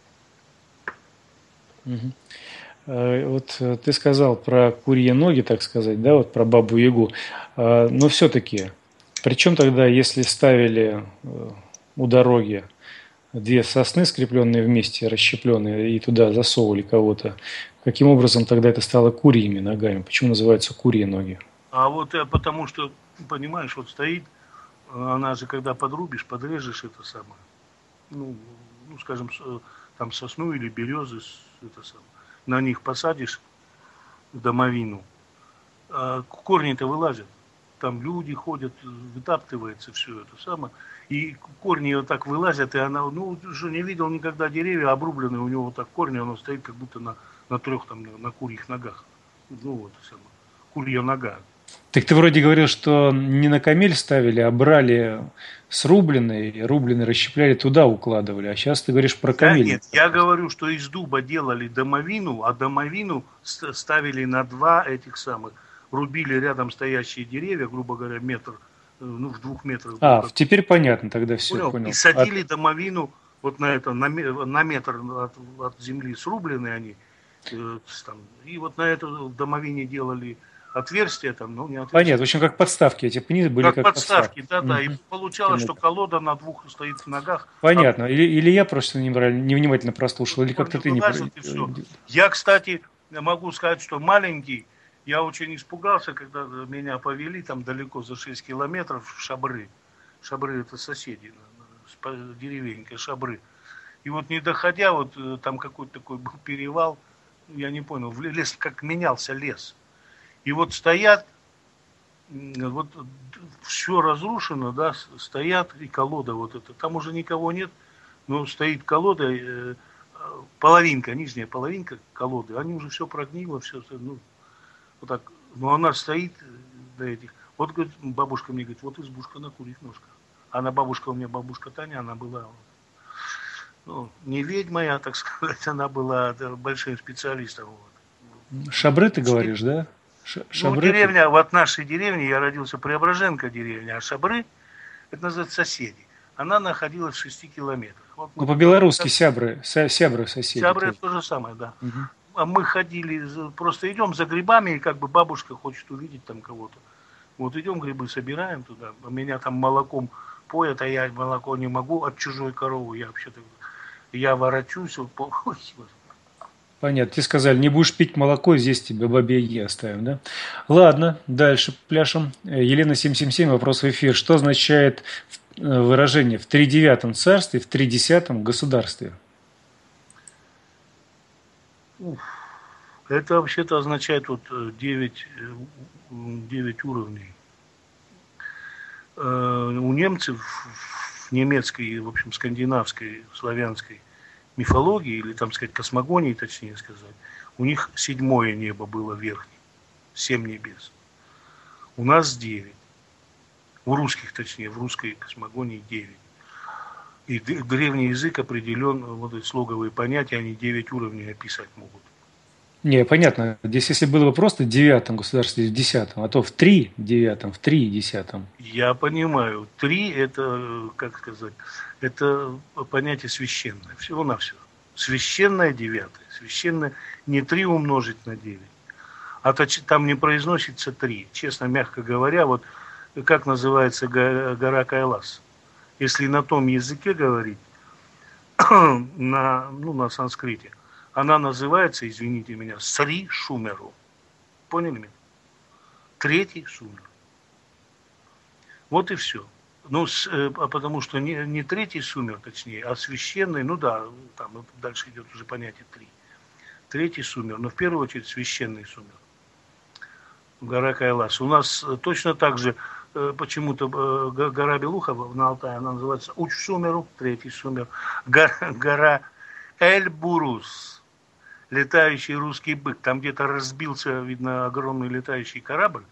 Угу. Вот ты сказал про курьи ноги, так сказать, да, вот про Бабу-Ягу. Но все-таки, причем тогда, если ставили у дороги 2 сосны, скрепленные вместе, расщепленные, и туда засовывали кого-то, каким образом тогда это стало курьими ногами? Почему называются курьи ноги? А вот потому что, понимаешь, вот стоит, она же, когда подрежешь это самое, ну скажем, там сосну или березы, это самое, на них посадишь домовину, а корни-то вылазят. Там люди ходят, вытаптывается все это самое. И корни вот так вылазят, и она, ну, уже не видел никогда деревья обрубленные, у него вот так корни, оно стоит как будто на 3 там, на курьих ногах. Ну, вот это самое, курья нога. Так ты вроде говорил, что не на камель ставили, а брали срубленные, рубленые расщепляли, туда укладывали. А сейчас ты говоришь про камель. Да нет, я говорю, что из дуба делали домовину, а домовину ставили на 2 этих самых, рубили рядом стоящие деревья, грубо говоря, метр, ну, в 2 метрах. Теперь понятно, тогда все понял. И садили домовину вот на это, на метр от земли срубленные они, там, и вот на эту домовине делали отверстия там, ну не отверстия. Понятно, в общем, как подставки эти пни были как подставки, да-да. И Мгм. получалось, что колода на двух стоит в ногах. Понятно. Или я просто невнимательно прослушал, или как-то ты не... Вылазит, и все. Я, кстати, могу сказать, что маленький, я очень испугался, когда меня повели там далеко за 6 километров в Шабры. Шабры это соседи, деревенька Шабры. И вот не доходя, вот там какой-то такой был перевал, я не понял, лес, как менялся лес. И вот стоят, вот все разрушено, да, стоят, и колода вот эта, там уже никого нет, но стоит колода, половинка, нижняя половинка колоды, они уже все прогнило, все, ну, вот так, но она стоит до этих. Вот, говорит, бабушка мне говорит, вот избушка на курьих ножках. Она бабушка, у меня бабушка Таня, она была, ну, не ведьма, я, так сказать, она была большим специалистом. Вот. Шабры ты говоришь, да? Ну, деревня, вот нашей деревне, я родился Преображенка деревня, а Шабры, это называется соседи. Она находилась в 6 километрах. Вот ну, по-белорусски сябры соседи. Сябры это то же самое, да. Угу. А мы ходили, просто идем за грибами, и как бы бабушка хочет увидеть там кого-то. Вот идем грибы собираем туда, меня там молоком поят, а я молоко не могу от чужой коровы, я вообще-то, я ворочусь. Понятно, тебе сказали, не будешь пить молоко, здесь тебе бабе оставим, да? Ладно, дальше пляшем. Елена 777, вопрос в эфир. Что означает выражение в 39 царстве, в 30 государстве? Это вообще-то означает вот 9 уровней. У немцев в немецкой, в общем, скандинавской, славянской мифологии, или там сказать космогонии, точнее сказать, у них 7-е небо было верхним, 7 небес. У нас 9. У русских, точнее, в русской космогонии 9. И древний язык определен, вот эти слоговые понятия, они 9 уровней описать могут. Не, понятно. Здесь, если было бы просто в 9 государстве, в 10, а то в 3 9, в 3 10. Я понимаю. 3 это, как сказать, это понятие священное. Всего-навсего. Священное 9. Священное не 3 умножить на 9. А там не произносится 3. Честно, мягко говоря, вот как называется гора Кайлас. Если на том языке говорить, на санскрите, она называется, извините меня, Сри Шумеру. Поняли меня? 3 Шумер. Вот и все. Ну, потому что не 3 Шумер, точнее, а священный, ну да, там дальше идет уже понятие 3. 3 Шумер, но в первую очередь священный Шумер. Гора Кайлас. У нас точно так же почему-то гора Белуха на Алтае, она называется Уч-Шумеру, 3 Шумер. Гора Эльбурус. Летающий русский бык. Там где-то разбился, видно, огромный летающий корабль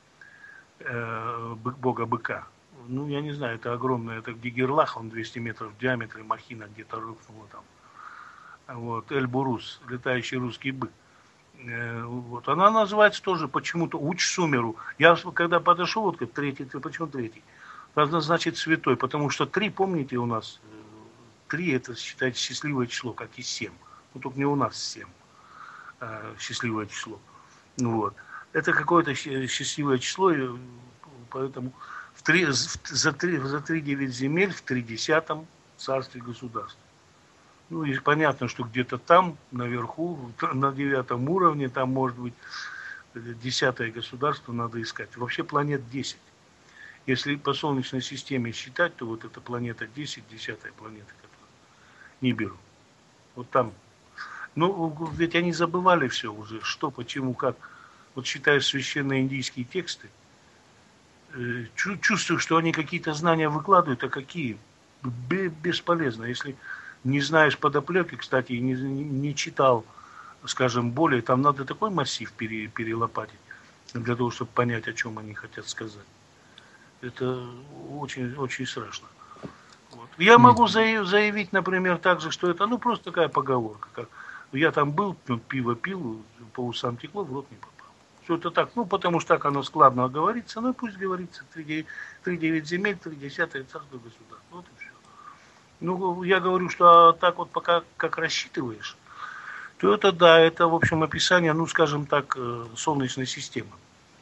бога быка. Ну, я не знаю, это огромное, это Гигерлах, он 200 метров в диаметре, махина где-то рухнула там. Вот, Эльбурус, летающий русский бык. Вот, она называется тоже почему-то Уч-Шумеру. Я когда подошел, вот, 3, почему 3? Это значит святой, потому что 3, помните, у нас 3 это считается счастливое число, как и 7. Ну, только не у нас 7, счастливое число. Вот. Это какое-то счастливое число, и поэтому за 3-9 земель в 30 царстве государства. Ну, и понятно, что где-то там, наверху, на 9 уровне, там может быть 10-е государство надо искать. Вообще планет 10. Если по Солнечной системе считать, то вот эта планета 10, 10-я планета, которую Нибиру. Вот там. Ну, ведь они забывали все уже, что, почему, как. Вот читая священные индийские тексты, чувствую, что они какие-то знания выкладывают, а какие? Бесполезно. Если не знаешь подоплеки, кстати, и не читал, скажем, более, там надо такой массив перелопатить, для того, чтобы понять, о чем они хотят сказать. Это очень, очень страшно. Вот. Я могу заявить, например, также, что это, ну, просто такая поговорка, как я там был, пиво пил, по усам текло, в рот не попал. Все это так, ну, потому что так оно складно говорится, ну, пусть говорится, 3-9 земель, 3-10 царство государства, вот и все. Ну, я говорю, что так вот пока как рассчитываешь, то это да, это, в общем, описание, ну, скажем так, Солнечной системы.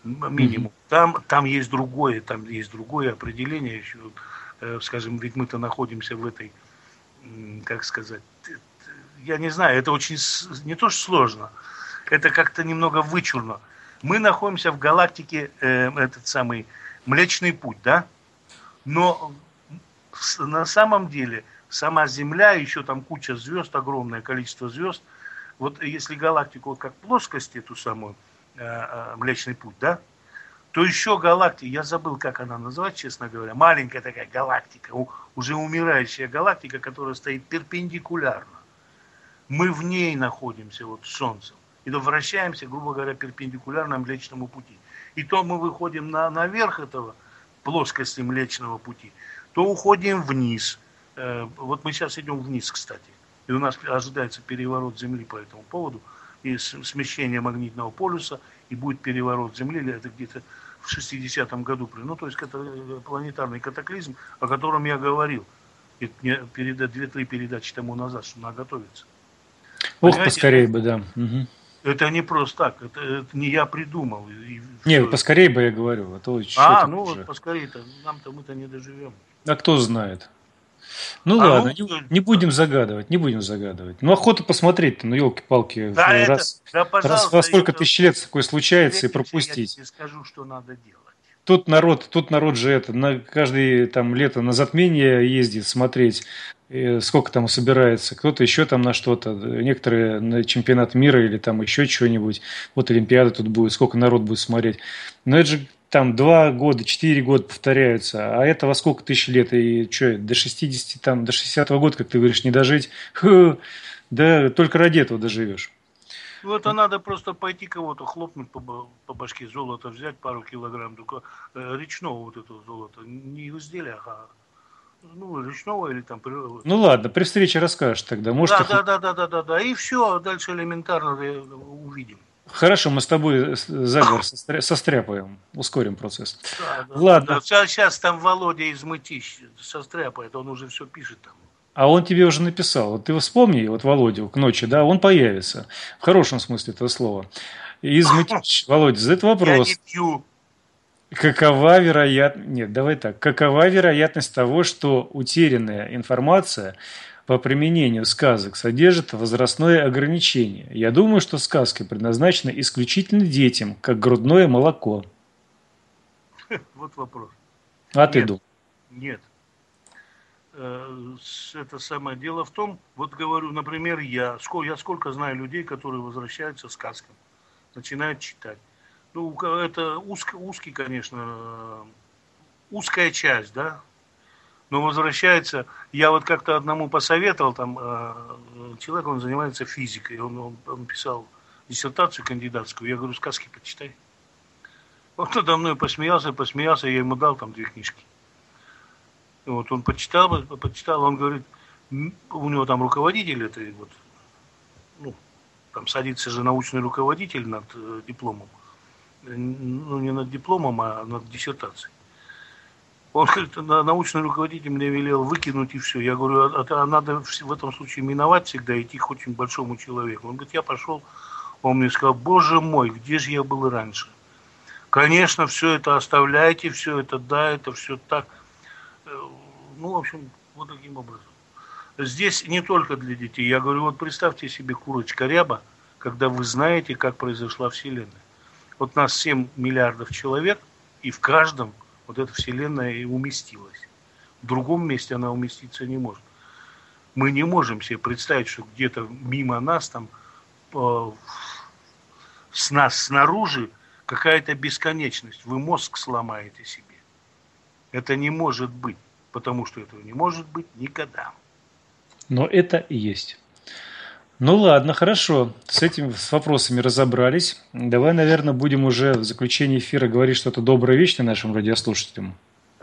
минимум. Там есть другое определение еще, скажем, ведь мы-то находимся в этой, как сказать, я не знаю, это очень, не то что сложно, это как-то немного вычурно. Мы находимся в галактике, этот самый Млечный Путь, да? Но на самом деле сама Земля, еще там куча звезд, огромное количество звезд. Вот если галактику вот как плоскость, эту самую Млечный Путь, да? То еще галактика, я забыл, как она называется, честно говоря, маленькая такая галактика, уже умирающая галактика, которая стоит перпендикулярно. Мы в ней находимся, вот с Солнцем. И то вращаемся, грубо говоря, перпендикулярно Млечному Пути. И то мы выходим наверх этого плоскости Млечного Пути, то уходим вниз. Вот мы сейчас идем вниз, кстати. И у нас ожидается переворот Земли по этому поводу. И смещение магнитного полюса, и будет переворот Земли, это где-то в 60-м году. Ну, то есть это планетарный катаклизм, о котором я говорил. Мне 2-3 передачи тому назад, что надо готовиться. Ох, поскорее бы, да. Угу. Это не просто так, это не я придумал. Нет, поскорее бы я говорю. Ну вот поскорее-то, нам-то мы-то не доживем. А кто знает. Ну ладно, не будем загадывать. Ну, охота посмотреть-то, ну, елки-палки, да, раз во сколько тысяч лет такое случается, и пропустить. Я тебе скажу, что надо делать. Тут народ же на каждое там лето на затмение ездит смотреть, сколько там собирается, кто-то еще там на что-то, некоторые на чемпионат мира или там еще что-нибудь, вот Олимпиада тут будет, сколько народ будет смотреть. Но это же там 2 года, 4 года повторяются, а это во сколько тысяч лет, и что, до 60, там, до 60-го года, как ты говоришь, не дожить, да только ради этого доживешь. Ну, это надо просто пойти кого-то хлопнуть по башке, золото взять, пару килограмм, только речного вот этого золота, не в изделиях, а речного или там... Ну ладно, при встрече расскажешь тогда. Может, да, и все, дальше элементарно увидим. Хорошо, мы с тобой заговор состряпаем, ускорим процесс. Да, ладно. Да. Сейчас там Володя из Мытищ состряпает, он уже все пишет там. А он тебе уже написал. Вот ты вспомни, вот Володю к ночи, да, он появится. В хорошем смысле этого слова. Из Мытищ. Володя, задает вопрос. Я не пью. Какова вероятность... Нет, давай так. Какова вероятность того, что утерянная информация по применению сказок содержит возрастное ограничение? Я думаю, что сказки предназначены исключительно детям, как грудное молоко. Вот вопрос. А ты думаешь? Нет. Это самое дело в том, вот говорю, например, я сколько знаю людей, которые возвращаются к сказкам, начинают читать. Ну, это узкий, конечно, узкая часть, да, но возвращается. Я вот как-то одному посоветовал, там, человек, он занимается физикой, он писал диссертацию кандидатскую, я говорю, сказки почитай. Он надо мной посмеялся, я ему дал там 2 книжки. Вот он почитал, он говорит, у него там руководитель, это вот, ну, там садится же научный руководитель над дипломом. Ну, не над дипломом, а над диссертацией. Он говорит, научный руководитель мне велел выкинуть и все. Я говорю, а надо в этом случае миновать всегда, идти к очень большому человеку. Он говорит, я пошел, он мне сказал, боже мой, где же я был раньше? Конечно, все это оставляйте, все это, да, это все так. Ну, в общем, вот таким образом. Здесь не только для детей. Я говорю, вот представьте себе курочка ряба, когда вы знаете, как произошла Вселенная. Вот нас 7 миллиардов человек, и в каждом вот эта Вселенная и уместилась. В другом месте она уместиться не может. Мы не можем себе представить, что где-то мимо нас, там, с нас снаружи, какая-то бесконечность. Вы мозг сломаете себе. Это не может быть. Потому что этого не может быть никогда. Но это и есть. Ну ладно, хорошо. С вопросами разобрались. Давай, наверное, будем уже в заключении эфира говорить что-то доброе, вечное нашим радиослушателям.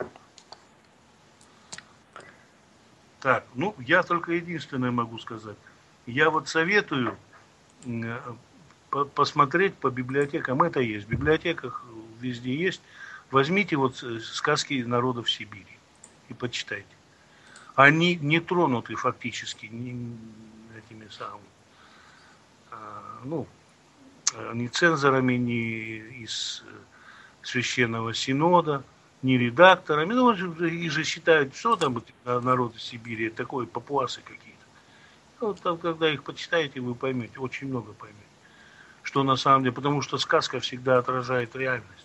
Так, ну, я только единственное могу сказать. Я вот советую посмотреть по библиотекам. Это есть. В библиотеках везде есть. Возьмите вот сказки народов Сибири и почитайте. Они не тронуты фактически этими самыми, ни цензорами, ни из Священного Синода, ни редакторами. Ну, их же считают, что там народы Сибири, такое папуасы какие-то. Вот там, когда их почитаете, вы поймете, очень много поймете, что на самом деле, потому что сказка всегда отражает реальность.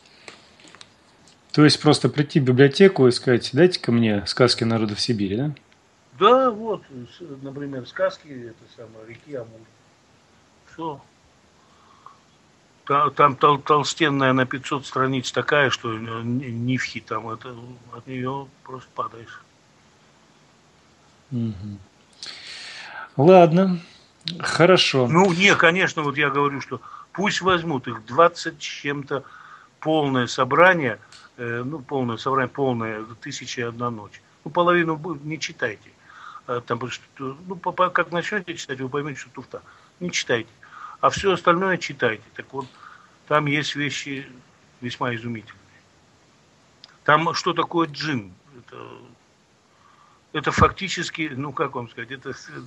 То есть просто прийти в библиотеку и сказать, дайте-ка мне сказки народов Сибири, да? Да, вот, например, сказки, это самое, реки Амур. Все. Там толстенная на 500 страниц такая, что нивхи там, это, от нее просто падаешь. Угу. Ладно, хорошо. Ну, не, конечно, вот я говорю, что пусть возьмут их 20 с чем-то полное собрание, полное 1001 ночь. Ну, половину не читайте. Там, как начнете читать, вы поймете, что туфта. Не читайте. А все остальное читайте. Так вот, там есть вещи весьма изумительные. Там что такое джин? Это фактически, ну как вам сказать,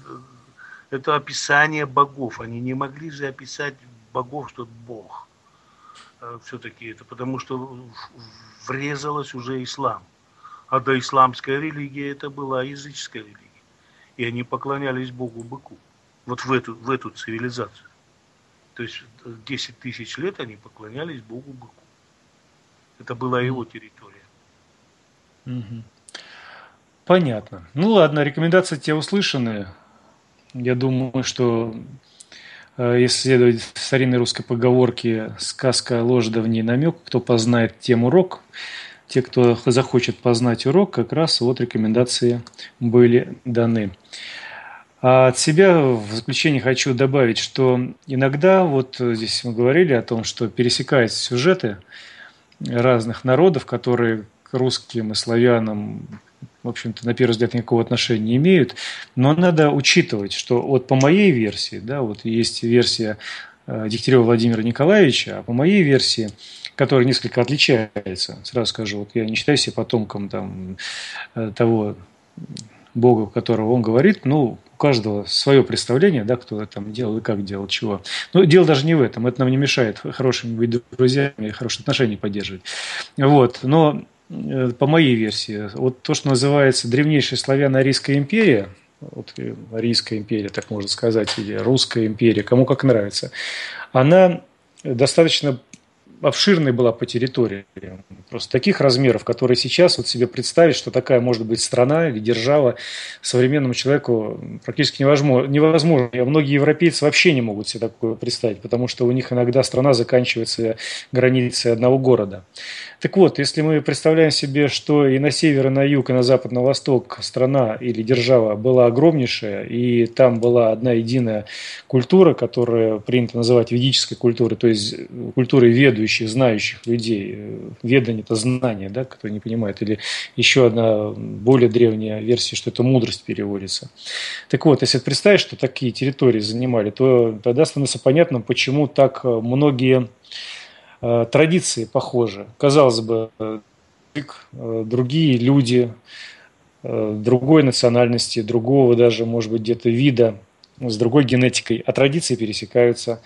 это описание богов. Они не могли же описать богов, что это Бог. Все-таки это потому, что врезалась уже ислам. А доисламская религия это была языческая религия. И они поклонялись Богу-быку. Вот в эту цивилизацию. То есть 10 тысяч лет они поклонялись Богу-быку. Это была его территория. Угу. Понятно. Ну ладно, рекомендации те услышаны. Я думаю, что если следовать старинной русской поговорке «сказка, ложь, да в ней намек», кто познает, тем урок. Те, кто захочет познать урок, как раз вот рекомендации были даны. А от себя в заключение хочу добавить, что иногда, вот здесь мы говорили о том, что пересекаются сюжеты разных народов, которые к русским и славянам, в общем-то, на первый взгляд, никакого отношения не имеют, но надо учитывать, что вот по моей версии, да, вот есть версия Дегтярева Владимира Николаевича, а по моей версии, которая несколько отличается, сразу скажу, вот я не считаю себя потомком там, того Бога, которого он говорит, ну, у каждого свое представление, да, кто там делал и как делал, чего. Но дело даже не в этом, это нам не мешает хорошими быть друзьями и хорошие отношения поддерживать. Вот, но по моей версии, вот то, что называется древнейшая славяно-арийская империя, вот Арийская империя, так можно сказать, или Русская империя, кому как нравится, она достаточно обширной была по территории. Просто таких размеров, которые сейчас вот себе представить, что такая может быть страна или держава современному человеку практически невозможно. И многие европейцы вообще не могут себе такое представить, потому что у них иногда страна заканчивается границей одного города. Так вот, если мы представляем себе, что и на север, и на юг, и на запад, на восток страна или держава была огромнейшая, и там была одна единая культура, которую принято называть ведической культурой, то есть культурой ведущих, знающих людей. Ведание – это знание, да, кто не понимает. Или еще одна более древняя версия, что это мудрость переводится. Так вот, если представить, что такие территории занимали, то тогда становится понятным, почему так многие традиции похожи. Казалось бы, другие люди, другой национальности, другого даже, может быть, где-то вида, с другой генетикой, а традиции пересекаются.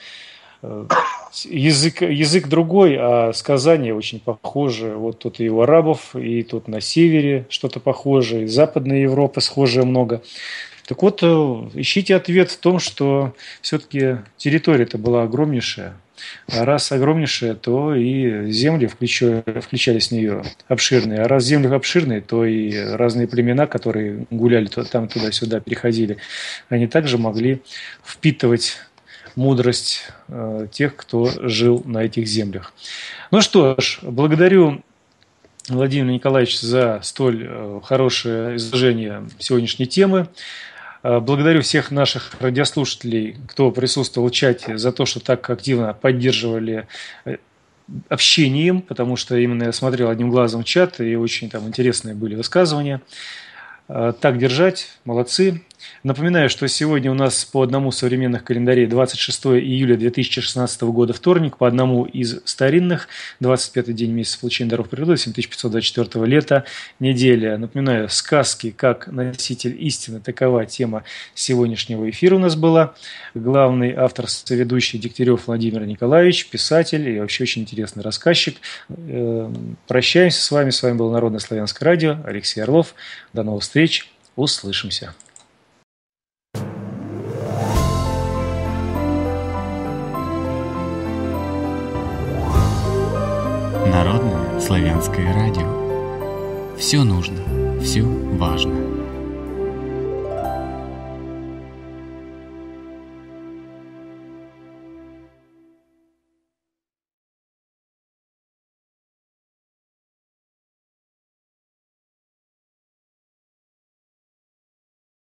Язык другой, а сказания очень похожи. Вот тут и у арабов, и тут на севере что-то похожее, и Западной Европы схожее много. Так вот, ищите ответ в том, что все-таки территория-то была огромнейшая. А раз огромнейшая, то и земли включались в нее обширные. А раз земли обширные, то и разные племена, которые гуляли там туда-сюда, переходили, они также могли впитывать мудрость тех, кто жил на этих землях. Ну что ж, благодарю Владимира Николаевича за столь хорошее изложение сегодняшней темы. Благодарю всех наших радиослушателей, кто присутствовал в чате, за то, что так активно поддерживали общением, потому что именно я смотрел одним глазом чат, и очень там интересные были высказывания. Так держать, молодцы. Напоминаю, что сегодня у нас по одному современных календарей 26 июля 2016 года вторник, по одному из старинных 25-й день месяца получения даров природы 7524 лета неделя. Напоминаю, сказки как носитель истины, такова тема сегодняшнего эфира у нас была. Главный автор, соведущий Дегтярев Владимир Николаевич, писатель и вообще очень интересный рассказчик. Прощаемся с вами. С вами было Народное славянское радио. Алексей Орлов. До новых встреч. Услышимся. Народное славянское радио. Все нужно, все важно.